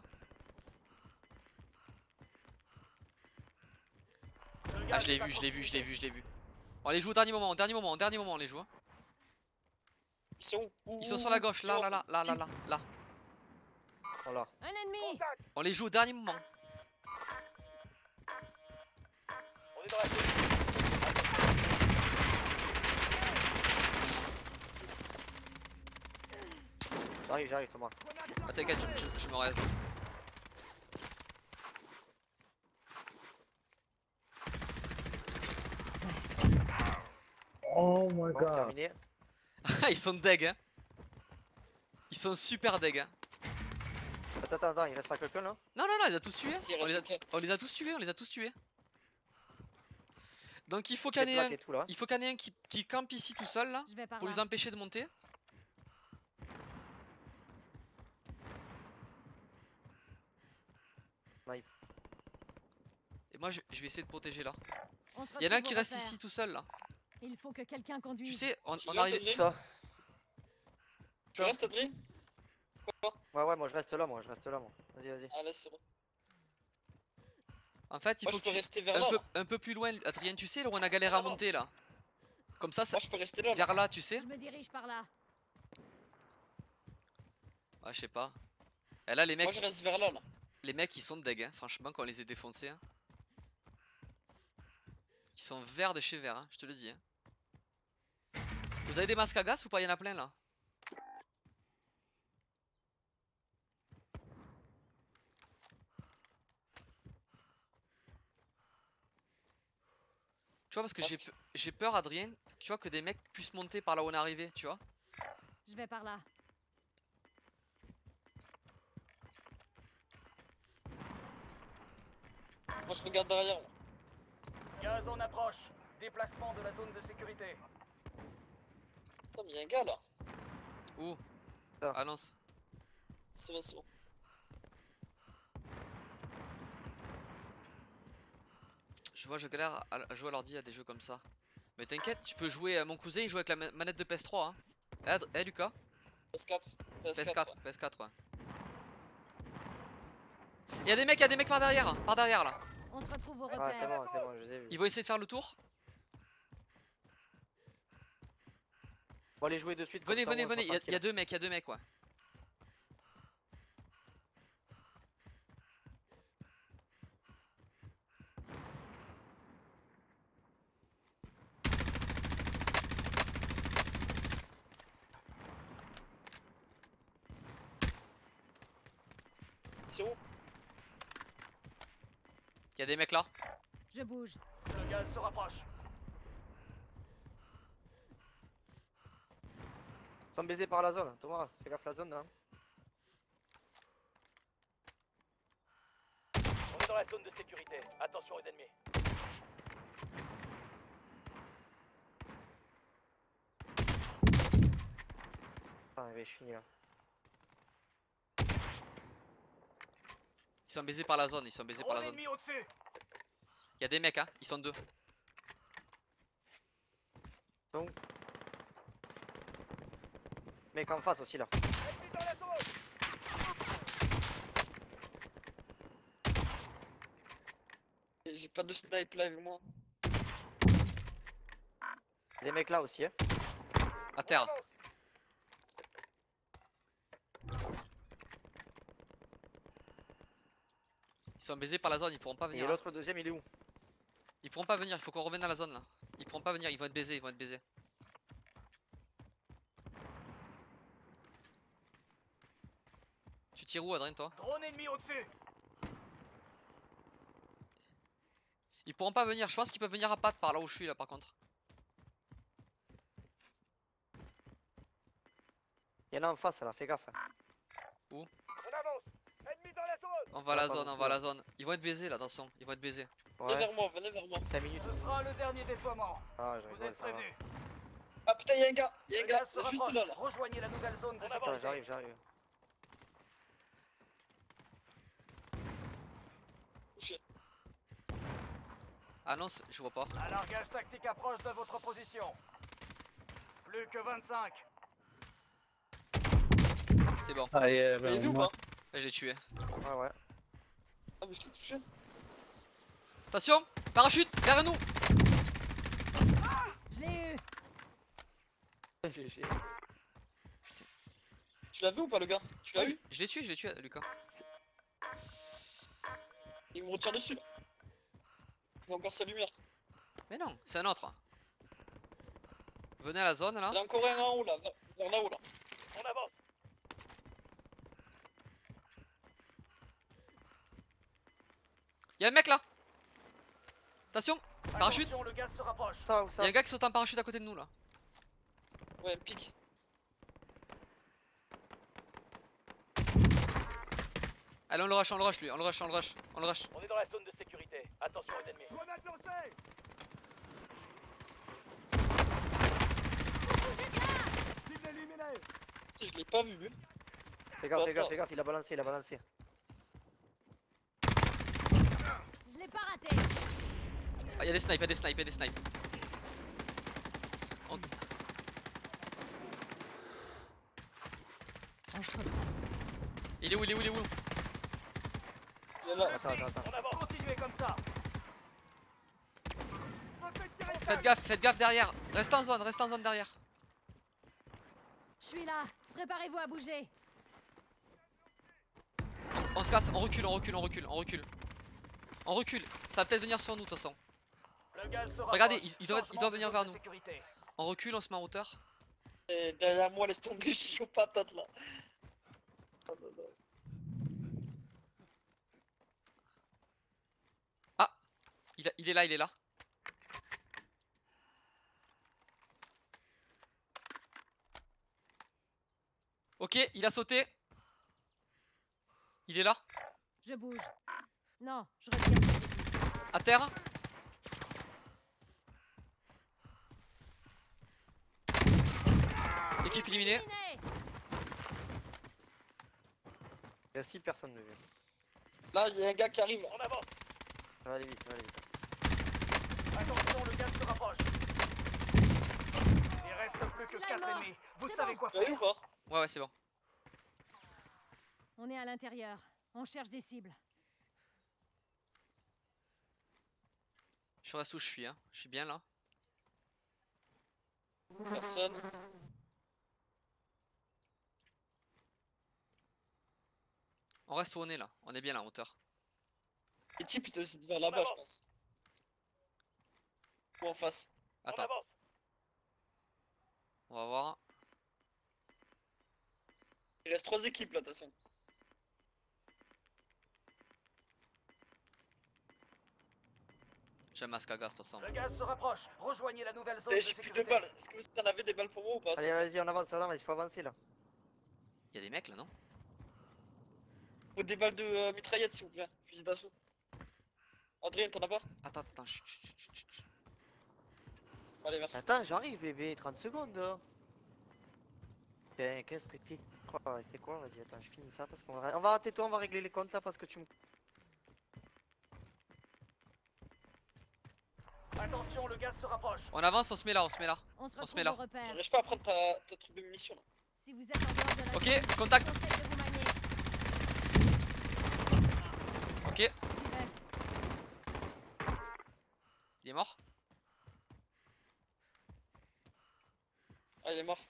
Ah je l'ai vu, je l'ai vu, je l'ai vu, je l'ai vu. On les joue au dernier moment, on les joue. Hein. Ils sont où? Ils sont sur la gauche, là. Voilà. Un ennemi. Contact. On les joue au dernier moment. On est dans la zone. J'arrive Thomas. Ah, t'inquiète, je me reste. Oh my Bon, god. terminé. Ils sont deg hein. Ils sont super deg hein. Attends, il reste pas quelqu'un là? Non, il les a tous tués. Il reste On les a tous tués. Donc il faut qu'il y en ait un. Et tout, là. Il faut qu'il y en ait un qui campe ici tout seul là. Je vais par Pour là. les empêcher de monter. Snipe. Et moi je vais essayer de protéger là. On se Il y en a un retrouve qui au reste repère. ici tout seul là. Il faut que quelqu'un conduise. Tu sais, on Tu arrive. restes, Ça. Tu restes, Adrien? Ouais, moi je reste là, moi. Vas-y. Allez, c'est bon. En fait, il Moi faut je peux que tu... rester vers là. là. un peu plus loin, Adrien, tu sais, là où on a galéré à monter là. Comme ça, Moi je peux rester là. là. vers là, tu sais. Je me dirige par là. Ah, je sais pas. Et là, les mecs, Moi je reste vers là. là. les mecs, ils sont deg, hein. Franchement, quand on les a défoncés. Hein. Ils sont verts de chez vert, hein, je te le dis. Hein. Vous avez des masques à gaz ou pas? Il y en a plein là. Tu vois, parce que j'ai peur, Adrien, tu vois, que des mecs puissent monter par là où on est arrivé, tu vois. Je vais par là. Moi je regarde derrière. moi. Gaz en approche. Déplacement de la zone de sécurité. Putain, mais y'a un gars là. Où? Ah. Ah non. C'est bon, c'est bon. Je vois, je galère à jouer à l'ordi à des jeux comme ça. Mais t'inquiète, tu peux jouer. Mon cousin il joue avec la manette de PS3. Hein. Eh Lucas? PS4. PS4, ouais. Y'a des mecs par derrière là. On se retrouve au Ouais, repère. c'est bon, je les ai vus. Ils vont essayer de faire le tour. On va aller jouer de suite. Venez, comme ça, venez, on sera venez. Il y a tranquille. deux mecs, ouais. C'est où? Il y a des mecs là. Je bouge. Le gaz se rapproche. Ils sont baisés par la zone. Thomas, fais gaffe la zone là. On est dans la zone de sécurité. Attention aux ennemis. Ah, je finis là. Ils sont baisés par la zone, Drone ennemi au-dessus. Il y a des mecs, hein. Ils sont deux. Donc. Mec en face aussi là. Ennemi dans la zone. pas de snipe là avec moi. Des mecs là aussi, hein. À terre. Ils sont baisés par la zone, ils pourront pas Et venir. Hein. l'autre deuxième, il est où? Ils pourront pas venir, il faut qu'on revienne dans la zone là. Ils pourront pas venir, ils vont être baisés, ils vont être baisés. Tu tires où, Adrien, toi? Drone ennemi au-dessus. Ils pourront pas venir, je pense qu'ils peuvent venir à pattes par là où je suis là par contre. Il y en a en face là, fais gaffe. On avance. Ennemi dans la zone. On va à Ouais, la pas zone, on beaucoup, va à là. la zone. Ils vont être baisés là, attention, ils vont être baisés. Venez Ouais, vers moi, venez vers moi. 5 minutes. Ce sera le dernier déploiement. Ah, je Vous rigole, êtes ça va. prévenus. Ah putain, y'a un gars, y'a un Le gars, gaz se juste rapproche. là là. Rejoignez la nouvelle zone de Attends, sécurité. j'arrive. Touché. Annonce, je vois pas. Un largage tactique approche de votre position. Plus que 25. C'est bon, Ah, Y'a vu ou pas? je l'ai tué. Ouais. Ah mais je t'ai touché. Attention, parachute, derrière nous. Je l'ai eu. GG. Tu l'as vu ou pas le gars? Tu l'as eu? Je l'ai tué, Lucas. Il me retire dessus là. Il va encore sa lumière. Mais non, c'est un autre. Venez à la zone là. Il y en a encore un en haut là, vers là-haut là. On avance. Y'a un mec là. Attention, parachute. Attention, le gaz se rapproche. Ça, où ça? Y'a un gars qui saute en parachute à côté de nous là. Ouais, un pic. Allez, on le rush lui, on le rush. On est dans la zone de sécurité. Attention aux ennemis. Grenade lancée. Cible éliminée. Je l'ai pas vu lui. Fais gaffe, il a balancé. Je l'ai pas raté. Ah, y'a des snipes. On- Il est où? Il est là. Attends. On avance. Continuez comme ça. Faites gaffe derrière. Reste en zone derrière. Je suis là. Préparez-vous à bouger. On se casse, on recule. Ça va peut-être venir sur nous de toute façon. Le gaz se Regardez, rapproche. il doit Changement venir de vers zone de nous. sécurité. On recule, on se met en hauteur. Et derrière moi, laisse tomber, je suis aux patates là. Oh là là. Il est là. Ok, il a sauté. Il est là, Je bouge. Non, je retire. à terre. Équipe éliminée. Éliminé. Il y a 6 personnes de vue. Là, il y a un gars qui arrive. On avance. Ça va aller vite. Attention, le gaz se rapproche. Il reste plus que Celui-là est 4 mort. ennemis. Vous C'est savez bon. quoi Tu l'as vu faire. ou pas? Ouais, c'est bon. On est à l'intérieur. On cherche des cibles. Je reste où je suis, hein. Je suis bien là. Personne. On reste où on est là. On est bien là en hauteur. Les types ils doivent être vers là-bas, je pense. Ou en face. On Attends, avance. on va voir. Il reste 3 équipes là, de toute façon. J'ai un masque à gaz de toute façon. Le gaz se rapproche. Rejoignez la nouvelle zone de Eh, j'ai plus sécurité. de balles. Est-ce que vous en avez des balles pour moi ou pas? Allez, vas-y, on avance, il faut avancer là. Y'a des mecs là, non? Faut des balles de mitraillette s'il vous plaît. Fusil d'assaut. Adrien, t'en as pas? Attends, chut. Allez, merci. Attends, j'arrive bébé, 30 secondes. Putain, qu'est-ce que t'es. Quoi, c'est quoi? Vas-y, attends, je finis ça parce qu'on va. On va rater toi, on va régler les comptes là parce que tu me. Attention, le gaz se rapproche. On avance, on se met là. On se met retrouve là. au repère. J'arrive pas à prendre ta truc de munitions là. Si vous êtes en dehors de la Ok, zone, contact. conseille de vous manier. Ok, J'y vais. mort? Ah, il est mort.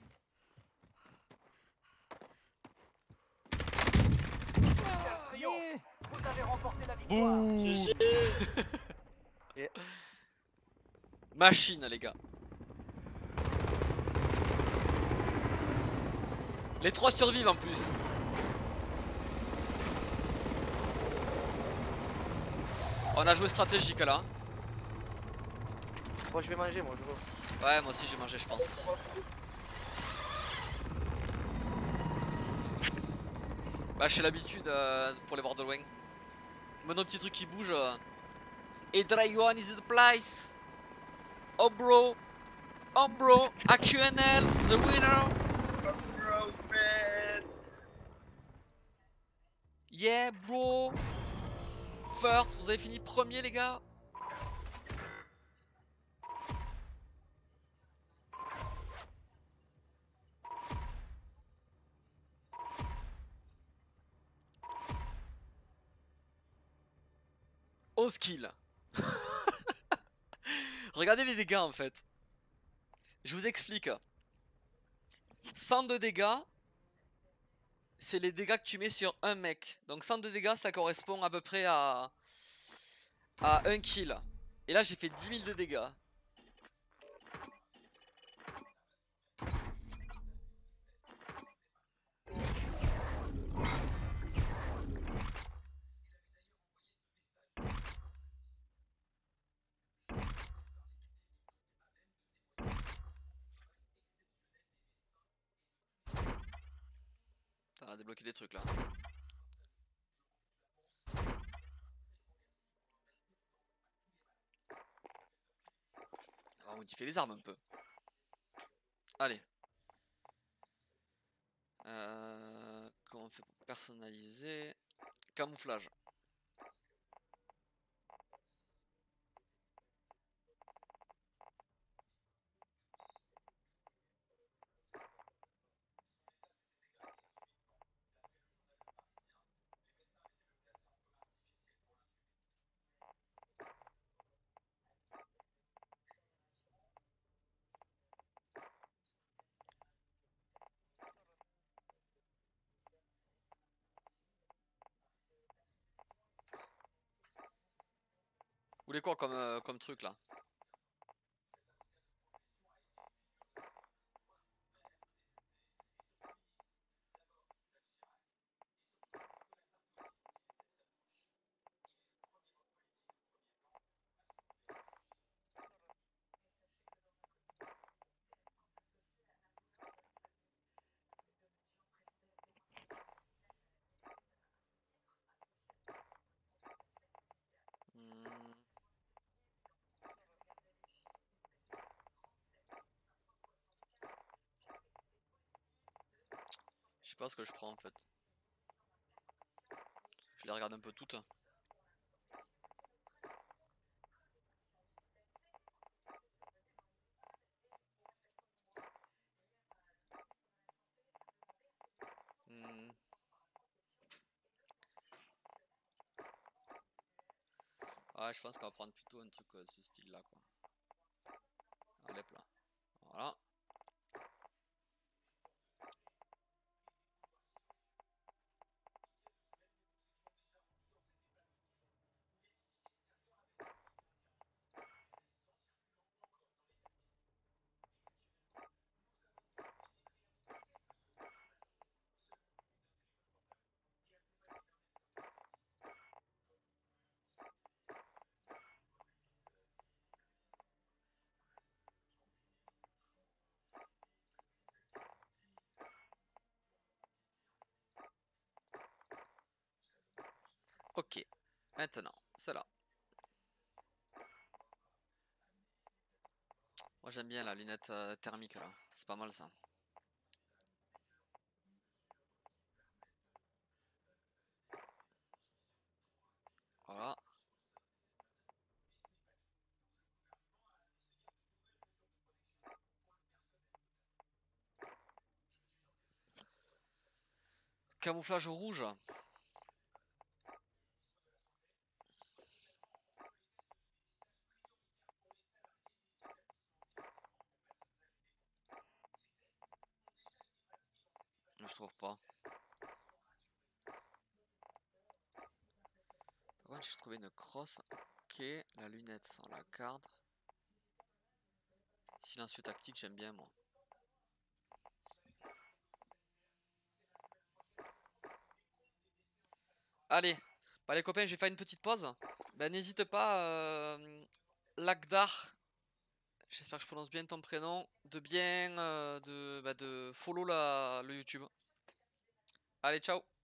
Quel triomphe! Vous avez remporté la victoire. Bouh. GG. Machine, les gars. Les 3 survivent en plus. On a joué stratégique là. Moi je vais manger, moi je veux. Ouais, moi aussi j'ai mangé, je pense aussi. Bah, j'ai l'habitude pour les voir de loin. Maintenant, petit truc qui bouge. Et Dragon is the place. Oh bro. Oh bro. AQNL, the winner. Bro, man. Yeah, bro. First, vous avez fini premier, les gars. Au skill. Regardez les dégâts en fait. Je vous explique. 102 dégâts, c'est les dégâts que tu mets sur un mec. Donc 102 dégâts, ça correspond à peu près à 1 kill. Et là, j'ai fait 10 000 de dégâts. On a débloqué des trucs là. On va modifier les armes un peu. Allez. Comment on fait pour personnaliser? Camouflage. Vous voulez quoi comme truc là? Je sais pas ce que je prends en fait. Je les regarde un peu toutes. Ouais, je pense qu'on va prendre plutôt un truc de ce style là quoi. Allez là. Voilà. Ok, maintenant, celle-là. Moi j'aime bien la lunette thermique là, c'est pas mal ça. Voilà. Camouflage rouge. mais je trouve pas. Par contre, j'ai trouvé une crosse. Ok, la lunette sans la garde. Silencieux tactique, j'aime bien moi. Allez, bah les copains, j'ai fait une petite pause. Bah n'hésite pas, Lagdar, j'espère que je prononce bien ton prénom, de bien de follow le YouTube. Allez, ciao.